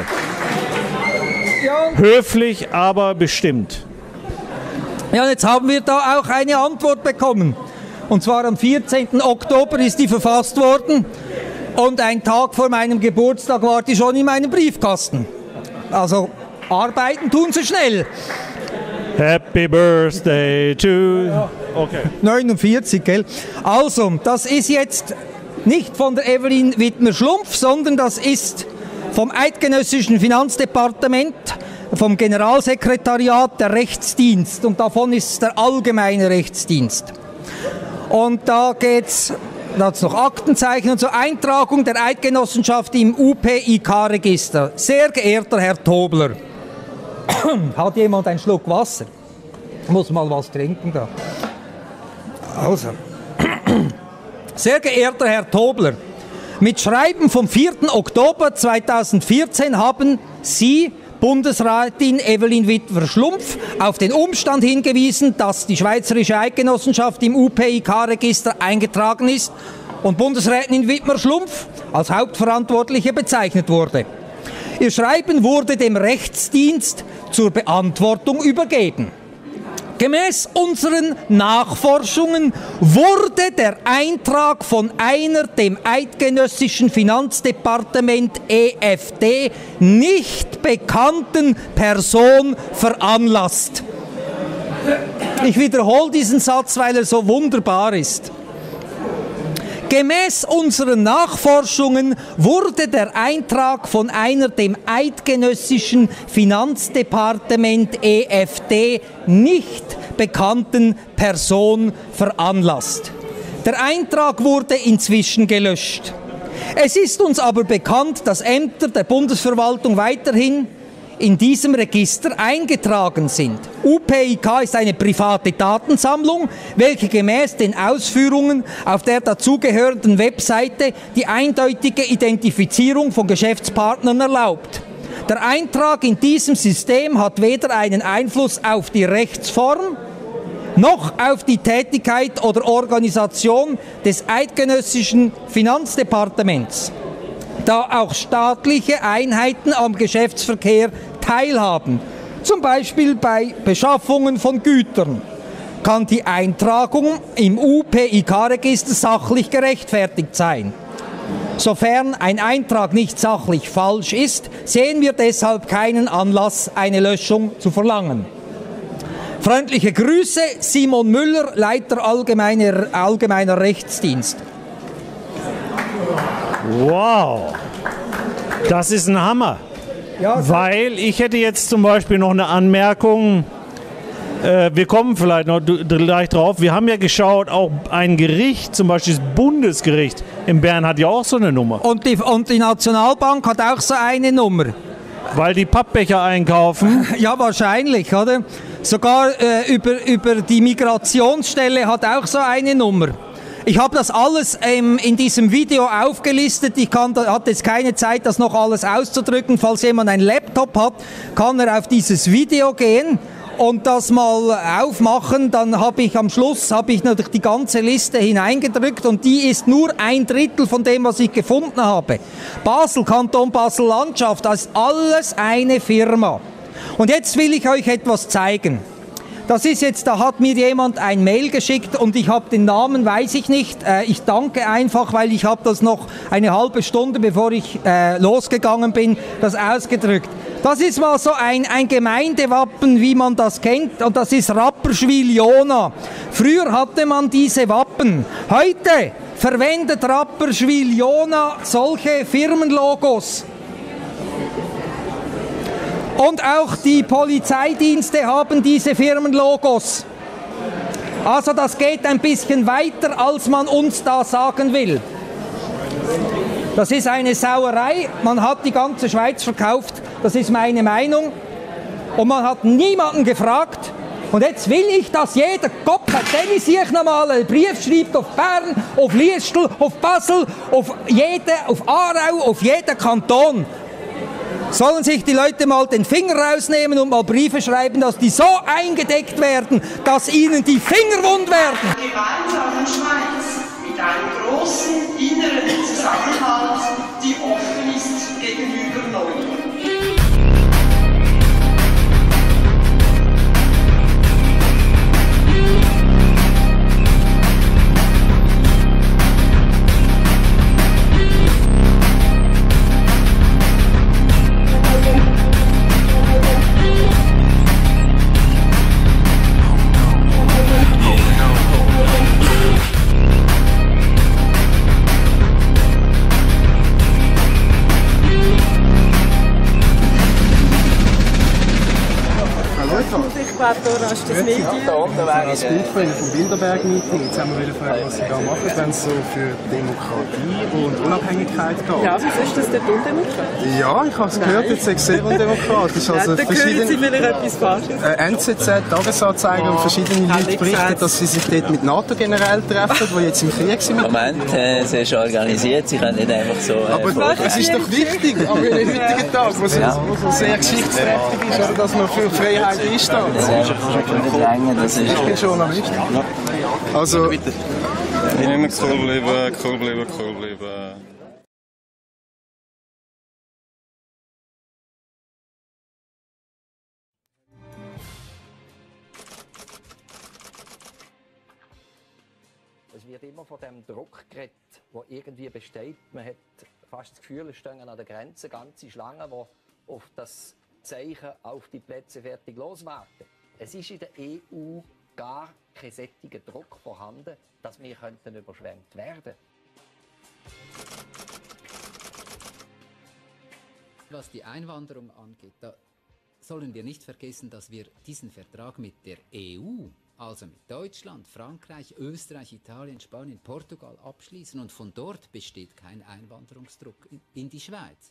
Höflich, aber bestimmt. Ja, jetzt haben wir da auch eine Antwort bekommen. Und zwar am 14. Oktober ist die verfasst worden. Und ein Tag vor meinem Geburtstag war die schon in meinem Briefkasten. Also, arbeiten tun Sie schnell. Happy Birthday to... Okay. 49, gell? Also, das ist jetzt nicht von der Evelyn Wittmer-Schlumpf, sondern das ist vom Eidgenössischen Finanzdepartement, vom Generalsekretariat der Rechtsdienst und davon ist der allgemeine Rechtsdienst. Und da geht's, da hat's noch Aktenzeichen und so, Eintragung der Eidgenossenschaft im UPIK-Register. Sehr geehrter Herr Tobler, hat jemand einen Schluck Wasser? Ich muss mal was trinken da. Also. Sehr geehrter Herr Tobler, mit Schreiben vom 4. Oktober 2014 haben Sie, Bundesrätin Evelyn Wittmer-Schlumpf, auf den Umstand hingewiesen, dass die Schweizerische Eidgenossenschaft im UPIK-Register eingetragen ist und Bundesrätin Wittmer-Schlumpf als Hauptverantwortliche bezeichnet wurde. Ihr Schreiben wurde dem Rechtsdienst zur Beantwortung übergeben. Gemäß unseren Nachforschungen wurde der Eintrag von einer dem eidgenössischen Finanzdepartement EFD nicht bekannten Person veranlasst. Ich wiederhole diesen Satz, weil er so wunderbar ist. Gemäß unseren Nachforschungen wurde der Eintrag von einer dem eidgenössischen Finanzdepartement EFD nicht bekannten Person veranlasst. Der Eintrag wurde inzwischen gelöscht. Es ist uns aber bekannt, dass Ämter der Bundesverwaltung weiterhin in diesem Register eingetragen sind. UPIK ist eine private Datensammlung, welche gemäß den Ausführungen auf der dazugehörenden Webseite die eindeutige Identifizierung von Geschäftspartnern erlaubt. Der Eintrag in diesem System hat weder einen Einfluss auf die Rechtsform noch auf die Tätigkeit oder Organisation des eidgenössischen Finanzdepartements. Da auch staatliche Einheiten am Geschäftsverkehr teilhaben, zum Beispiel bei Beschaffungen von Gütern, kann die Eintragung im UPIK-Register sachlich gerechtfertigt sein. Sofern ein Eintrag nicht sachlich falsch ist, sehen wir deshalb keinen Anlass, eine Löschung zu verlangen. Freundliche Grüße, Simon Müller, Leiter Allgemeiner Rechtsdienst. Wow, das ist ein Hammer. Ja, weil ich hätte jetzt zum Beispiel noch eine Anmerkung, wir kommen vielleicht noch gleich drauf, wir haben ja geschaut, auch ein Gericht, zum Beispiel das Bundesgericht in Bern hat ja auch so eine Nummer. Und die Nationalbank hat auch so eine Nummer. Weil die Pappbecher einkaufen? Ja, wahrscheinlich, oder? Sogar über die Migrationsstelle hat auch so eine Nummer. Ich habe das alles in diesem Video aufgelistet. Ich hatte jetzt keine Zeit, das noch alles auszudrücken. Falls jemand einen Laptop hat, kann er auf dieses Video gehen und das mal aufmachen. Dann habe ich am Schluss natürlich die ganze Liste hineingedrückt und die ist nur 1/3 von dem, was ich gefunden habe. Basel, Kanton Basel-Landschaft, das ist alles eine Firma. Und jetzt will ich euch etwas zeigen. Das ist jetzt, da hat mir jemand ein Mail geschickt und ich habe den Namen, weiß ich nicht. Ich danke einfach, weil ich habe das noch eine halbe Stunde, bevor ich losgegangen bin, das ausgedrückt. Das ist mal so ein Gemeindewappen, wie man das kennt, und das ist Rapperswil-Jona. Früher hatte man diese Wappen. Heute verwendet Rapperswil-Jona solche Firmenlogos. Und auch die Polizeidienste haben diese Firmenlogos. Also das geht ein bisschen weiter, als man uns da sagen will. Das ist eine Sauerei. Man hat die ganze Schweiz verkauft. Das ist meine Meinung. Und man hat niemanden gefragt. Und jetzt will ich, dass jeder Kopf, wenn ich sich nochmal einen Brief schreibt auf Bern, auf Liestel, auf Basel, auf Aarau, auf jeden Kanton. Sollen sich die Leute mal den Finger rausnehmen und mal Briefe schreiben, dass die so eingedeckt werden, dass ihnen die Finger wund werden. Eine gemeinsame Schweiz mit einem großen inneren Zusammenhalt, die offen ist gegenüber Neuem. Demonstrator, hast du das Medium? Als Bildfreund vom Bilderberg-Meeting, jetzt haben wir fragen, was Sie da machen, wenn es so für Demokratie und Unabhängigkeit geht. Ja, wieso ist das dort undemokratisch? Ja, ich habe es gehört, jetzt ist es sehr undemokratisch. Also da hören Sie vielleicht etwas Falsches. NZZ, Tagesanzeiger und verschiedene Leute berichten, dass sie sich dort mit NATO-Generälen treffen, die jetzt im Krieg sind. Moment, sie ist organisiert, sie können nicht einfach so... aber es ist doch wichtig, aber in den heutigen Tag, wo es sehr geschichtsträchtig ist, oder, dass man für Freiheit einsteht. Ich bin Journalist. Also... Ich nehme cool bleiben. Es wird immer von dem Druck geredet, der irgendwie besteht. Man hat fast das Gefühl, es stehen an der Grenze ganze Schlangen, die auf das Zeichen auf die Plätze fertig loswarten. Es ist in der EU gar kein solcher Druck vorhanden, dass wir überschwemmt werden könnten. Was die Einwanderung angeht, da sollen wir nicht vergessen, dass wir diesen Vertrag mit der EU, also mit Deutschland, Frankreich, Österreich, Italien, Spanien, Portugal abschließen und von dort besteht kein Einwanderungsdruck in die Schweiz.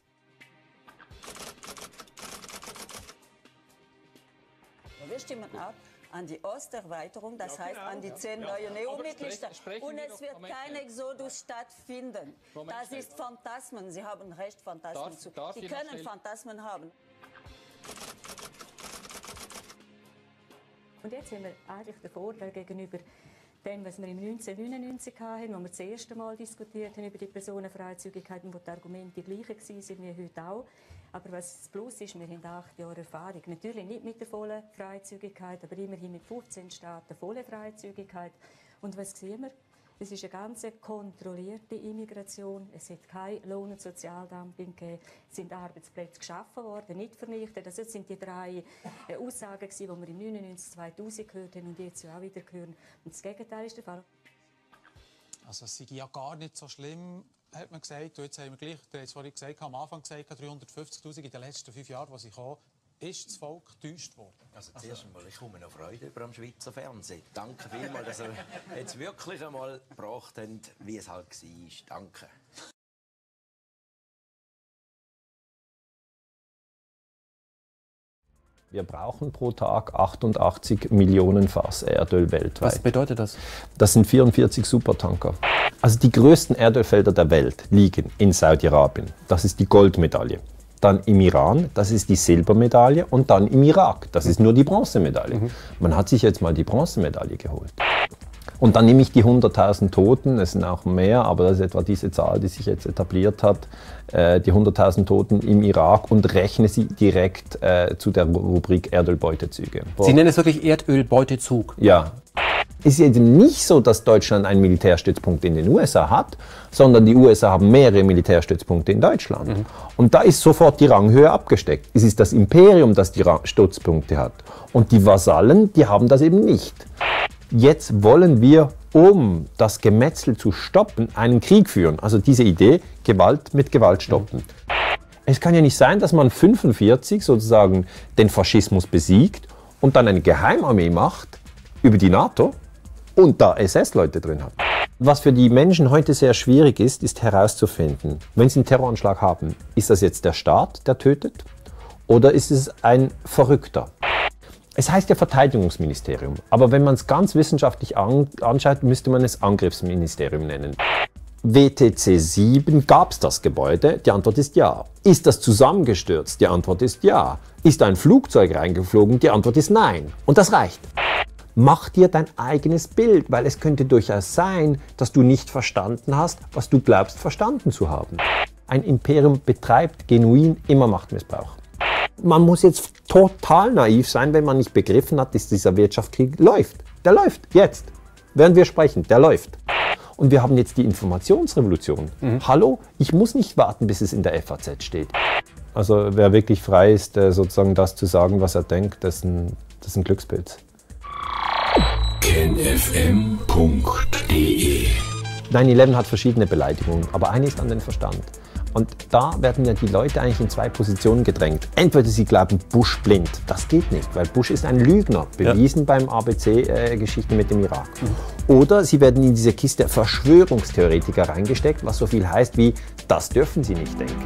Wir stimmen ab an die Osterweiterung, das heißt an die 10 neuen EU-Mitgliedstaaten. Und es wird kein Exodus stattfinden. Das ist Phantasmen. Sie haben recht, Phantasmen zu. Die können Phantasmen haben. Und jetzt haben wir eigentlich den Vorteil gegenüber dem, was wir im 1999 hatten, wo wir das erste Mal diskutiert haben über die Personenfreizügigkeit, wo die Argumente die gleichen waren wie heute auch. Aber was das Plus ist, wir haben 8 Jahre Erfahrung. Natürlich nicht mit der vollen Freizügigkeit, aber immerhin mit 15 Staaten volle Freizügigkeit. Und was sehen wir? Es ist eine ganz kontrollierte Immigration. Es hat kein Lohn- und Sozialdumping gegeben. Es sind Arbeitsplätze geschaffen worden, nicht vernichtet. Also das sind die 3 Aussagen, die wir im 1999-2000 gehört haben und jetzt auch wieder hören. Und das Gegenteil ist der Fall. Also es sei ja gar nicht so schlimm, hat man gesagt. Und jetzt haben wir gleich, vorhin gesagt, am Anfang gesagt, 350'000 in den letzten 5 Jahren, die sie kommen, ist das Volk getäuscht worden. Also zuerst einmal, ich komme noch Freude über am Schweizer Fernsehen. Danke vielmals, dass ihr jetzt wirklich einmal gebracht habt, wie es halt war. Danke. Wir brauchen pro Tag 88 Millionen Fass Erdöl weltweit. Was bedeutet das? Das sind 44 Supertanker. Also die größten Erdölfelder der Welt liegen in Saudi-Arabien. Das ist die Goldmedaille. Dann im Iran, das ist die Silbermedaille. Und dann im Irak, das ist nur die Bronzemedaille. Man hat sich jetzt mal die Bronzemedaille geholt. Und dann nehme ich die 100.000 Toten, es sind auch mehr, aber das ist etwa diese Zahl, die sich jetzt etabliert hat, die 100.000 Toten im Irak und rechne sie direkt zu der Rubrik Erdölbeutezüge. Sie nennen es wirklich Erdölbeutezug? Ja. Es ist eben nicht so, dass Deutschland einen Militärstützpunkt in den USA hat, sondern die USA haben mehrere Militärstützpunkte in Deutschland. Und da ist sofort die Ranghöhe abgesteckt. Es ist das Imperium, das die Stützpunkte hat. Und die Vasallen, die haben das eben nicht. Jetzt wollen wir, um das Gemetzel zu stoppen, einen Krieg führen. Also diese Idee, Gewalt mit Gewalt stoppen. Es kann ja nicht sein, dass man 1945 sozusagen den Faschismus besiegt und dann eine Geheimarmee macht über die NATO und da SS-Leute drin hat. Was für die Menschen heute sehr schwierig ist, ist herauszufinden, wenn sie einen Terroranschlag haben, ist das jetzt der Staat, der tötet, oder ist es ein Verrückter? Es heißt ja Verteidigungsministerium, aber wenn man es ganz wissenschaftlich anschaut, müsste man es Angriffsministerium nennen. WTC 7, gab es das Gebäude? Die Antwort ist ja. Ist das zusammengestürzt? Die Antwort ist ja. Ist ein Flugzeug reingeflogen? Die Antwort ist nein. Und das reicht. Mach dir dein eigenes Bild, weil es könnte durchaus sein, dass du nicht verstanden hast, was du glaubst verstanden zu haben. Ein Imperium betreibt genuin immer Machtmissbrauch. Man muss jetzt total naiv sein, wenn man nicht begriffen hat, dass dieser Wirtschaftskrieg läuft. Der läuft jetzt, während wir sprechen, der läuft. Und wir haben jetzt die Informationsrevolution. Hallo, ich muss nicht warten, bis es in der FAZ steht. Also wer wirklich frei ist, sozusagen das zu sagen, was er denkt, das ist ein Glückspilz. kenfm.de 9/11 hat verschiedene Beleidigungen, aber eine ist an den Verstand. Und da werden ja die Leute eigentlich in zwei Positionen gedrängt. Entweder sie glauben Bush blind, das geht nicht, weil Bush ist ein Lügner, bewiesen beim ABC-Geschichten mit dem Irak. Oder sie werden in diese Kiste Verschwörungstheoretiker reingesteckt, was so viel heißt wie, das dürfen sie nicht denken.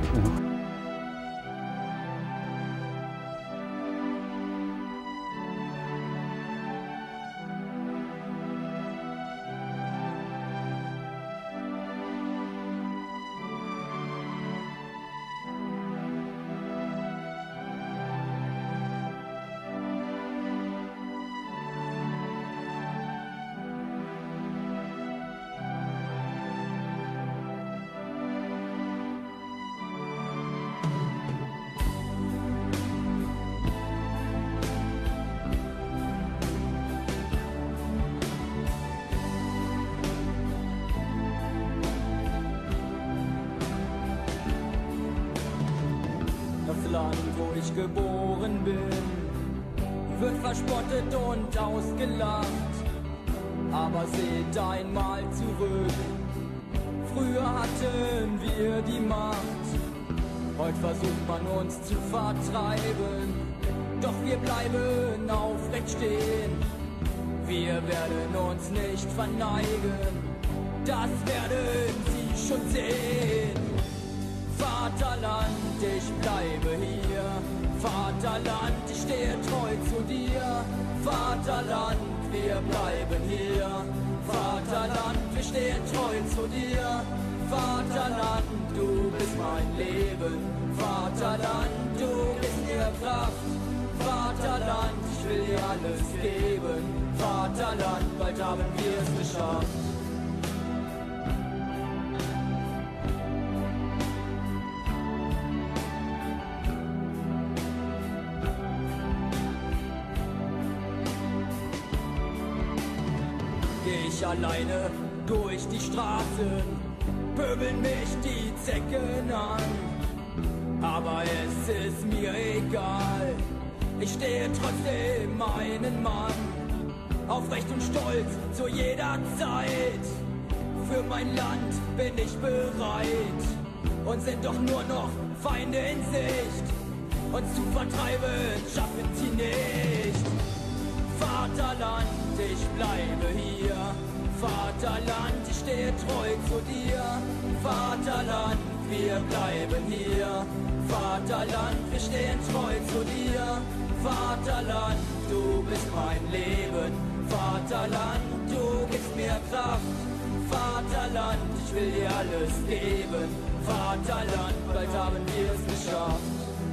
Das Land, wo ich geboren bin, wird verspottet und ausgelacht. Aber seht einmal zurück, früher hatten wir die Macht. Heute versucht man uns zu vertreiben, doch wir bleiben aufrecht stehen. Wir werden uns nicht verneigen, das werden Sie schon sehen. Vaterland, ich bleibe hier. Vaterland, ich stehe treu zu dir. Vaterland, wir bleiben hier. Vaterland, wir stehen treu zu dir. Vaterland, du bist mein Leben. Vaterland, du gibst mir Kraft. Vaterland, ich will dir alles geben. Vaterland, bald haben wir es geschafft. Ich alleine durch die Straßen, pöbeln mich die Zecken an. Aber es ist mir egal, ich stehe trotzdem meinen Mann. Aufrecht und stolz zu jeder Zeit, für mein Land bin ich bereit. Und sind doch nur noch Feinde in Sicht, uns zu vertreiben schaffen sie nicht. Vaterland, ich bleibe hier. Vaterland, ich stehe treu zu dir. Vaterland, wir bleiben hier. Vaterland, wir stehen treu zu dir. Vaterland, du bist mein Leben. Vaterland, du gibst mir Kraft. Vaterland, ich will dir alles geben. Vaterland, bald haben wir es geschafft.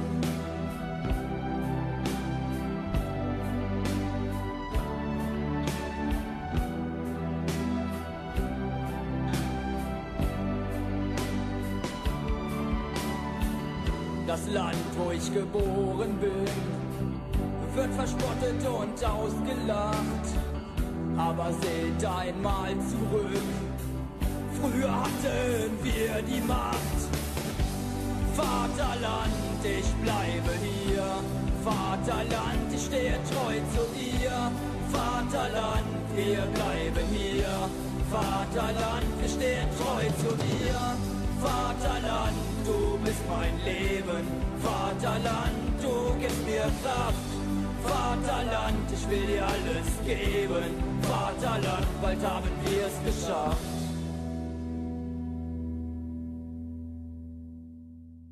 Das Land, wo ich geboren bin, wird verspottet und ausgelacht. Aber seht einmal zurück, früher hatten wir die Macht. Vaterland, ich bleibe hier. Vaterland, ich stehe treu zu dir. Vaterland, wir bleiben hier. Vaterland, wir stehen treu zu dir. Vaterland, du bist mein Leben. Vaterland, du gibst mir Kraft. Vaterland, ich will dir alles geben. Vaterland, bald haben wir es geschafft.